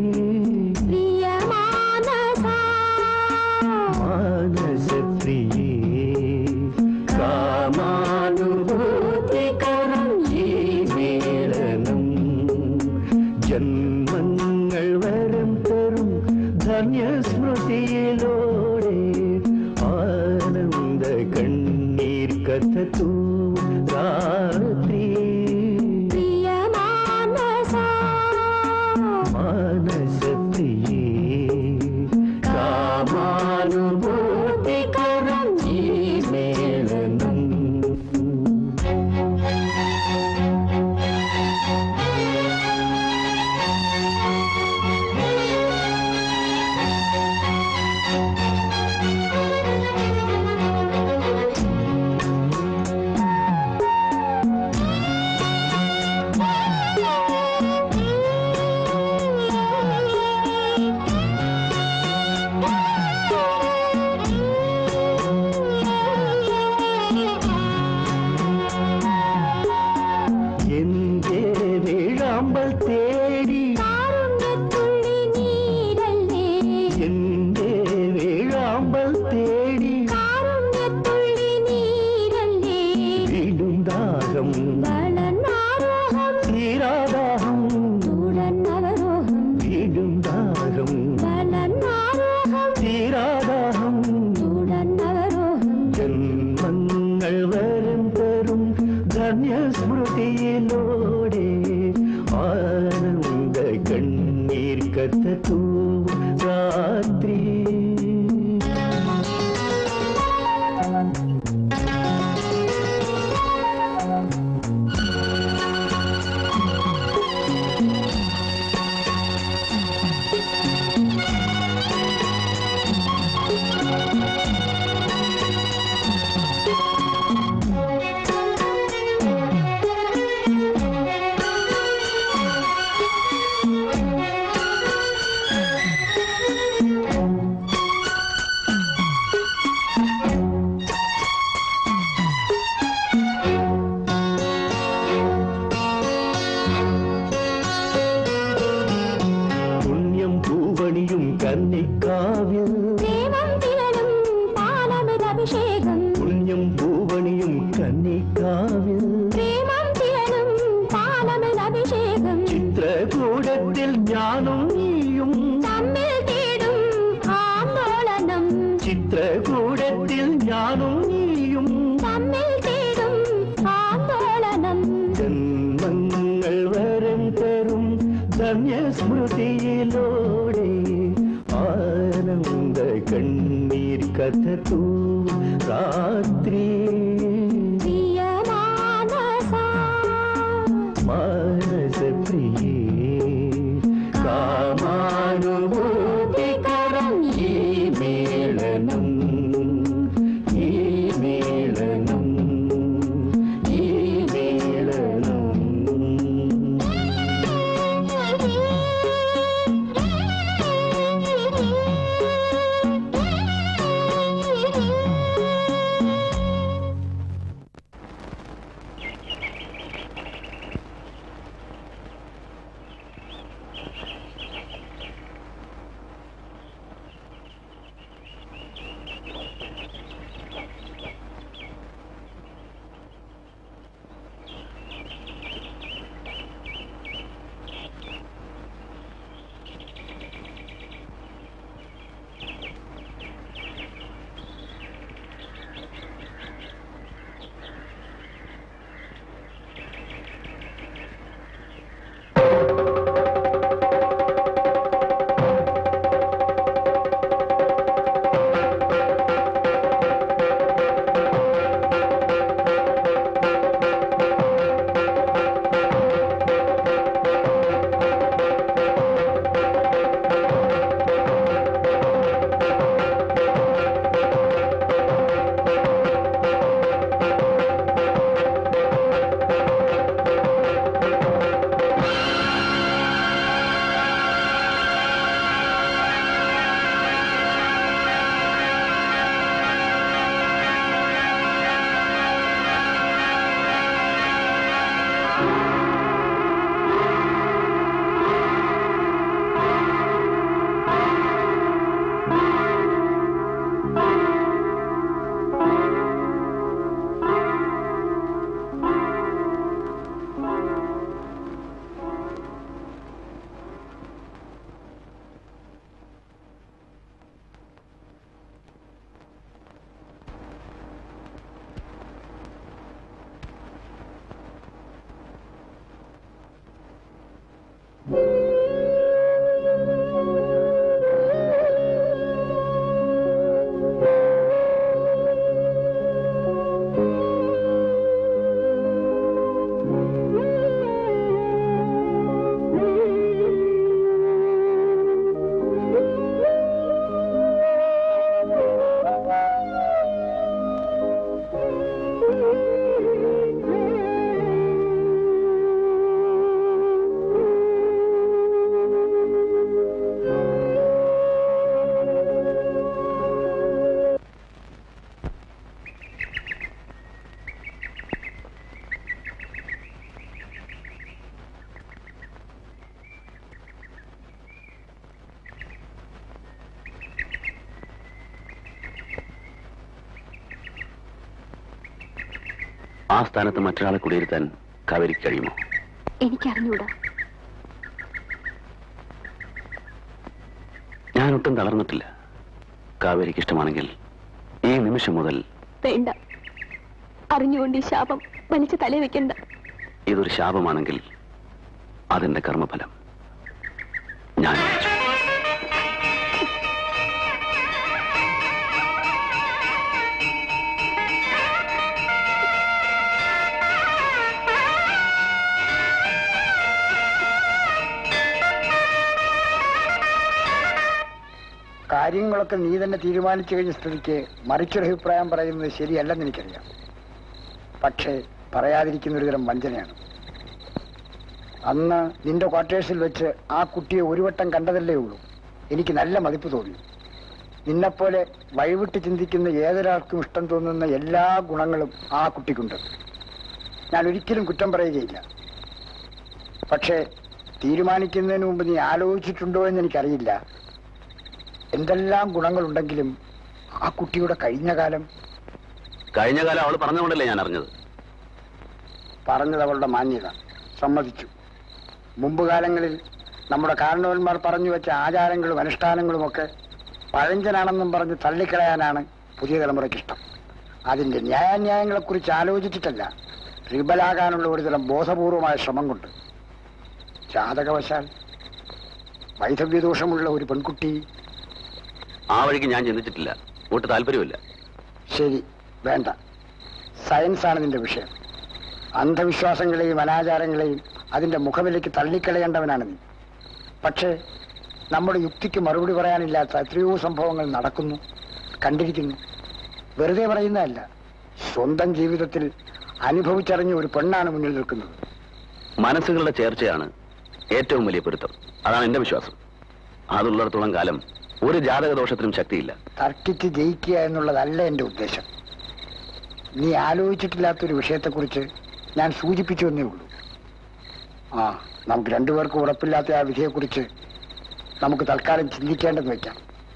മാനസപ്രിയേ കാമാനുഭൂതികരം ഈ മേളനം ജന്മങ്ങൾ വരം തരും ധന്യ സ്മൃതിയിലൂടെ ആനന്ദ കണ്ണീർ കഥൂ രാത്രി മാനസപ്രിയേ കാമാനുഭൂതികരം ഈ മേളനം തീരാദാഹം ജന്മങ്ങൾ വരും തരും ധന്യസ്മൃതിയിലൂടെ ആനന്ദ കണ്ണീർ കത്തൂ രാത്രി ചിത്രകൂടത്തിൽ ഞാനും നീയും തമ്മിൽ തേടും ആന്തോളനം ചിത്രകൂടത്തിൽ ഞാനും നീയും തമ്മിൽ തേടും ആന്തോളനം ജന്മങ്ങൾ വരം തരും ധന്യസ്മൃതിയിലൂടെ ആനന്ദ കണ്ണീർ കഥൂ രാത്രി മാനസപ്രിയേ കാമാനുഭൂതികരം ഈ മേളനം ഈ മേളനം ഈ മേളനം ആ സ്ഥാനത്ത് മറ്റൊരാളെ കുടിയിരുത്താൻ കാവേരിക്ക് കഴിയുമോ? എനിക്കറിഞ്ഞൂടാ. ഞാനൊട്ടും തളർന്നിട്ടില്ല. കാവേരിക്ക് ഇഷ്ടമാണെങ്കിൽ ഈ നിമിഷം മുതൽ വേണ്ട. അറിഞ്ഞുകൊണ്ട് ഈ ശാപം വലിച്ചു തലേ വെക്കണ്ട. ഇതൊരു ശാപമാണെങ്കിൽ അതിന്റെ കർമ്മഫലം ഞാൻ വഹിച്ചു. കാര്യങ്ങളൊക്കെ നീ തന്നെ തീരുമാനിച്ചു കഴിഞ്ഞ സ്ഥിതിക്ക് മറിച്ചൊരു അഭിപ്രായം പറയുന്നത് ശരിയല്ലെന്ന് എനിക്കറിയാം. പക്ഷേ പറയാതിരിക്കുന്ന ഒരുതരം വഞ്ചനയാണ്. അന്ന് നിന്റെ ക്വാർട്ടേഴ്സിൽ വെച്ച് ആ കുട്ടിയെ ഒരു വട്ടം കണ്ടതല്ലേ ഉള്ളൂ. എനിക്ക് നല്ല മതിപ്പ് തോന്നി. നിന്നെപ്പോലെ വഴിവിട്ട് ചിന്തിക്കുന്ന ഏതൊരാൾക്കും ഇഷ്ടം തോന്നുന്ന എല്ലാ ഗുണങ്ങളും ആ കുട്ടിക്കുണ്ട്. ഞാൻ ഒരിക്കലും കുറ്റം പറയുകയില്ല. പക്ഷേ തീരുമാനിക്കുന്നതിന് മുമ്പ് നീ ആലോചിച്ചിട്ടുണ്ടോ എന്ന് എനിക്കറിയില്ല. എന്തെല്ലാം ഗുണങ്ങളുണ്ടെങ്കിലും ആ കുട്ടിയുടെ കഴിഞ്ഞ കാലം കഴിഞ്ഞ കാലം അവൾ പറഞ്ഞുകൊണ്ടല്ലേ ഞാൻ അറിഞ്ഞത്. പറഞ്ഞത് അവളുടെ മാന്യത, സമ്മതിച്ചു. മുമ്പ് കാലങ്ങളിൽ നമ്മുടെ കാരണവന്മാർ പറഞ്ഞു വെച്ച ആചാരങ്ങളും അനുഷ്ഠാനങ്ങളുമൊക്കെ പഴഞ്ചനാണെന്നും പറഞ്ഞ് തള്ളിക്കളയാനാണ് പുതിയ തലമുറയ്ക്കിഷ്ടം. അതിന്റെ ന്യായാന്യായങ്ങളെക്കുറിച്ച് ആലോചിച്ചിട്ടല്ല, റിബലാകാനുള്ള ഒരുതരം ബോധപൂർവമായ ശ്രമം കൊണ്ട്. ജാതകവശാൽ വൈധവ്യദോഷമുള്ള ഒരു പെൺകുട്ടി. ആ വഴിക്ക് ഞാൻ ചിന്തിച്ചിട്ടില്ല. ഒട്ട് താല്പര്യമില്ല. ശരി, വേണ്ട. സയൻസാണ് നിന്റെ വിഷയം. അന്ധവിശ്വാസങ്ങളെയും അനാചാരങ്ങളെയും അതിന്റെ മുഖവിലേക്ക് തള്ളിക്കളയേണ്ടവനാണ് നീ. പക്ഷേ നമ്മുടെ യുക്തിക്ക് മറുപടി പറയാനില്ലാത്ത എത്രയോ സംഭവങ്ങൾ നടക്കുന്നു, കണ്ടിരിക്കുന്നു. വെറുതെ പറയുന്നതല്ല, സ്വന്തം ജീവിതത്തിൽ അനുഭവിച്ചറിഞ്ഞ ഒരു പെണ്ണാണ് മുന്നിൽ നിൽക്കുന്നത്. മനസ്സുകളുടെ ചേർച്ചയാണ് ഏറ്റവും വലിയ പൊരുത്തം. അതാണ് എന്റെ വിശ്വാസം. അതുള്ളിടത്തോളം കാലം ഒരു ജാതകദോഷത്തിനും ശക്തിയില്ല. തർക്കിച്ച് ജയിക്കുക എന്നുള്ളതല്ല എന്റെ ഉദ്ദേശം. നീ ആലോചിച്ചിട്ടില്ലാത്തൊരു വിഷയത്തെക്കുറിച്ച് ഞാൻ സൂചിപ്പിച്ചു എന്നേ ഉള്ളൂ. ആ നമുക്ക് രണ്ടുപേർക്കും ഉറപ്പില്ലാത്ത ആ വിധിയെക്കുറിച്ച് നമുക്ക് തൽക്കാലം ചിന്തിക്കേണ്ടെന്ന് വയ്ക്കാം.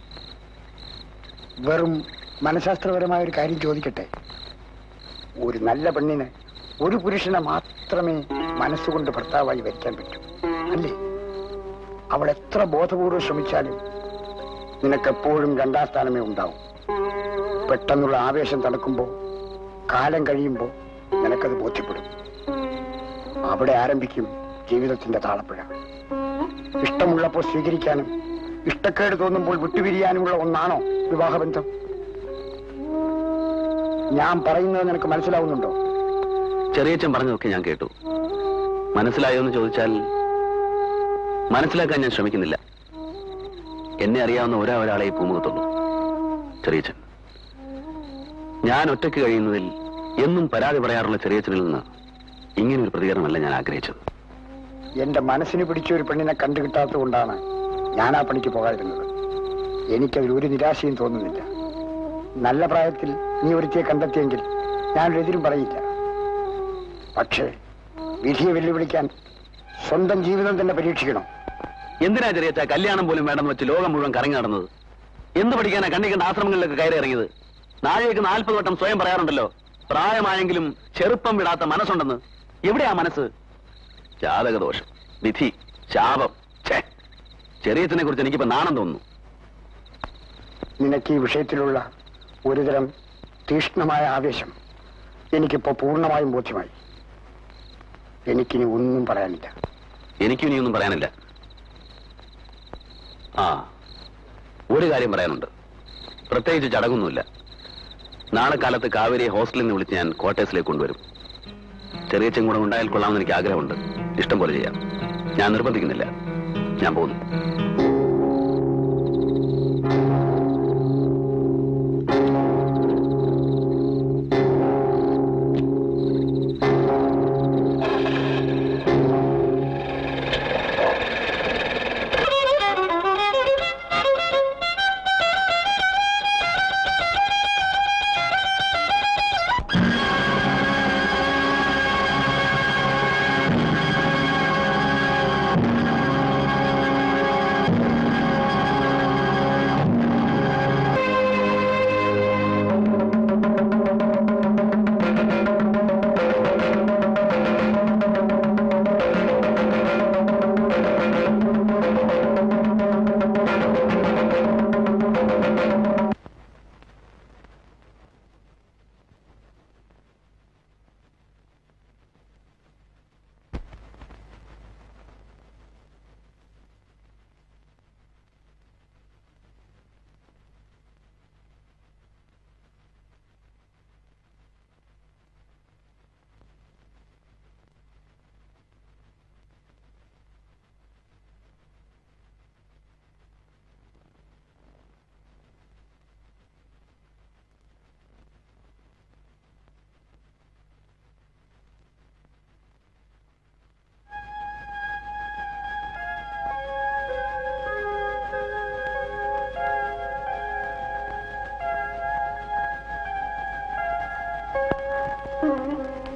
വെറും മനഃശാസ്ത്രപരമായ ഒരു കാര്യം ചോദിക്കട്ടെ. ഒരു നല്ല പെണ്ണിന് ഒരു പുരുഷനെ മാത്രമേ മനസ്സുകൊണ്ട് ഭർത്താവായി വരിക്കാൻ പറ്റൂ, അല്ലേ? അവൾ എത്ര ബോധപൂർവ്വം ശ്രമിച്ചാലും നിനക്കെപ്പോഴും രണ്ടാം സ്ഥാനമേ ഉണ്ടാവും. പെട്ടെന്നുള്ള ആവേശം തണുക്കുമ്പോൾ, കാലം കഴിയുമ്പോൾ നിനക്കത് ബോധ്യപ്പെടും. അവിടെ ആരംഭിക്കും ജീവിതത്തിന്റെ താളപ്പുഴ. ഇഷ്ടമുള്ളപ്പോൾ സ്വീകരിക്കാനും ഇഷ്ടക്കേട് തോന്നുമ്പോൾ വിട്ടുപിരിയാനുമുള്ള ഒന്നാണോ വിവാഹബന്ധം? ഞാൻ പറയുന്നത് നിനക്ക് മനസ്സിലാവുന്നുണ്ടോ? ചെറിയച്ഛൻ പറഞ്ഞതൊക്കെ ഞാൻ കേട്ടു. മനസ്സിലായോ എന്ന് ചോദിച്ചാൽ മനസ്സിലാക്കാൻ ഞാൻ ശ്രമിക്കുന്നില്ല. എന്നെ അറിയാവുന്ന ഒരാ ഒരാളെ ഈ പൂമുഖത്തുള്ളൂ, ചെറിയച്ഛൻ. ഞാൻ ഒറ്റയ്ക്ക് കഴിയുന്നതിൽ എന്നും പരാതി പറയാറുള്ള ചെറിയച്ഛനിൽ നിന്ന് ഇങ്ങനൊരു പ്രതികരണമല്ല ഞാൻ ആഗ്രഹിച്ചത്. എന്റെ മനസ്സിന് പിടിച്ച ഒരു പെണ്ണിനെ കണ്ടുകിട്ടാത്തത് കൊണ്ടാണ് ഞാൻ ആ പണിക്ക് പോകാതിരുന്നത്. എനിക്കതിൽ ഒരു നിരാശയും തോന്നുന്നില്ല. നല്ല പ്രായത്തിൽ നീ ഒരുത്തിയെ കണ്ടെത്തിയെങ്കിൽ ഞാനൊരെതിരും പറയില്ല. പക്ഷേ വിധിയെ വെല്ലുവിളിക്കാൻ സ്വന്തം ജീവിതം തന്നെ പരീക്ഷിക്കണം. എന്തിനാ ചെറിയച്ഛ കല്യാണം പോലും വേണമെന്ന് വെച്ച് ലോകം മുഴുവൻ കറങ്ങി നടന്നത്? എന്ത് പഠിക്കാനാ കണ്ണിക്കണ്ട ആശ്രമങ്ങളിലൊക്കെ കയറി ഇറങ്ങിയത്? നാളേക്ക് നാൽപ്പത് വട്ടം സ്വയം പറയാറുണ്ടല്ലോ, പ്രായമായെങ്കിലും ചെറുപ്പം വിടാത്ത മനസ്സുണ്ടെന്ന്. എവിടെയാ മനസ്സ്? ജാതകദോഷം, വിധി, ശാപം. ഛേ, ചെറിയച്ഛനെ കുറിച്ച് എനിക്കിപ്പോ നാണം തോന്നുന്നു. നിനക്ക് ഈ വിഷയത്തിലുള്ള ഒരുതരം തീക്ഷ്ണമായ ആവേശം എനിക്കിപ്പോ പൂർണ്ണമായും ബോധ്യമായി. എനിക്കിനി ഒന്നും പറയാനില്ല. എനിക്കും ഇനിയൊന്നും പറയാനില്ല. ആ, ഒരു കാര്യം പറയാനുണ്ട്. പ്രത്യേകിച്ച് ചടങ്ങൊന്നുമില്ല. നാളെ കാലത്ത് കാവേരിയെ ഹോസ്റ്റലിൽ നിന്ന് വിളിച്ച് ഞാൻ ക്വാർട്ടേഴ്സിലേക്ക് കൊണ്ടുവരും. ചെറിയച്ഛൻ കൂടെ ഉണ്ടായാൽ കൊള്ളാമെന്ന് എനിക്ക് ആഗ്രഹമുണ്ട്. ഇഷ്ടം പോലെ ചെയ്യാം. ഞാൻ നിർബന്ധിക്കുന്നില്ല. ഞാൻ പോകുന്നു.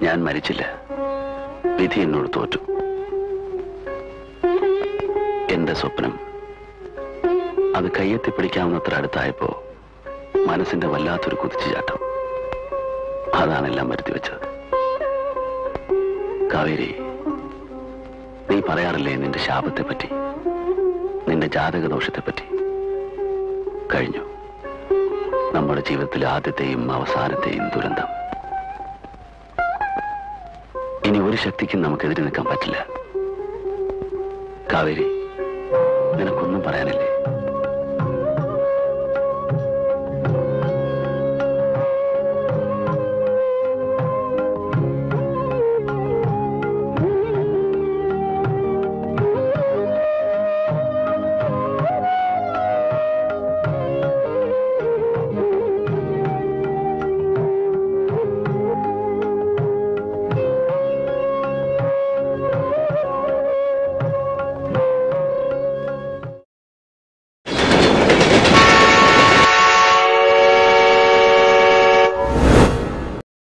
ഞാൻ മരിച്ചില്ല, വിധി എന്നോട് തോറ്റു. എന്റെ സ്വപ്നം അത് കയ്യെത്തി പിടിക്കാവുന്നത്ര അടുത്തായപ്പോ മനസ്സിന്റെ വല്ലാത്തൊരു കുതിച്ചുചാട്ടം. അതാണെല്ലാം വരുത്തി വെച്ചത്. കാവേരി, നീ പറയാറില്ലേ നിന്റെ ശാപത്തെ പറ്റി, നിന്റെ ജാതക ദോഷത്തെ പറ്റി? കഴിഞ്ഞു നമ്മുടെ ജീവിതത്തിലെ ആദ്യത്തെയും അവസാനത്തെയും ദുരന്തം. ഇനി ഒരു ശക്തിക്കും നമുക്കെതിരെ നിൽക്കാൻ പറ്റില്ല. കാവേരി, നിനക്കൊന്നും പറയാനില്ലേ?